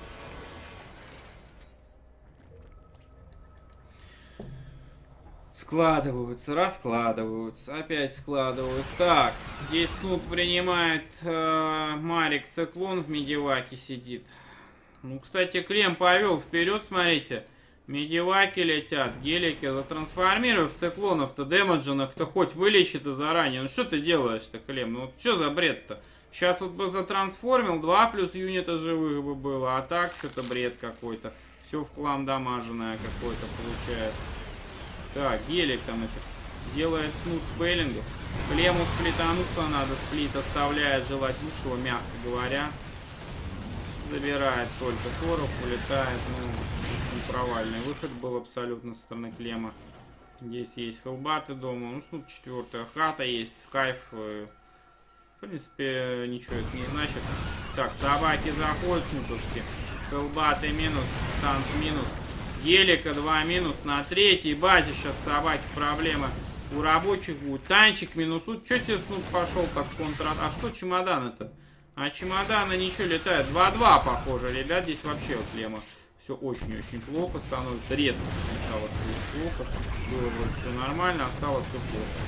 С Складываются, раскладываются, опять складываются. Так, здесь Снут принимает Марик Циклон в медиваке сидит. Ну, кстати, Клем повел вперед, смотрите. Медиваки летят, гелики затрансформируй в циклонов-то, демедженных-то хоть вылечи-то заранее. Ну что ты делаешь-то, Клем? Ну вот что за бред-то? Сейчас вот бы затрансформил, 2 плюс юнита живых бы было, а так что-то бред какой-то. Все в хлам дамаженное какое-то получается. Так, гелик там этих делает Снут фейлингов. Клему сплитануться надо, сплит оставляет желать лучшего, мягко говоря. Забирает только Торов, улетает, ну, очень провальный выход был абсолютно со стороны Клема. Здесь есть хелбаты дома, ну, Снут 4-я хата, есть скайф. В принципе, ничего это не значит. Так, собаки заходят снутовски. Хелбаты минус, танк минус. Гелика 2 минус на 3-й базе. Сейчас собаки проблема у рабочих будет. Танчик минус. Что себе Снут пошел так в контрат? А что чемодан-то? А чемоданы ничего летает. 2-2 похоже, ребят. Здесь вообще у Клема все очень-очень плохо становится. Резко сначала все очень плохо. Было бы все нормально, а стало все плохо.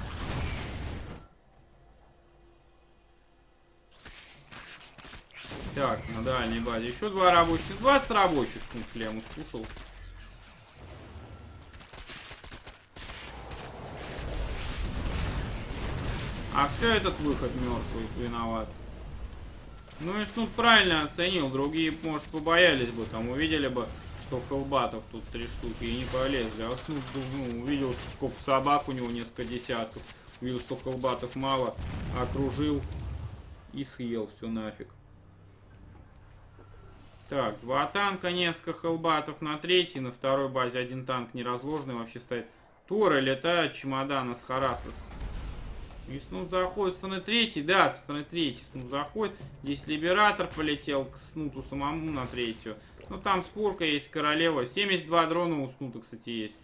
Так, на дальней базе еще 2 рабочих. 20 рабочих Снут Клему скушал. А все этот выход мертвый виноват. Ну и Снут правильно оценил. Другие, может, побоялись бы, там увидели бы, что хелбатов тут 3 штуки и не полезли. А Снут, ну, увидел, сколько собак у него, несколько десятков. Увидел, что хелбатов мало, окружил и съел все нафиг. Так, 2 танка, несколько хелбатов на 3-й, на 2-й базе 1 танк неразложенный вообще стоит. Торы летают, чемоданы с Харасос. И Снут заходит со стороны 3-й, да, со стороны 3-й Снут заходит. Здесь Либератор полетел к Снуту самому на 3-ю. Ну там спорка есть, королева. 72 дрона у Снута, кстати, есть.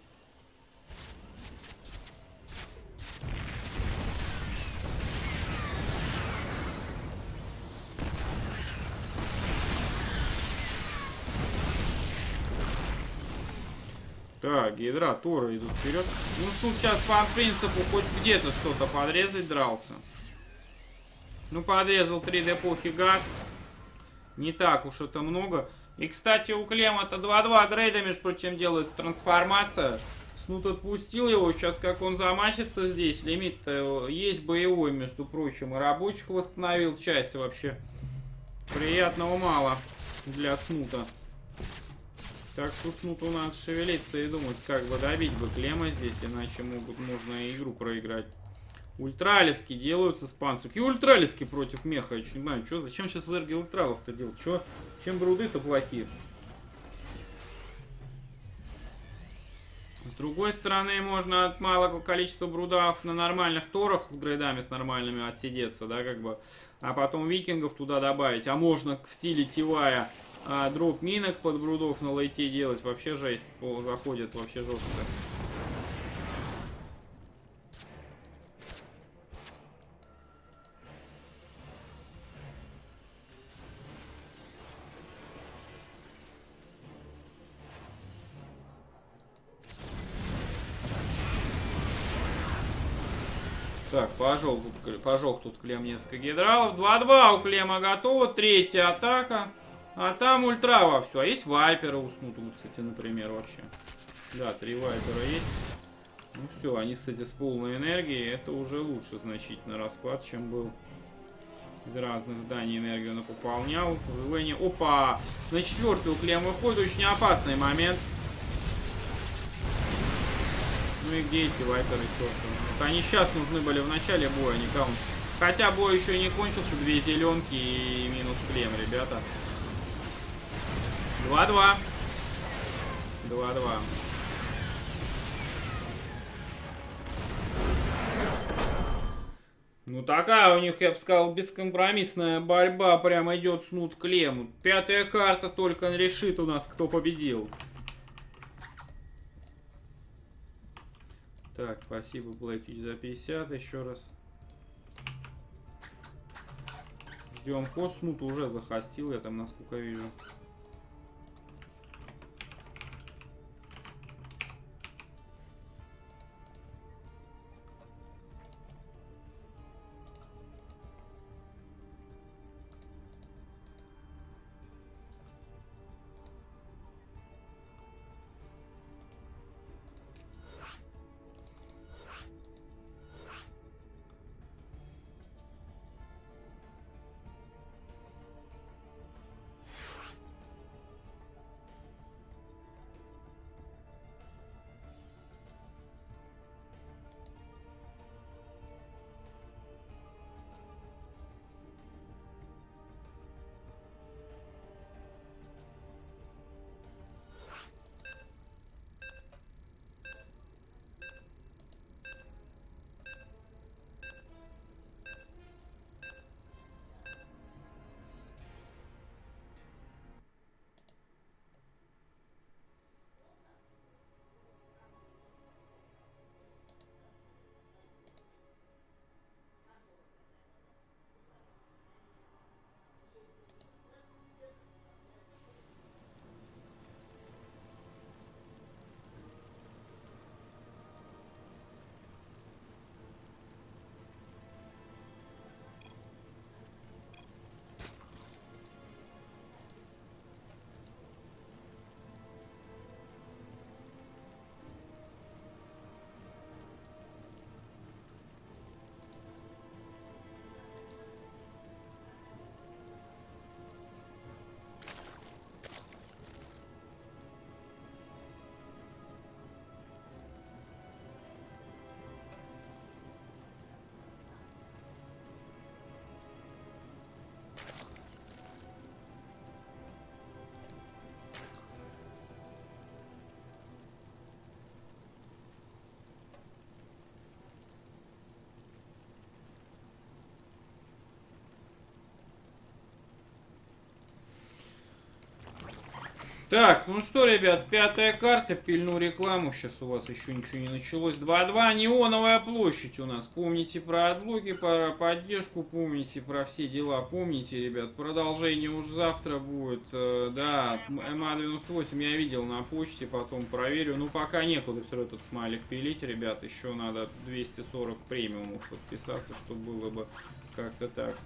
Так, Гидра, Торы идут вперед. Ну, Снут сейчас по принципу хоть где-то что-то подрезать дрался. Ну, подрезал 3 депохи газ. Не так уж это много. И, кстати, у Клема-то 2-2 грейда, между прочим, делается трансформация. Снут отпустил его. Сейчас, как он замасится здесь, лимит есть боевой, между прочим. И рабочих восстановил часть вообще. Приятного мало для Снута. Так что Снуту надо шевелиться и думать, как бы добить бы Клема здесь, иначе можно игру проиграть. Ультралиски делаются с панцирем. Какие ультралиски против меха? Я не знаю, что, зачем сейчас Зерги ультралов-то делать? Чем бруды-то плохие? С другой стороны, можно от малого количества брудов на нормальных торах с грейдами, с нормальными отсидеться, да, как бы. А потом викингов туда добавить. А можно в стиле Тивая дроп минок под брудов на лейте делать. Вообще жесть. Заходит вообще жестко. Так, пожег тут Клем несколько гидралов. 2-2 у Клема готово. 3-я атака. А там ультра вовсю. А есть вайперы у Снута, кстати, например, вообще. Да, 3 вайпера есть. Ну все, они, кстати, с полной энергией. Это уже лучше значительно расклад, чем был. Из разных зданий энергию напополнял. Опа! На 4-ю у Клема выходит. Очень опасный момент. Ну и где эти вайперы, черт? Вот они сейчас нужны были в начале боя, не каунт. Хотя бой еще не кончился, 2 зеленки и минус Клем, ребята. 2-2. 2-2. Ну такая у них, я бы сказал, бескомпромиссная борьба. Прям идет Снут Клем. 5-я карта только решит у нас, кто победил. Так, спасибо, Блэкич, за 50 еще раз. Ждем хост. Снут уже захостил, я там, насколько вижу. Так, ну что, ребят, пятая карта, пильну рекламу, сейчас у вас еще ничего не началось. 2-2, Неоновая площадь у нас. Помните про отблоки, про поддержку, помните про все дела, помните, ребят. Продолжение уже завтра будет, да, МА-98 я видел на почте, потом проверю. Ну, пока некуда все этот смайлик пилить, ребят, еще надо 240 премиумов подписаться, чтобы было бы как-то так.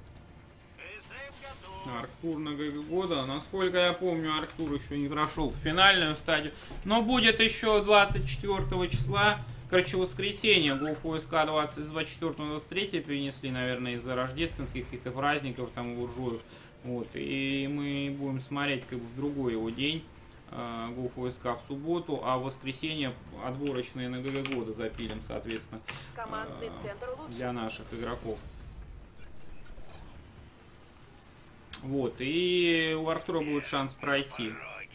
Арктур на ГГ года. Насколько я помню, Арктур еще не прошел финальную стадию. Но будет еще 24 числа. Короче, воскресенье. ГУФОСК 20 с 24 на 23 перенесли, наверное, из-за рождественских каких-то праздников там у буржуев. Вот. И мы будем смотреть как бы в другой его день. ГУФОСК в субботу, а в воскресенье отборочные на ГГ года запилим, соответственно, Командный центр улучшен. для наших игроков. Вот, и у Артура будет шанс пройти.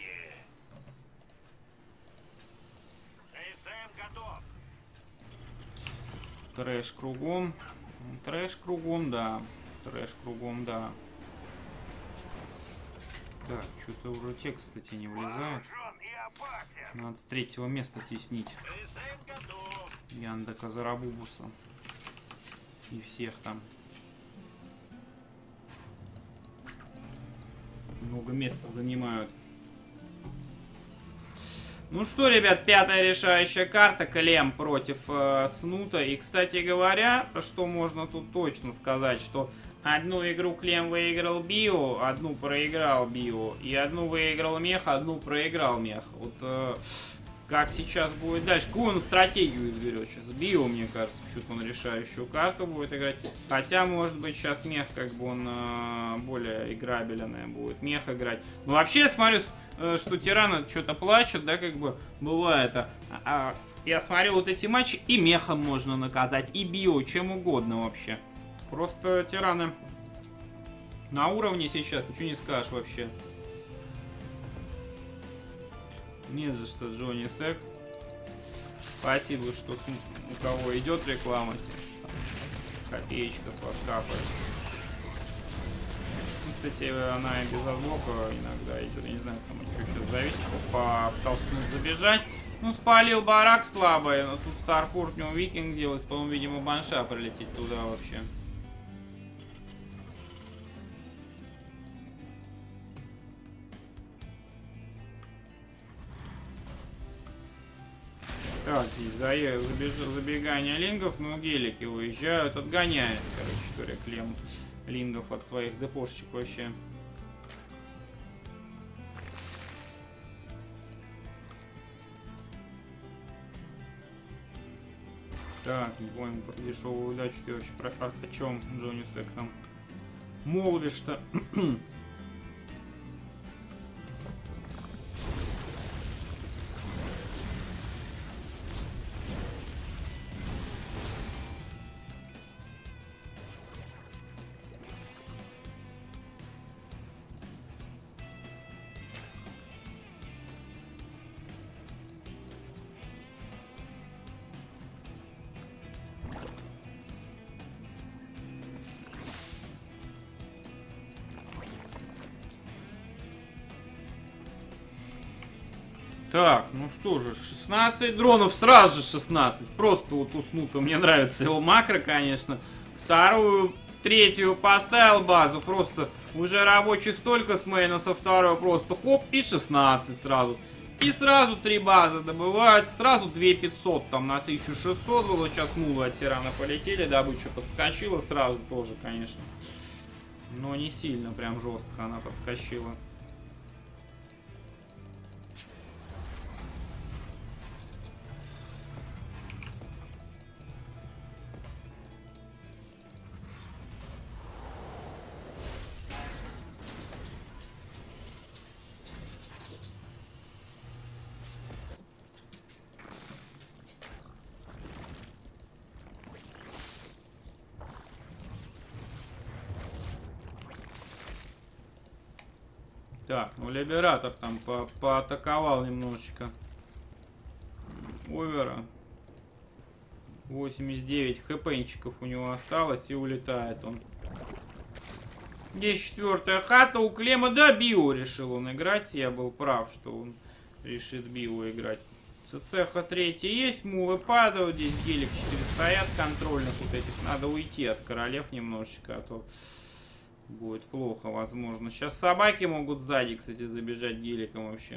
Трэш кругом. Трэш кругом, да. Трэш кругом, да. Так, что-то уже текст, кстати, не влезает. Надо с 3-го места теснить. Яндека Зарабубуса. И всех там. Много места занимают. Ну что, ребят, пятая решающая карта. Клем против Снута. И, кстати говоря, что можно тут точно сказать, что одну игру Клем выиграл Био, одну проиграл Био. И одну выиграл Мех, одну проиграл Мех. Вот как сейчас будет дальше. Какую он стратегию изберет сейчас? Био, мне кажется, почему-то он решающую карту будет играть. Хотя, может быть, сейчас Мех, как бы он более играбельный будет. Мех играть. Ну, вообще, я смотрю, что тираны что-то плачут, да, как бы бывает. Я смотрю вот эти матчи, и Мехом можно наказать, и Био, чем угодно вообще. Просто тираны на уровне сейчас, ничего не скажешь вообще. Не за что, Джонни Сек. Спасибо, что у кого идет реклама, тем, что там копеечка с вас капает. Ну, кстати, она и без отблока иногда идет. Я не знаю, там что сейчас зависит. Попытался забежать. Ну, спалил барак слабый, но тут Старпорт у него викинг делать, по-моему, видимо, банша прилетит туда вообще. Так, здесь забегание лингов, но гелики уезжают, отгоняет, короче говоря, Клем лингов от своих депошечек вообще. Так, не понял про дешевую удачу, ты вообще о чем, Джонни Сек, там молвишь-то? Так, ну что же, 16 дронов, сразу же 16. Просто вот уснуто, мне нравится его макро, конечно. Вторую, третью поставил базу, просто уже рабочих столько с мейна, со второй просто хоп, и 16 сразу. И сразу 3 базы добывают, сразу 2500 там на 1600 было. Сейчас мулы от тирана полетели, добыча подскочила сразу тоже, конечно. Но не сильно, прям жестко она подскочила. Так, ну Либератор там поатаковал немножечко Овера. 89 хпнчиков у него осталось, и улетает он. Здесь 4-я хата у Клема. Да, био решил он играть. Я был прав, что он решит био играть. ЦЦХ 3 есть, мулы падают. Здесь гелик 4 стоят контрольных вот этих. Надо уйти от королев немножечко, а то будет плохо, возможно. Сейчас собаки могут сзади, кстати, забежать геликом вообще.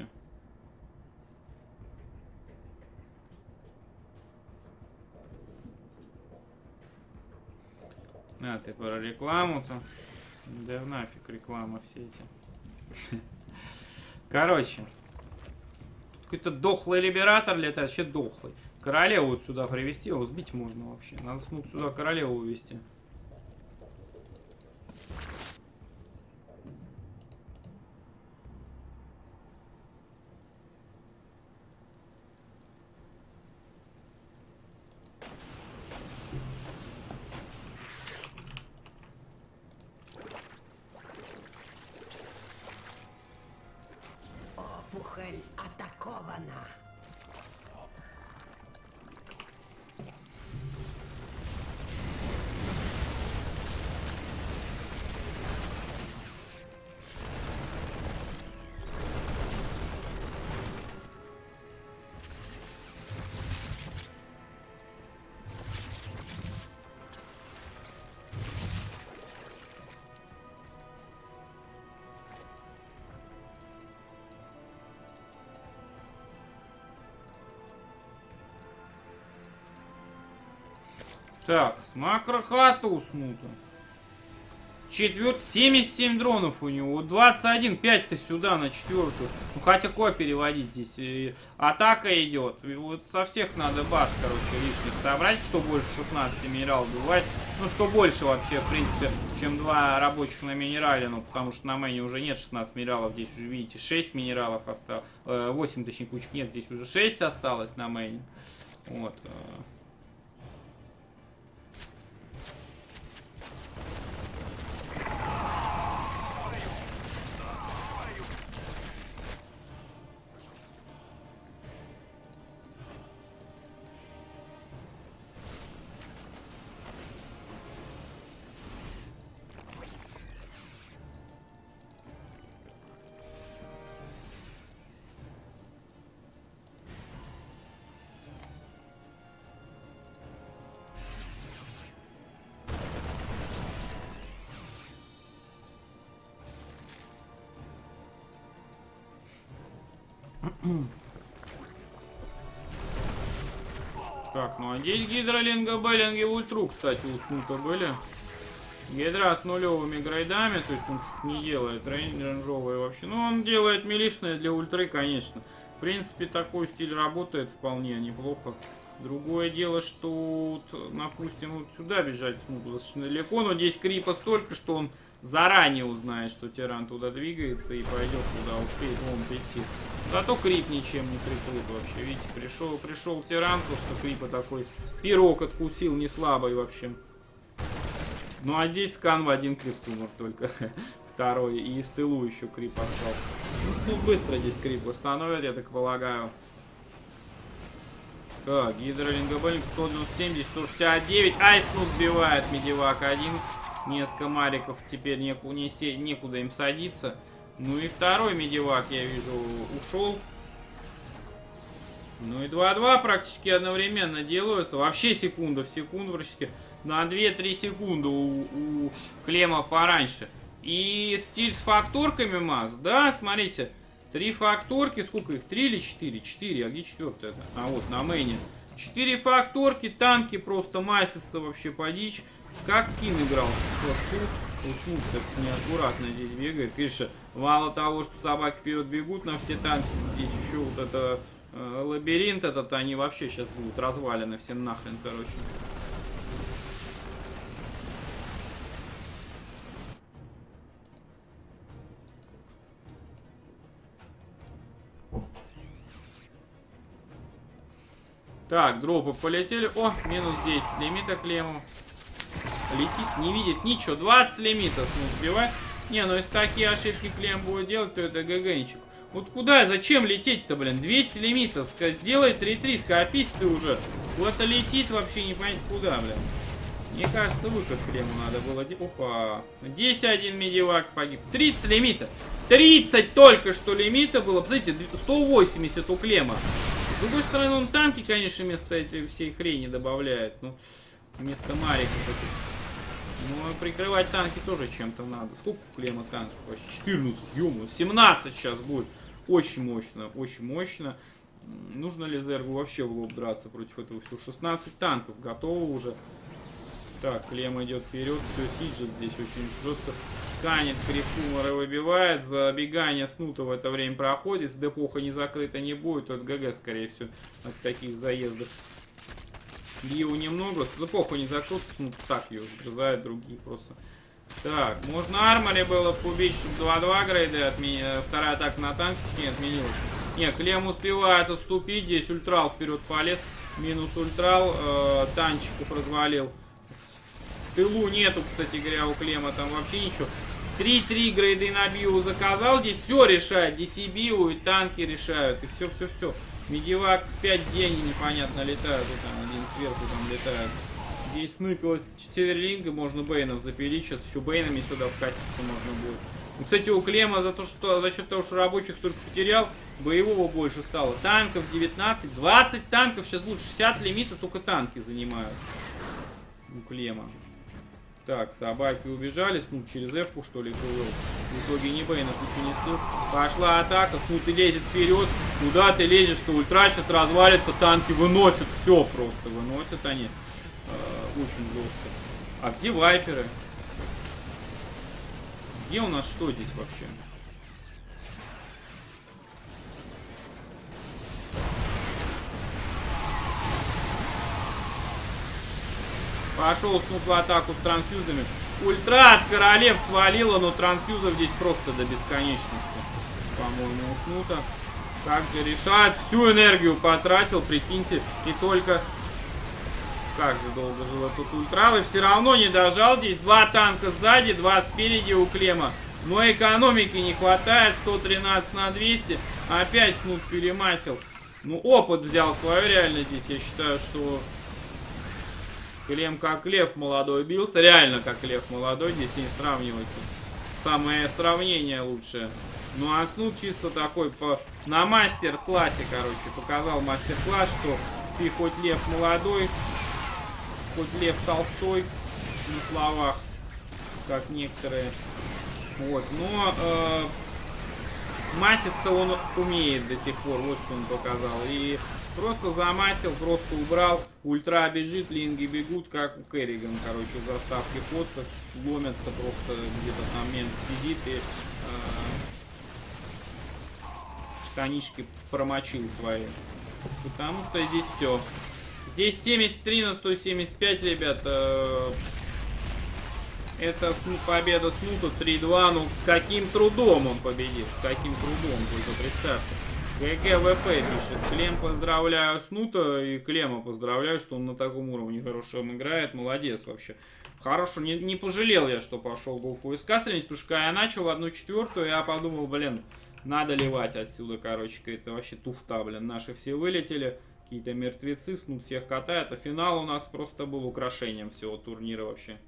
А, ты про рекламу-то? Да нафиг реклама все эти. Короче. Тут какой-то дохлый либератор летает, вообще дохлый. Королеву вот сюда привезти, его сбить можно вообще. Надо сюда королеву увезти. Опухоль атакована. Так, с макрохата уснута. 77 дронов у него. 21, 5-то сюда на 4-ю. Ну, хотя куда переводить здесь? Атака идет. И вот со всех надо баз, короче, лишних собрать, что больше 16 минералов бывает. Ну, что больше вообще, в принципе, чем 2 рабочих на минерале. Ну, потому что на мэне уже нет 16 минералов. Здесь уже, видите, 6 минералов осталось. 8, точнее, кучек нет. Здесь уже 6 осталось на мэне. Вот. Так, ну а здесь гидролинга, беллинги, ультру, кстати, уснуто были. Гидра с нулевыми грейдами, то есть он чуть не делает рейнджовые вообще. Ну, он делает милишное для ультры, конечно. В принципе, такой стиль работает вполне неплохо. Другое дело, что, вот, допустим, вот сюда бежать смогу достаточно далеко, но здесь крипа столько, что он заранее узнает, что тиран туда двигается и пойдет туда, успеет вон прийти. Зато крип ничем не прикрыт вообще. Видите, пришел тиран, просто крипа такой пирог откусил, не слабый вообще. Ну а здесь скан в один криптумор только. Второй. И в тылу еще крип остался. Ну быстро здесь крип восстановят, я так полагаю. Так, гидролингобеллинг 197, здесь 169. Айсну сбивает медивак 1. Несколько мариков, теперь некуда им садиться. Ну и второй медивак, я вижу, ушел. Ну и 2-2 практически одновременно делаются. Вообще секунда в секунду практически. На 2-3 секунды у Клема пораньше. И стиль с факторками масс, да, смотрите. 3 факторки, сколько их? 3 или 4? 4, а где 4-я? А вот на мэне. 4 факторки, танки просто массятся вообще по дичь. Как Кин играл с Уснут сейчас неаккуратно здесь бегает. Конечно, мало того, что собаки вперед бегут на все танки, здесь еще вот это лабиринт этот, они вообще сейчас будут развалены всем нахрен, короче. Так, дропы полетели. О, минус 10 лимита Клему. Летит, не видит ничего. 20 лимитов сбивает. Не, ну если такие ошибки Клем будет делать, то это ГГнчик. Вот куда, зачем лететь-то, блин? 200 лимитов. Сделай 3-3, скопись ты уже. Вот это летит вообще не понять куда, блин. Мне кажется, выход к Клему надо было. Опа. Здесь один медивак погиб. 30 лимита. 30 только что лимита было. Посмотрите, 180 у Клема. С другой стороны, он танки, конечно, вместо этой всей хрени добавляет. Ну, вместо мариков этих. Ну, прикрывать танки тоже чем-то надо. Сколько у Клема танков? 14, ё-моё, 17 сейчас будет. Очень мощно, очень мощно. Нужно ли Зергу вообще в лоб драться против этого всего? 16 танков готово уже. Так, Клем идет вперед, все, Сиджет здесь очень жестко сканет, Крикумора выбивает, забегание Снута в это время проходит, если депоха не закрыта не будет, то это ГГ, скорее всего, от таких заездов. Лиу немного, депоху не закрыт, Снут так ее сгрызает, другие просто. Так, можно армори было убить, чтобы 2-2 грейды, вторая атака на танк не отменилась. Нет, Клем успевает отступить, здесь ультрал вперед полез, минус ультрал, танчика развалил. В тылу нету, кстати говоря, у Клема там вообще ничего. 3-3 грейды на био заказал, здесь все решает, здесь и био, и танки решают, и все. Медивак 5 дней непонятно летают, вот там один сверху там летает. Здесь сныкалось 4 линга, можно бейнов запилить, сейчас еще бейнами сюда вкатиться можно будет. Ну, кстати, у Клема за счет того, что рабочих столько потерял, боевого больше стало. Танков 19, 20 танков, сейчас будет 60 лимита, только танки занимают у Клема. Так, собаки убежали, Снут через F-ку что ли плывел. В итоге ни бейнов ничего не слил. Пошла атака, Снут и лезет вперед. Куда ты лезешь, что ультра сейчас развалится, танки выносят, все просто выносят они. Очень жестко. А где вайперы? Где у нас что здесь вообще? Пошел Снут в атаку с трансфьюзами. Ультра от королев свалила, но трансфьюзов здесь просто до бесконечности. По-моему, у Снута. Как же решает. Всю энергию потратил, прикиньте. И только... Как же долго жил этот ультрал. И все равно не дожал. Здесь 2 танка сзади, 2 спереди у Клема. Но экономики не хватает. 113 на 200. Опять Снут перемасил. Ну, опыт взял свое реально здесь. Я считаю, что... Клем как лев молодой бился. Реально как лев молодой. Здесь не сравнивать. Самое сравнение лучшее. Ну а Снут чисто такой на мастер-классе, короче. Показал мастер-класс, что ты хоть лев молодой, хоть лев толстой. На словах. Как некоторые. Вот. Но маситься он умеет до сих пор. Вот что он показал. И... Просто замасил, просто убрал. Ультра бежит, линги бегут, как у Керриган, короче, в заставке подсов. Ломятся просто где-то там мент сидит и штанишки промочил свои. Потому что здесь все. Здесь 73 на 175, ребят. Это победа Снута 3-2. Ну, с каким трудом он победил. С каким трудом, только представьте. ГГВП пишет. Клем, поздравляю Снута, и Клема поздравляю, что он на таком уровне хорошем играет. Молодец вообще. Хорошо, не пожалел я, что пошел Гуфу СК стримить, потому что я начал 1/4, я подумал, блин, надо ливать отсюда, короче, это вообще туфта, блин. Наши все вылетели, какие-то мертвецы, Снут всех катает, а финал у нас просто был украшением всего турнира вообще.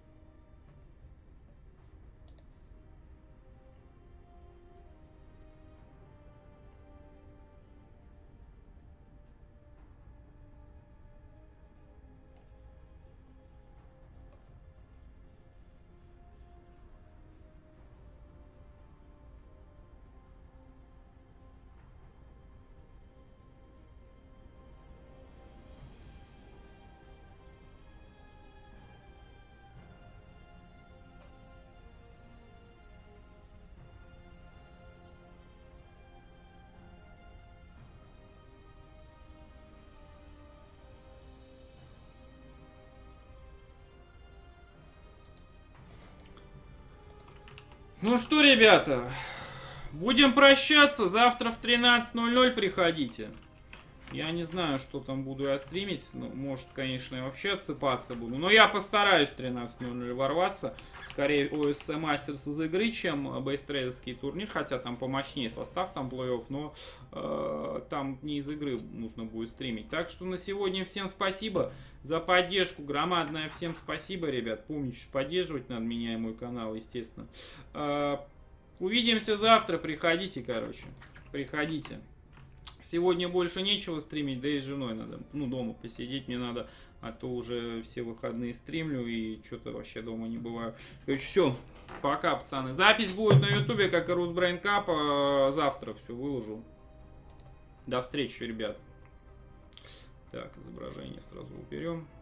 Ну что, ребята, будем прощаться. Завтра в 13:00 приходите. Я не знаю, что там буду я стримить. Ну, может, конечно, я вообще отсыпаться буду. Но я постараюсь в 13:00 ворваться. Скорее ОСЦ Мастерс из игры, чем бейстрейдовский турнир. Хотя там помощнее состав, там плей-офф. Но там не из игры нужно будет стримить. Так что на сегодня всем спасибо за поддержку. Громадное всем спасибо, ребят. Помните, что поддерживать надо меня и мой канал, естественно. Увидимся завтра. Приходите, короче. Приходите. Сегодня больше нечего стримить, да и с женой надо, ну, дома посидеть мне надо, а то уже все выходные стримлю и что-то вообще дома не бываю. Короче, все, пока, пацаны. Запись будет на ютубе, как и Русбрейн Кап, завтра все выложу. До встречи, ребят. Так, изображение сразу уберем.